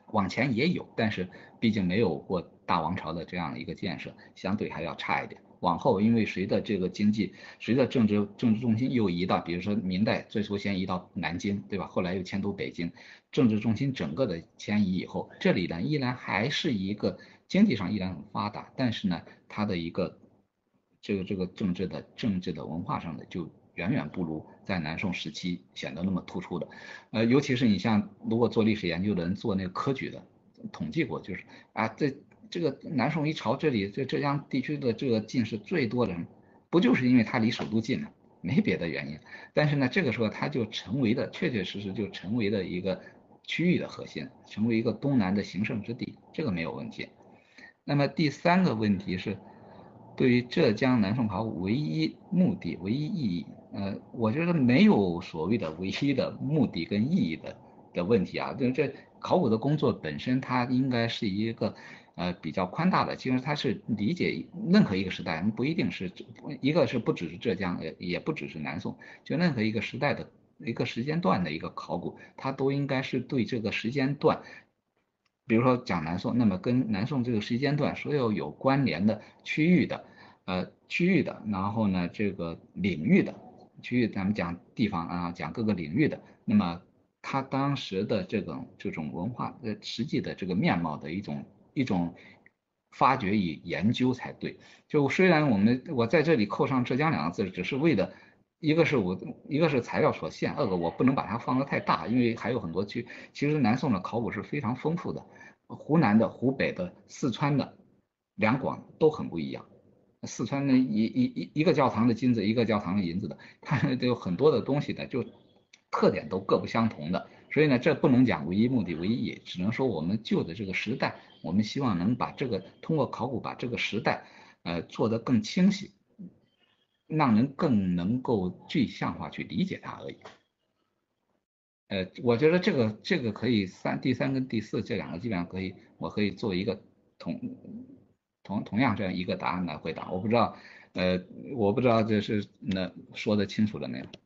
往前也有，但是毕竟没有过大王朝的这样一个建设，相对还要差一点。往后因为随着这个经济，随着政治政治中心又移到，比如说明代最初先移到南京，对吧？后来又迁都北京，政治中心整个的迁移以后，这里呢依然还是一个经济上依然很发达，但是呢它的一个这个这个政治的政治的文化上的就远远不如在南宋时期显得那么突出的。呃，尤其是你像如果做历史研究的人做那个科举的统计过，就是啊这。这个南宋一朝这里这浙江地区的这个进士最多的，不就是因为它离首都近吗？没别的原因。但是呢，这个时候它就成为了确确实实就成为了一个区域的核心，成为一个东南的行胜之地，这个没有问题。那么第三个问题是，对于浙江南宋考古唯一目的、唯一意义，呃，我觉得没有所谓的唯一的目的跟意义的的问题啊。这这考古的工作本身，它应该是一个呃比较宽大的，其实它是理解任何一个时代，不一定是一个是不只是浙江，也也不只是南宋，就任何一个时代的一个时间段的一个考古，它都应该是对这个时间段。比如说讲南宋，那么跟南宋这个时间段所有有关联的区域的，呃区域的，然后呢这个领域的区域，咱们讲地方啊，讲各个领域的，那么它当时的这种这种文化呃实际的这个面貌的一种一种发掘与研究才对。就虽然我们我在这里扣上浙江两个字，只是为了。一个是我，一个是材料所限，二个我不能把它放得太大，因为还有很多区。其实南宋的考古是非常丰富的，湖南的、湖北的、四川的、两广都很不一样。四川的一一一一个教堂的金子，一个教堂的银子的，它都有很多的东西的，就特点都各不相同的。所以呢，这不能讲唯一目的、唯一意义，只能说我们旧的这个时代，我们希望能把这个通过考古把这个时代，呃，做得更清晰。让人更能够具象化去理解它而已。呃，我觉得这个这个可以三第三跟第四这两个基本上可以，我可以做一个同同同样这样一个答案来回答。我不知道，呃，我不知道这是那说的清楚了没有？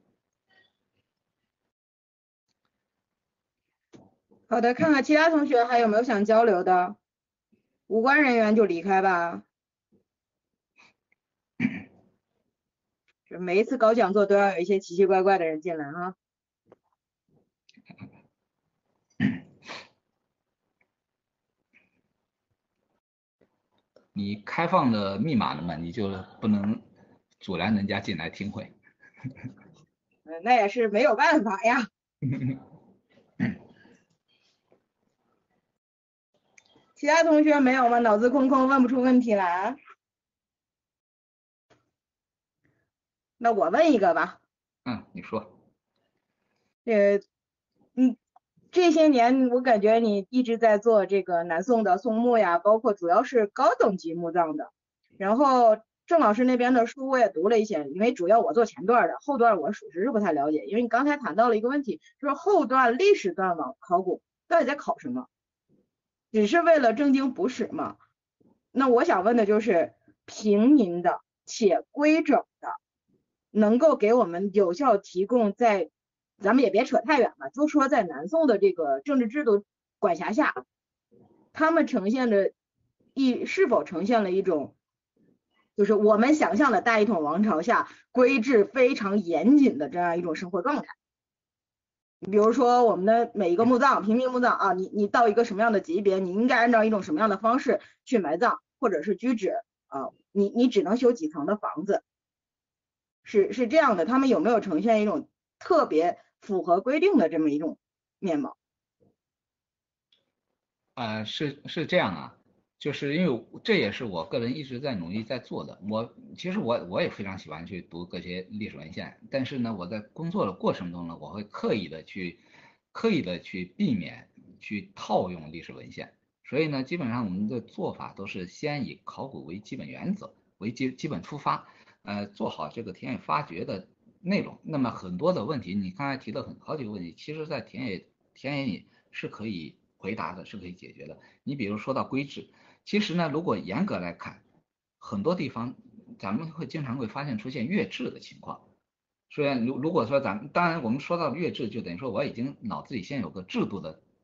好的，看看其他同学还有没有想交流的，无关人员就离开吧。每一次搞讲座都要有一些奇奇怪怪的人进来啊。 你开放的密码了嘛，你就不能阻拦人家进来听会。 嗯，那也是没有办法呀。其他同学没有吗？脑子空空问不出问题来？那我问一个吧。 嗯，你说。 呃，嗯，这些年我感觉你一直在做这个南宋的宋墓呀，包括主要是高等级墓葬的。然后郑老师那边的书我也读了一些，因为主要我做前段的，后段我属实是不太了解。因为你刚才谈到了一个问题，就是后段历史段往考古到底在考什么？只是为了正经补史吗？那我想问的就是平民的且规整的，能够给我们有效提供在，咱们也别扯太远了，就说在南宋的这个政治制度管辖下，他们呈现的一是否呈现了一种，就是我们想象的大一统王朝下规制非常严谨的这样一种生活状态。比如说我们的每一个墓葬，平民墓葬啊，你你到一个什么样的级别，你应该按照一种什么样的方式去埋葬或者是居址啊，你你只能修几层的房子，是是这样的。他们有没有呈现一种特别符合规定的这么一种面貌？ 呃，是是这样啊，就是因为这也是我个人一直在努力在做的。我其实我我也非常喜欢去读各些历史文献，但是呢，我在工作的过程中呢，我会刻意的去刻意的去避免去套用历史文献。所以呢，基本上我们的做法都是先以考古为基本原则为基基本出发，呃，做好这个田野发掘的内容。那么很多的问题，你刚才提的很好几个问题，其实在田野田野里是可以回答的，是可以解决的。你比如说到规制，其实呢，如果严格来看，很多地方咱们会经常会发现出现越制的情况。虽然如如果说咱们当然我们说到越制，就等于说我已经脑子里先有个制度的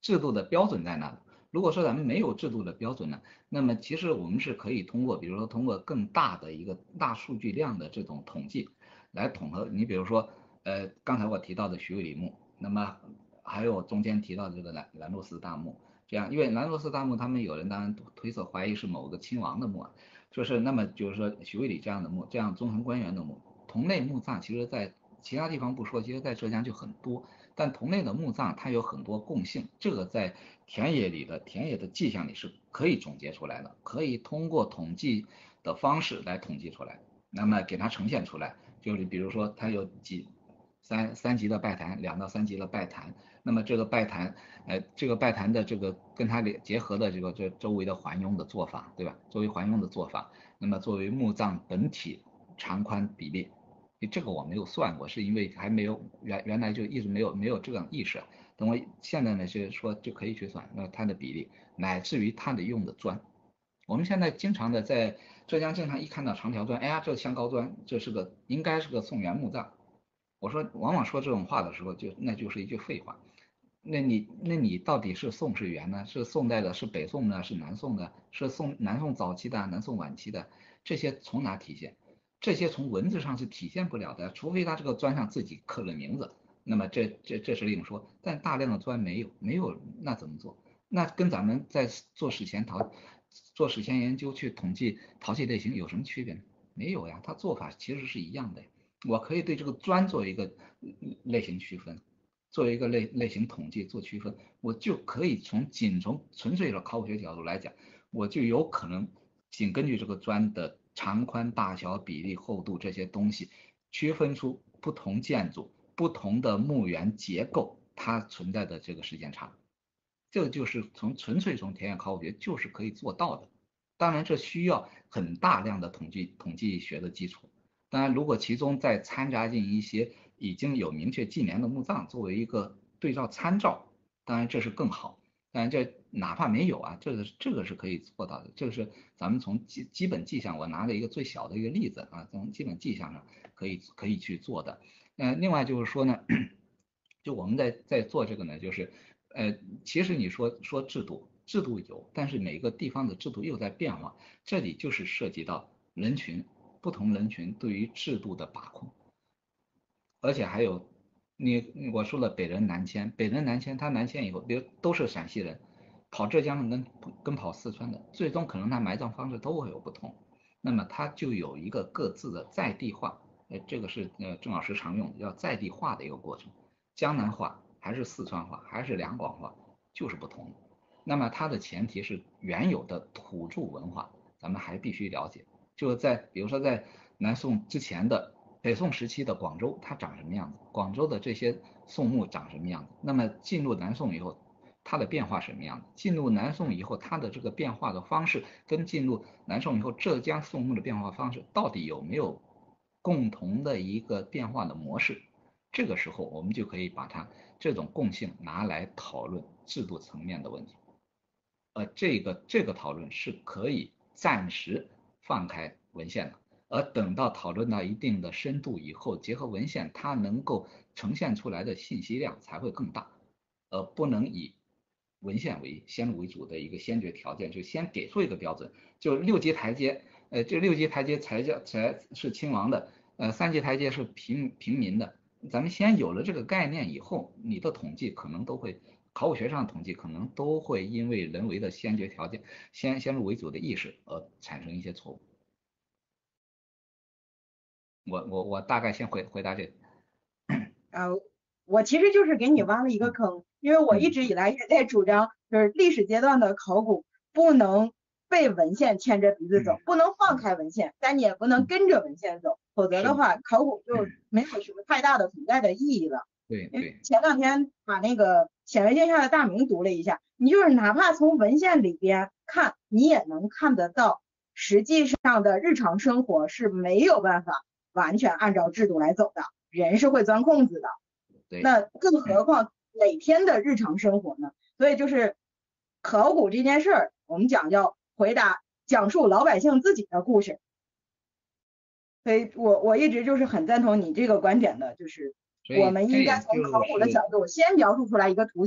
制度的标准在哪里？如果说咱们没有制度的标准呢，那么其实我们是可以通过，比如说通过更大的一个大数据量的这种统计来统合。你比如说，呃，刚才我提到的徐渭李墓，那么还有中间提到的这个兰兰若寺大墓，这样，因为兰若寺大墓他们有人当然推测怀疑是某个亲王的墓啊，就是那么就是说徐渭李这样的墓，这样中层官员的墓，同类墓葬其实在其他地方不说，其实在浙江就很多。但同类的墓葬它有很多共性，这个在田野里的田野的迹象里是可以总结出来的，可以通过统计的方式来统计出来，那么给它呈现出来，就是比如说它有几三三级的拜坛，两到三级的拜坛，那么这个拜坛，呃，这个拜坛的这个跟它结合的这个这周围的环拥的做法，对吧？周围环拥的做法，那么作为墓葬本体长宽比例。这个我没有算过，是因为还没有原原来就一直没有没有这样意识。等我现在呢是说就可以去算，那它的比例，乃至于它的用的砖。我们现在经常的在浙江经常一看到长条砖，哎呀，这香膏砖，这是个应该是个宋元墓葬。我说往往说这种话的时候，就那就是一句废话。那你那你到底是宋是元呢？是宋代的，是北宋呢？是南宋的？是宋南宋早期的，南宋晚期的？这些从哪体现？这些从文字上是体现不了的，除非他这个砖上自己刻了名字，那么这这这是另说。但大量的砖没有，没有那怎么做？那跟咱们在做史前陶做史前研究去统计陶器类型有什么区别呢？没有呀，它做法其实是一样的。我可以对这个砖做一个类型区分，作为一个类类型统计做区分，我就可以从仅从纯粹的考古学角度来讲，我就有可能仅根据这个砖的长宽大小比例厚度这些东西区分出不同建筑不同的墓园结构它存在的这个时间差，这就是从纯粹从田野考古学就是可以做到的。当然这需要很大量的统计统计学的基础，当然如果其中再掺杂进一些已经有明确纪年的墓葬作为一个对照参照，当然这是更好。当然这哪怕没有啊，这个这个是可以做到的，这个是咱们从基基本迹象，我拿了一个最小的一个例子啊，从基本迹象上可以可以去做的。呃，另外就是说呢，就我们在在做这个呢，就是呃，其实你说说制度，制度有，但是每个地方的制度又在变化，这里就是涉及到人群不同人群对于制度的把控，而且还有。你我说了北人南迁，北人南迁，他南迁以后，比如都是陕西人，跑浙江跟跟跑四川的，最终可能他埋葬方式都会有不同，那么他就有一个各自的在地化，呃，这个是呃郑老师常用的叫在地化的一个过程，江南话还是四川话还是两广话就是不同的，那么它的前提是原有的土著文化，咱们还必须了解，就是在比如说在南宋之前的。北宋时期的广州它长什么样子？广州的这些宋墓长什么样子？那么进入南宋以后，它的变化什么样子？进入南宋以后，它的这个变化的方式跟进入南宋以后浙江宋墓的变化方式到底有没有共同的一个变化的模式？这个时候我们就可以把它这种共性拿来讨论制度层面的问题。呃，这个这个讨论是可以暂时放开文献的。而等到讨论到一定的深度以后，结合文献，它能够呈现出来的信息量才会更大，而不能以文献为先入为主的一个先决条件，就先给出一个标准，就六级台阶，呃，这六级台阶才叫才是亲王的，呃，三级台阶是平平民的。咱们先有了这个概念以后，你的统计可能都会，考古学上的统计可能都会因为人为的先决条件、先先入为主的意识而产生一些错误。我我我大概先回回答这个。 呃，我其实就是给你挖了一个坑，因为我一直以来也在主张，就是历史阶段的考古不能被文献牵着鼻子走，不能放开文献，但你也不能跟着文献走，否则的话，考古就没有什么太大的存在的意义了。 对对。 前两天把那个显微镜下的大明读了一下，你就是哪怕从文献里边看，你也能看得到，实际上的日常生活是没有办法完全按照制度来走的，人是会钻空子的。那更何况每天的日常生活呢？所以就是考古这件事儿，我们讲叫回答讲述老百姓自己的故事。所以我我一直就是很赞同你这个观点的，就是我们应该从考古的角度先描述出来一个图景，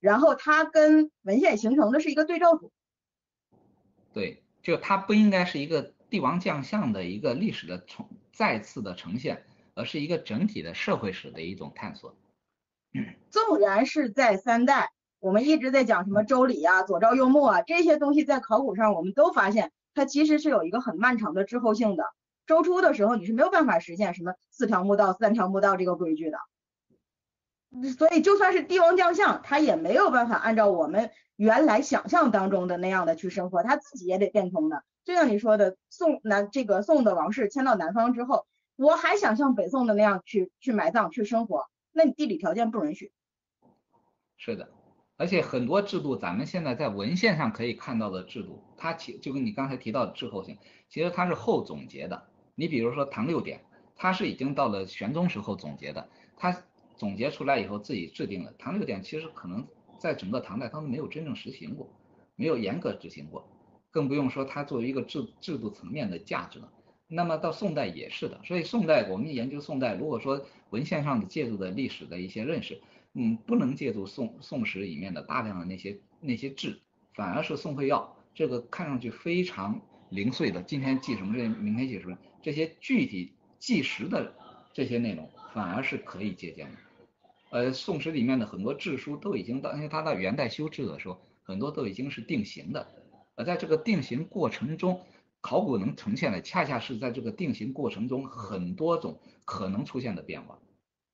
然后它跟文献形成的是一个对照组。 对，就它不应该是一个帝王将相的一个历史的重再次的呈现，而是一个整体的社会史的一种探索。 纵然是在三代，我们一直在讲什么周礼啊、左昭右牧啊这些东西，在考古上我们都发现它其实是有一个很漫长的滞后性的。周初的时候你是没有办法实现什么四条墓道、三条墓道这个规矩的，所以就算是帝王将相，他也没有办法按照我们原来想象当中的那样的去生活，他自己也得变通的。就像你说的，宋南这个宋的王室迁到南方之后，我还想像北宋的那样去去埋葬去生活，那你地理条件不允许。 是的，而且很多制度，咱们现在在文献上可以看到的制度，它其就跟你刚才提到的滞后性，其实它是后总结的。你比如说唐六典，它是已经到了玄宗时候总结的，它总结出来以后自己制定了。唐六典其实可能在整个唐代它都没有真正实行过，没有严格执行过，更不用说它作为一个制制度层面的价值了。那么到宋代也是的，所以宋代我们研究宋代，如果说文献上的借助的历史的一些认识，嗯，不能借助宋宋史里面的大量的那些那些志，反而是宋会要这个看上去非常零碎的，今天记什么，这明天记什么，这些具体纪实的这些内容，反而是可以借鉴的。呃，宋史里面的很多志书都已经到，因为它到元代修制的时候，很多都已经是定型的，而在这个定型过程中，考古能呈现的，恰恰是在这个定型过程中很多种可能出现的变化。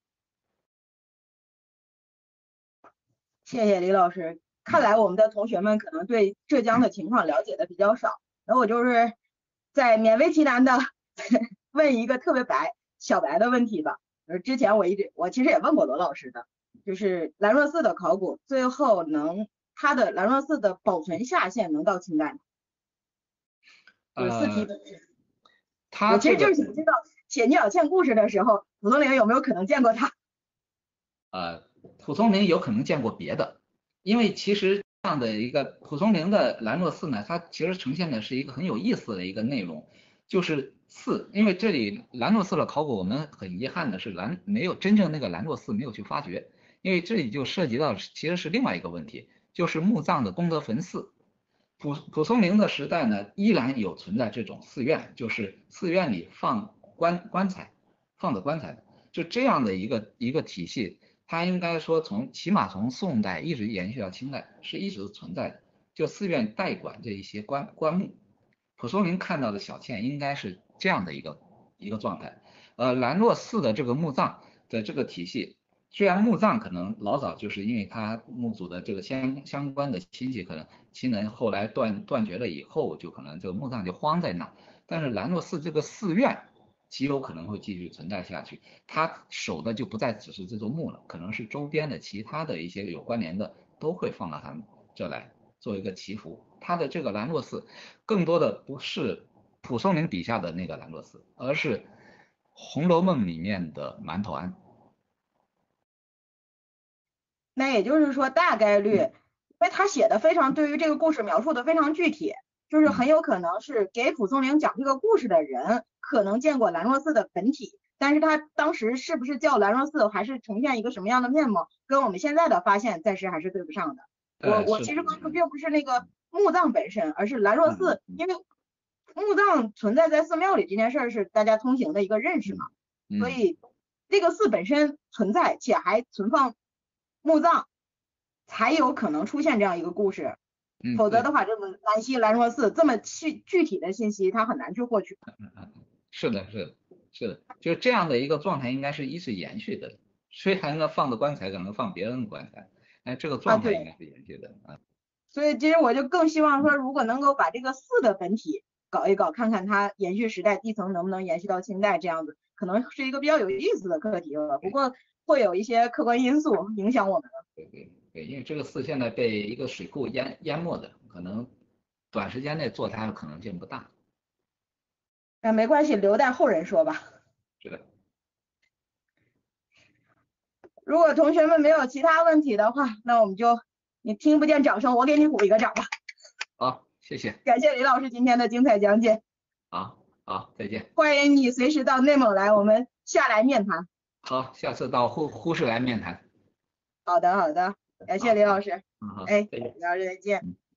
谢谢李老师，看来我们的同学们可能对浙江的情况了解的比较少，然后我就是在勉为其难的问一个特别白小白的问题吧。呃，之前我一直我其实也问过罗老师的，就是兰若寺的考古最后能它的兰若寺的保存下限能到清代吗？就是四题本身。 呃、他我其实这个就是想知道写聂小倩故事的时候，蒲松龄有没有可能见过他？ 呃，蒲松龄有可能见过别的，因为其实这样的一个蒲松龄的兰若寺呢，它其实呈现的是一个很有意思的一个内容，就是寺，因为这里兰若寺的考古，我们很遗憾的是兰没有真正那个兰若寺没有去发掘，因为这里就涉及到其实是另外一个问题，就是墓葬的功德坟寺。蒲蒲松龄的时代呢，依然有存在这种寺院，就是寺院里放棺棺材，放的棺材，就这样的一个一个体系。它应该说从起码从宋代一直延续到清代是一直存在的，就寺院代管这一些棺棺木。蒲松龄看到的小倩应该是这样的一个一个状态。呃，兰若寺的这个墓葬的这个体系，虽然墓葬可能老早就是因为他墓主的这个相相关的亲戚可能亲人后来断断绝了以后，就可能这个墓葬就荒在那，但是兰若寺这个寺院极有可能会继续存在下去，它守的就不再只是这座墓了，可能是周边的其他的一些有关联的都会放到他们这来做一个祈福。它的这个兰若寺更多的不是蒲松龄笔下的那个兰若寺，而是《红楼梦》里面的馒头庵。 那也就是说大概率，因为他写的非常对于这个故事描述的非常具体，就是很有可能是给蒲松龄讲这个故事的人可能见过兰若寺的本体，但是他当时是不是叫兰若寺，还是呈现一个什么样的面貌，跟我们现在的发现暂时还是对不上的。我我其实关注并不是那个墓葬本身，而是兰若寺，因为墓葬存在在寺庙里这件事是大家通行的一个认识嘛，所以这个寺本身存在且还存放墓葬，才有可能出现这样一个故事， 嗯、 否则的话，这个兰溪兰若寺这么具具体的信息，它很难去获取。 是的，是的，是的，就这样的一个状态，应该是一直延续的。虽然呢放的棺材可能放别人的棺材，哎，这个状态应该是延续的啊。 所以其实我就更希望说，如果能够把这个寺的本体搞一搞，看看它延续时代地层能不能延续到清代，这样子可能是一个比较有意思的课题了。不过会有一些客观因素影响我们了。 对对对，因为这个寺现在被一个水库淹淹没的，可能短时间内做它的可能性不大。 那没关系，留待后人说吧。 是的。 如果同学们没有其他问题的话，那我们就，你听不见掌声，我给你鼓一个掌吧。 好，谢谢。 感谢李老师今天的精彩讲解。 好，好，再见。 欢迎你随时到内蒙来，我们下来面谈。 好，下次到呼呼市来面谈。 好的，好的。 感谢李老师。 嗯好， 哎， 再见。 李老师再见。 嗯